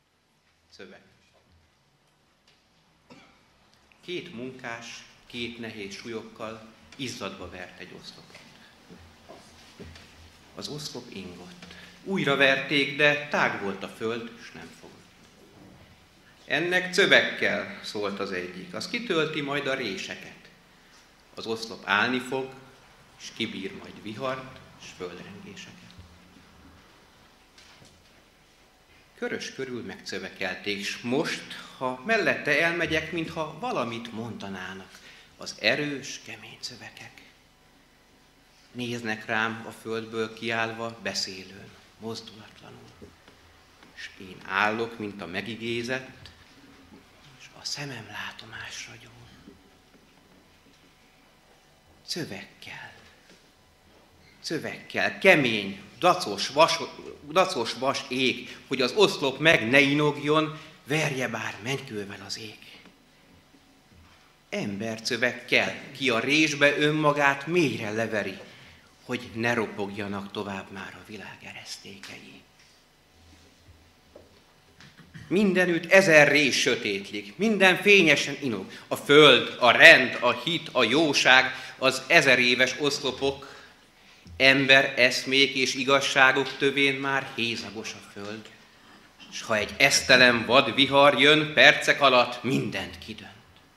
szöveg. Két munkás, két nehéz súlyokkal izzadva vert egy oszlopot. Az oszlop ingott. Újra verték, de tág volt a föld, s nem fogott. Ennek cövekkel, szólt az egyik, az kitölti majd a réseket. Az oszlop állni fog, és kibír majd vihart, s földrengéseket. Körös körül megcövekelték, s most, ha mellette elmegyek, mintha valamit mondanának az erős, kemény cövekek. Néznek rám a földből kiállva, beszélőn, mozdulatlanul. S én állok, mint a megigézett, és a szemem látomásra gyúl. Cövekkel, kemény, dacos vas ég, hogy az oszlop meg ne inogjon, verje bár mennykővel az ég. Embercövekkel, ki a résbe önmagát mélyre leveri, hogy ne ropogjanak tovább már a világ eresztékei. Mindenütt ezer rés sötétlik, minden fényesen inog. A föld, a rend, a hit, a jóság, az 1000 éves oszlopok, ember eszmék és igazságok tövén már hézagos a föld. S ha egy esztelen vad vihar jön, percek alatt mindent kidönt.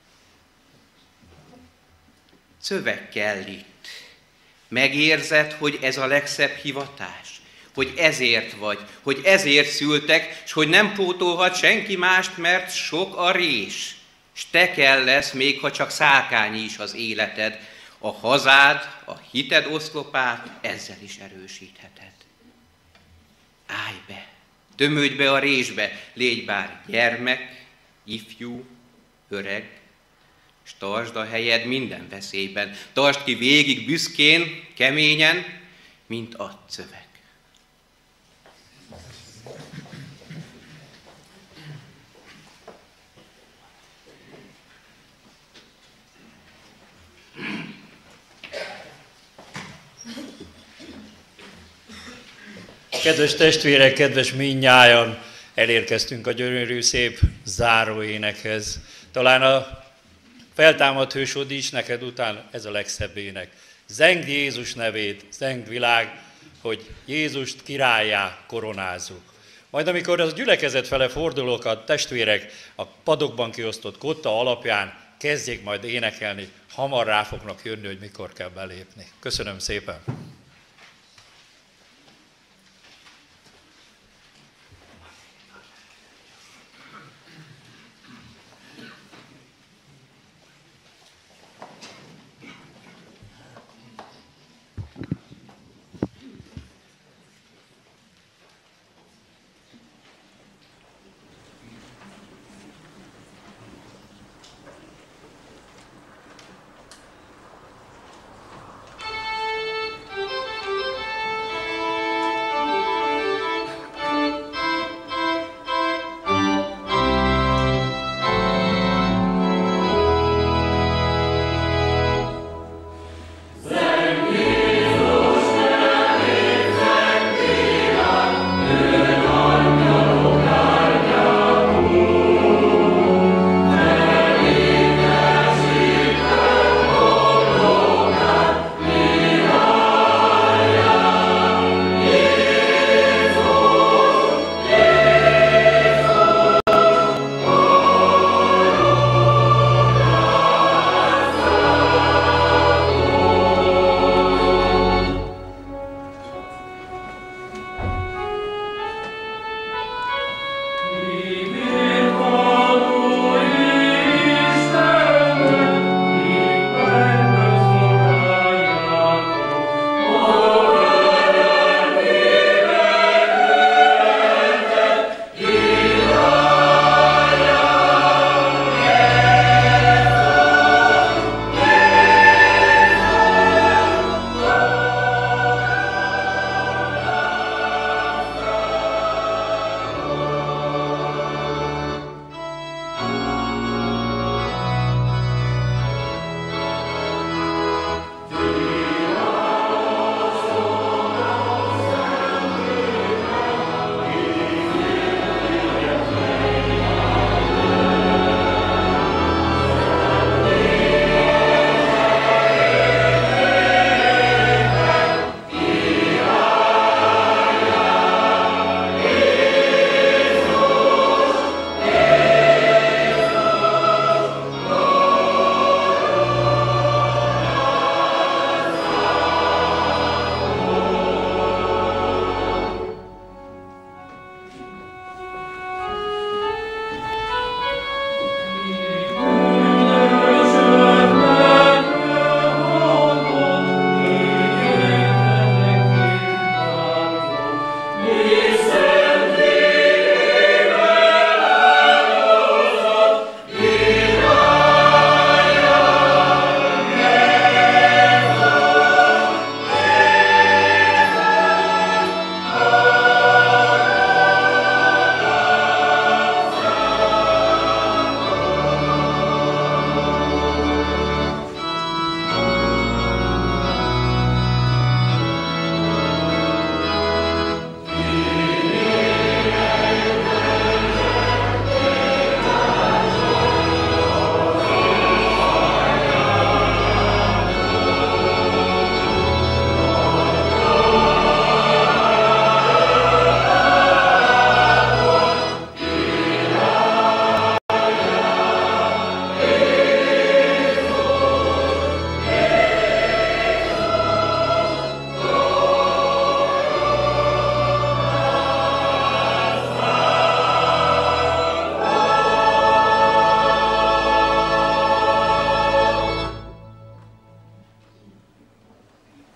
Szöveg kell itt. Megérzed, hogy ez a legszebb hivatás, hogy ezért vagy, hogy ezért szültek, s hogy nem pótolhat senki mást, mert sok a rés. S te kell lesz, még ha csak szálkányi is az életed, a hazád, a hited oszlopát ezzel is erősítheted. Állj be, tömődj be a résbe, légy bár gyermek, ifjú, öreg, s tartsd a helyed minden veszélyben, tartsd ki végig büszkén, keményen, mint a szöveg. Kedves testvérek, kedves mindnyájan, elérkeztünk a gyönyörű szép záróénekhez. Talán a feltámadt hősod is neked után ez a legszebb ének. Zengd Jézus nevét, zengd világ, hogy Jézust királlyá koronázzuk. Majd amikor az gyülekezet fele fordulok, a testvérek a padokban kiosztott kotta alapján kezdjék majd énekelni, hamar rá fognak jönni, hogy mikor kell belépni. Köszönöm szépen!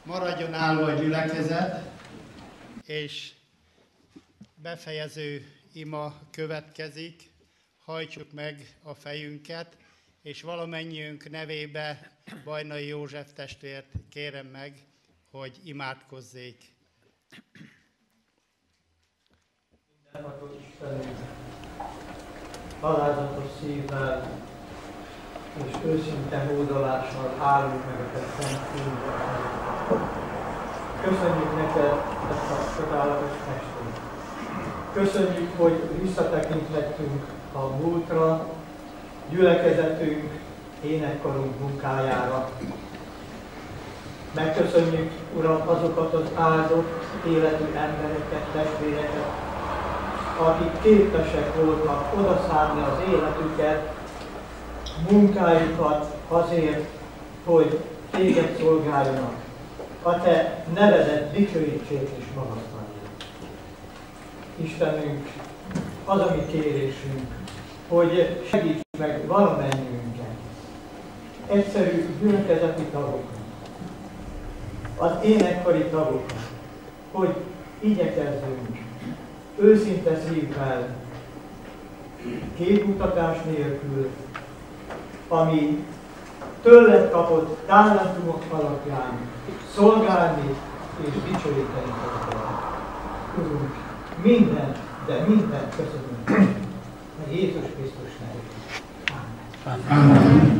Maradjon állva a gyülekezet, és befejező ima következik. Hajtsuk meg a fejünket, és valamennyiünk nevébe Bajnai József testvért kérem meg, hogy imádkozzék. Mindenható Istenünk, alázatos szívvel és őszinte hódolással állunk meg a te szent fényben. Köszönjük neked ezt a csodálatos estét. Köszönjük, hogy visszatekinthettünk a múltra, gyülekezetünk, énekkarunk munkájára. Megköszönjük, Uram, azokat az áldott életű embereket, testvéreket, akik képesek voltak odaszállni az életüket, munkájukat azért, hogy téged szolgáljanak, a te nevedet dicsőítsék és magasztalják. Istenünk, az a mi kérésünk, hogy segíts meg valamennyiünket, egyszerű gyülekezeti tagokat, az énekkari tagokat, hogy igyekezzünk őszinte szívvel, képmutatás nélkül, ami tőled kapott talentumok alapján szolgálni és dicsőíteni téged. Urunk, mindent, de mindent köszönünk. Meg Jézus Krisztus nevében. Amen. Amen.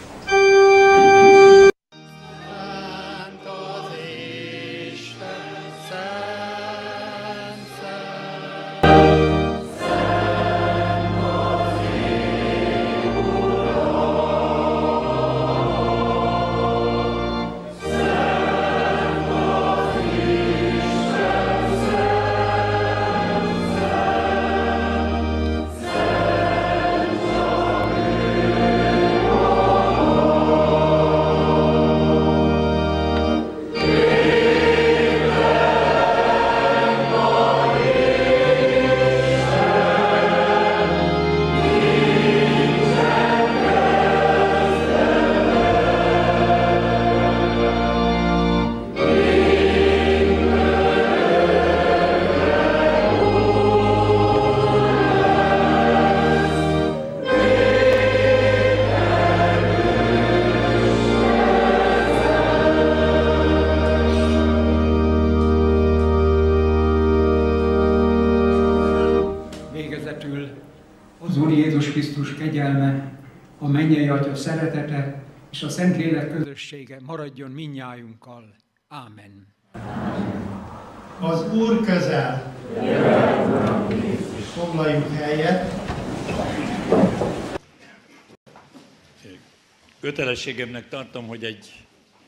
Kegyelme, a mennyei Atya szeretete és a Szentlélek közössége maradjon mindnyájunkkal. Ámen. Az Úr közel. Foglaljunk helyet. Kötelességemnek tartom, hogy egy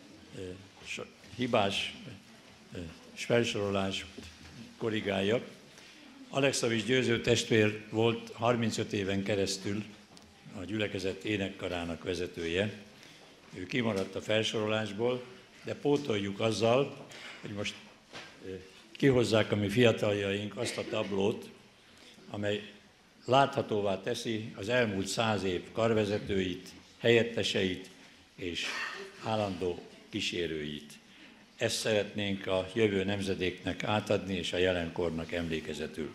hibás felsorolást korrigáljak. Alexavics Győző testvér volt 35 éven keresztül a gyülekezet énekkarának vezetője. Ő kimaradt a felsorolásból, de pótoljuk azzal, hogy most kihozzák a mi fiataljaink azt a tablót, amely láthatóvá teszi az elmúlt 100 év karvezetőit, helyetteseit és állandó kísérőit. Ezt szeretnénk a jövő nemzedéknek átadni, és a jelenkornak emlékezetül.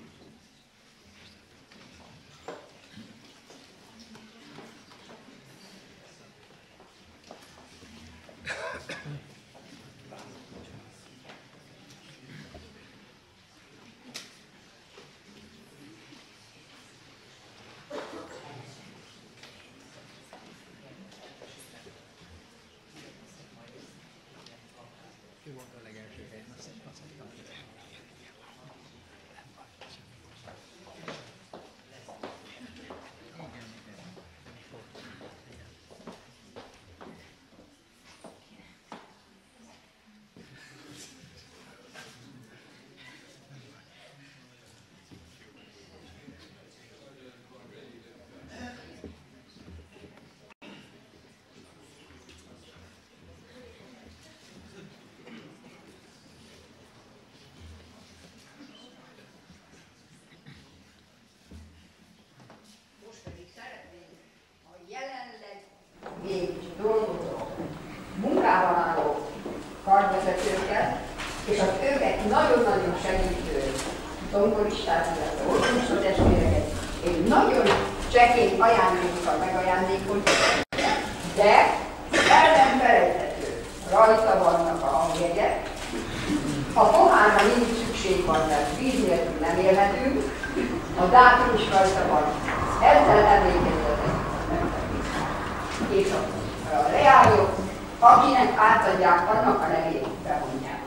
karvezetőket, és az őket nagyon-nagyon segítő zongoristát, illetve orgonista testvéreket, én nagyon csekély ajándékkal megajándékoztam, de el nem felejthető, rajta vannak a hangjegyek, a pohárra mindig szükség van, mert víz nélkül nem élhetünk, a dátum is rajta van, ezzel emlékezzetek. És a leányok, akinek átadják, annak a nevét bemondják.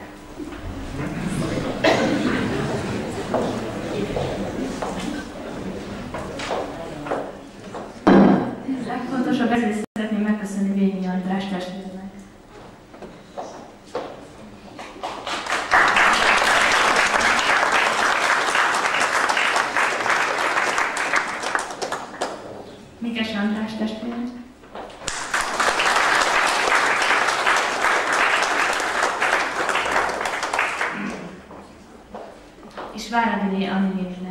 Legfontosabb ezért szeretném megköszönni Vényi András testvérnek. Mikes András testvérnek. És Váradi Anni néninek.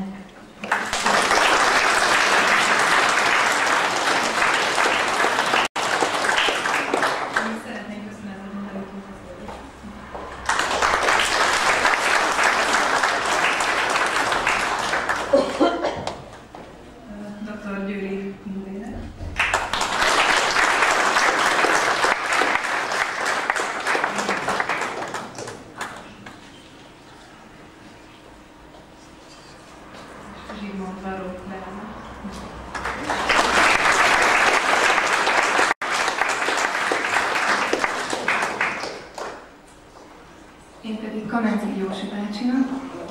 Én pedig Kamenzi Józsi bácsinak.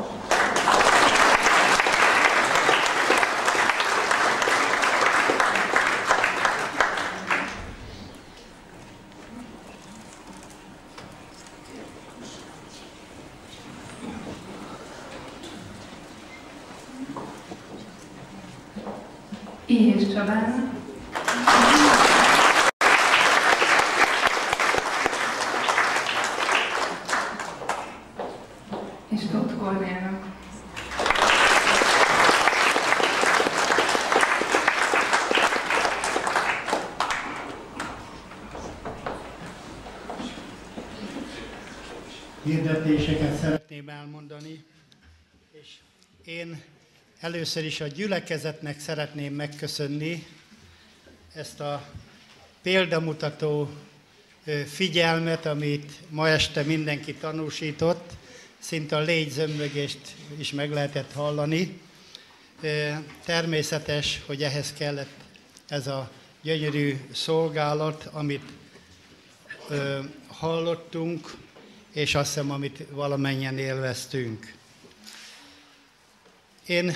Éhes Csabának. És Tóth Kornélnak. Hirdetéseket szeretném elmondani, és én először is a gyülekezetnek szeretném megköszönni ezt a példamutató figyelmet, amit ma este mindenki tanúsított, szinte a légyzömmögést is meg lehetett hallani. Természetes, hogy ehhez kellett ez a gyönyörű szolgálat, amit hallottunk, és azt hiszem, amit valamennyien élveztünk. Én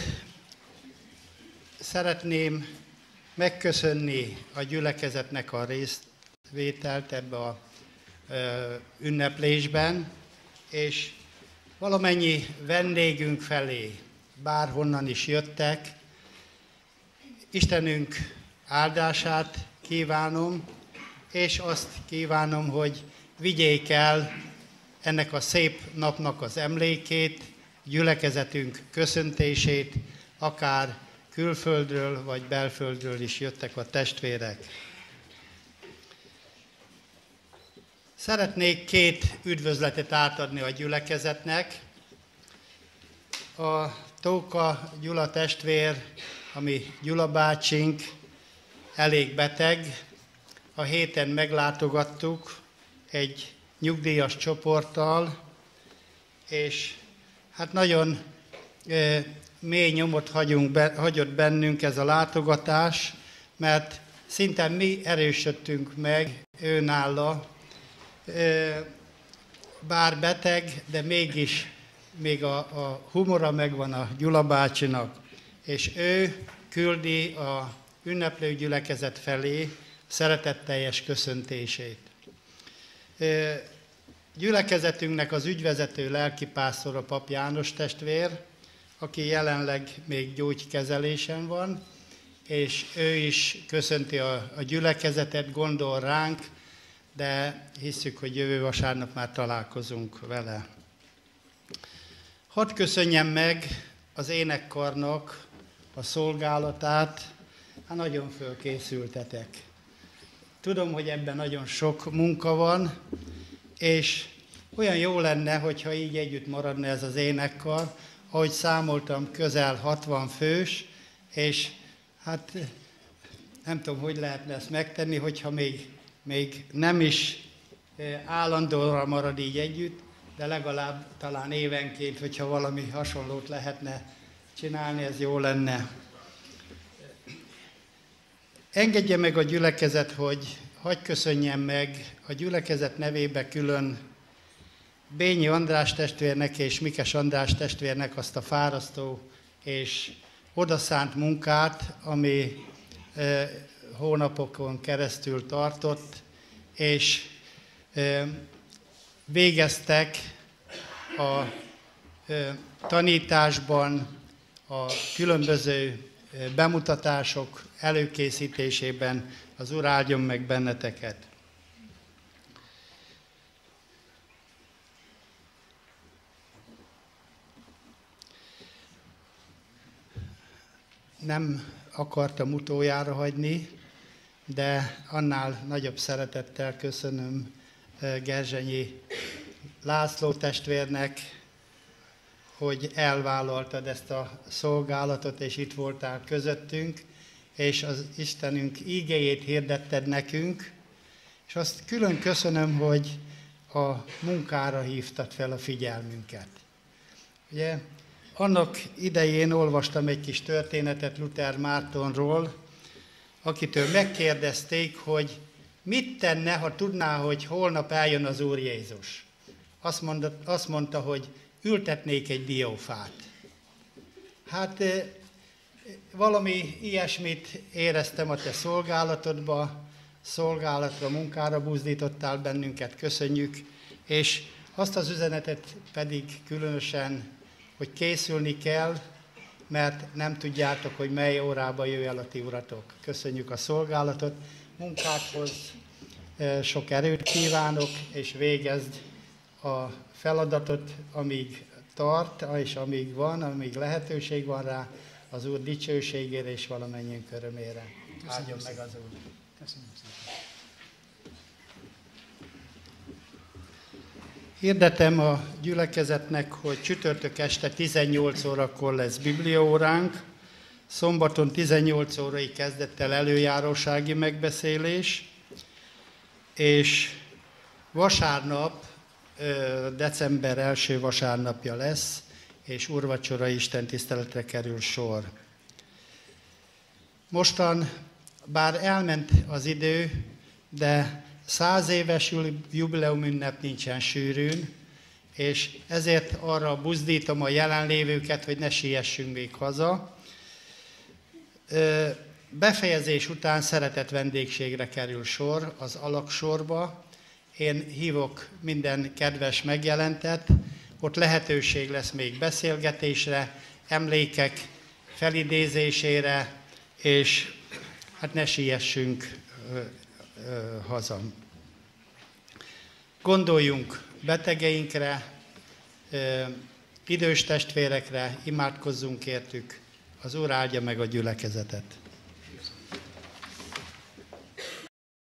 szeretném megköszönni a gyülekezetnek a részvételt ebbe a ünneplésben, és valamennyi vendégünk felé, bárhonnan is jöttek, Istenünk áldását kívánom, és azt kívánom, hogy vigyék el ennek a szép napnak az emlékét, gyülekezetünk köszöntését, akár külföldről vagy belföldről is jöttek a testvérek. Szeretnék 2 üdvözletet átadni a gyülekezetnek. A Tóka Gyula testvér, ami Gyula bácsink, elég beteg. A héten meglátogattuk egy nyugdíjas csoporttal, és hát nagyon mély nyomot hagyott bennünk ez a látogatás, mert szinte mi erősödtünk meg őnála, bár beteg, de mégis még a humora megvan a Gyula bácsinak, és ő küldi a ünneplő gyülekezet felé szeretetteljes köszöntését. Gyülekezetünknek az ügyvezető lelkipásztora Pap János testvér, aki jelenleg még gyógykezelésen van, és ő is köszönti a gyülekezetet, gondol ránk, de hisszük, hogy jövő vasárnap már találkozunk vele. Hadd köszönjem meg az énekkarnak a szolgálatát, hát nagyon fölkészültetek. Tudom, hogy ebben nagyon sok munka van, és olyan jó lenne, hogyha így együtt maradna ez az énekkar. Ahogy számoltam, közel 60 fős, és hát nem tudom, hogy lehetne ezt megtenni, hogyha még nem is állandóra marad így együtt, de legalább talán évenként, hogyha valami hasonlót lehetne csinálni, ez jó lenne. Engedje meg a gyülekezet, hogy hadd köszönjem meg a gyülekezet nevébe külön Bényi András testvérnek és Mikes András testvérnek azt a fárasztó és odaszánt munkát, ami hónapokon keresztül tartott, és végeztek a tanításban, a különböző bemutatások előkészítésében. Az Úr áldjon meg benneteket. Nem akartam utoljára hagyni, de annál nagyobb szeretettel köszönöm Gerzsenyi László testvérnek, hogy elvállaltad ezt a szolgálatot, és itt voltál közöttünk, és az Istenünk ígéjét hirdetted nekünk, és azt külön köszönöm, hogy a munkára hívtad fel a figyelmünket. Ugye, annak idején olvastam egy kis történetet Luther Mártonról, akitől megkérdezték, hogy mit tenne, ha tudná, hogy holnap eljön az Úr Jézus. Azt mondta, hogy ültetnék egy diófát. Hát valami ilyesmit éreztem a te szolgálatodba, szolgálatra, munkára buzdítottál bennünket, köszönjük, és azt az üzenetet pedig különösen, hogy készülni kell, mert nem tudjátok, hogy mely órába jöjj el a ti uratok. Köszönjük a szolgálatot, munkákhoz sok erőt kívánok, és végezd a feladatot, amíg tart, és amíg van, amíg lehetőség van rá, az Úr dicsőségére és valamennyiünk örömére. Áldjon meg az Úr. Köszönöm szépen. Hirdetem a gyülekezetnek, hogy csütörtök este 18 órakor lesz bibliaóránk, szombaton 18 órai kezdett el előjárósági megbeszélés, és vasárnap, december első vasárnapja lesz, és úrvacsora istentiszteletre kerül sor. Mostan, bár elment az idő, de 100 éves jubileumünnep nincsen sűrűn, és ezért arra buzdítom a jelenlévőket, hogy ne siessünk még haza. Befejezés után szeretett vendégségre kerül sor az alagsorba. Én hívok minden kedves megjelentet, ott lehetőség lesz még beszélgetésre, emlékek felidézésére, és hát ne siessünk haza. Gondoljunk betegeinkre, idős testvérekre, imádkozzunk értük, az Úr áldja meg a gyülekezetet.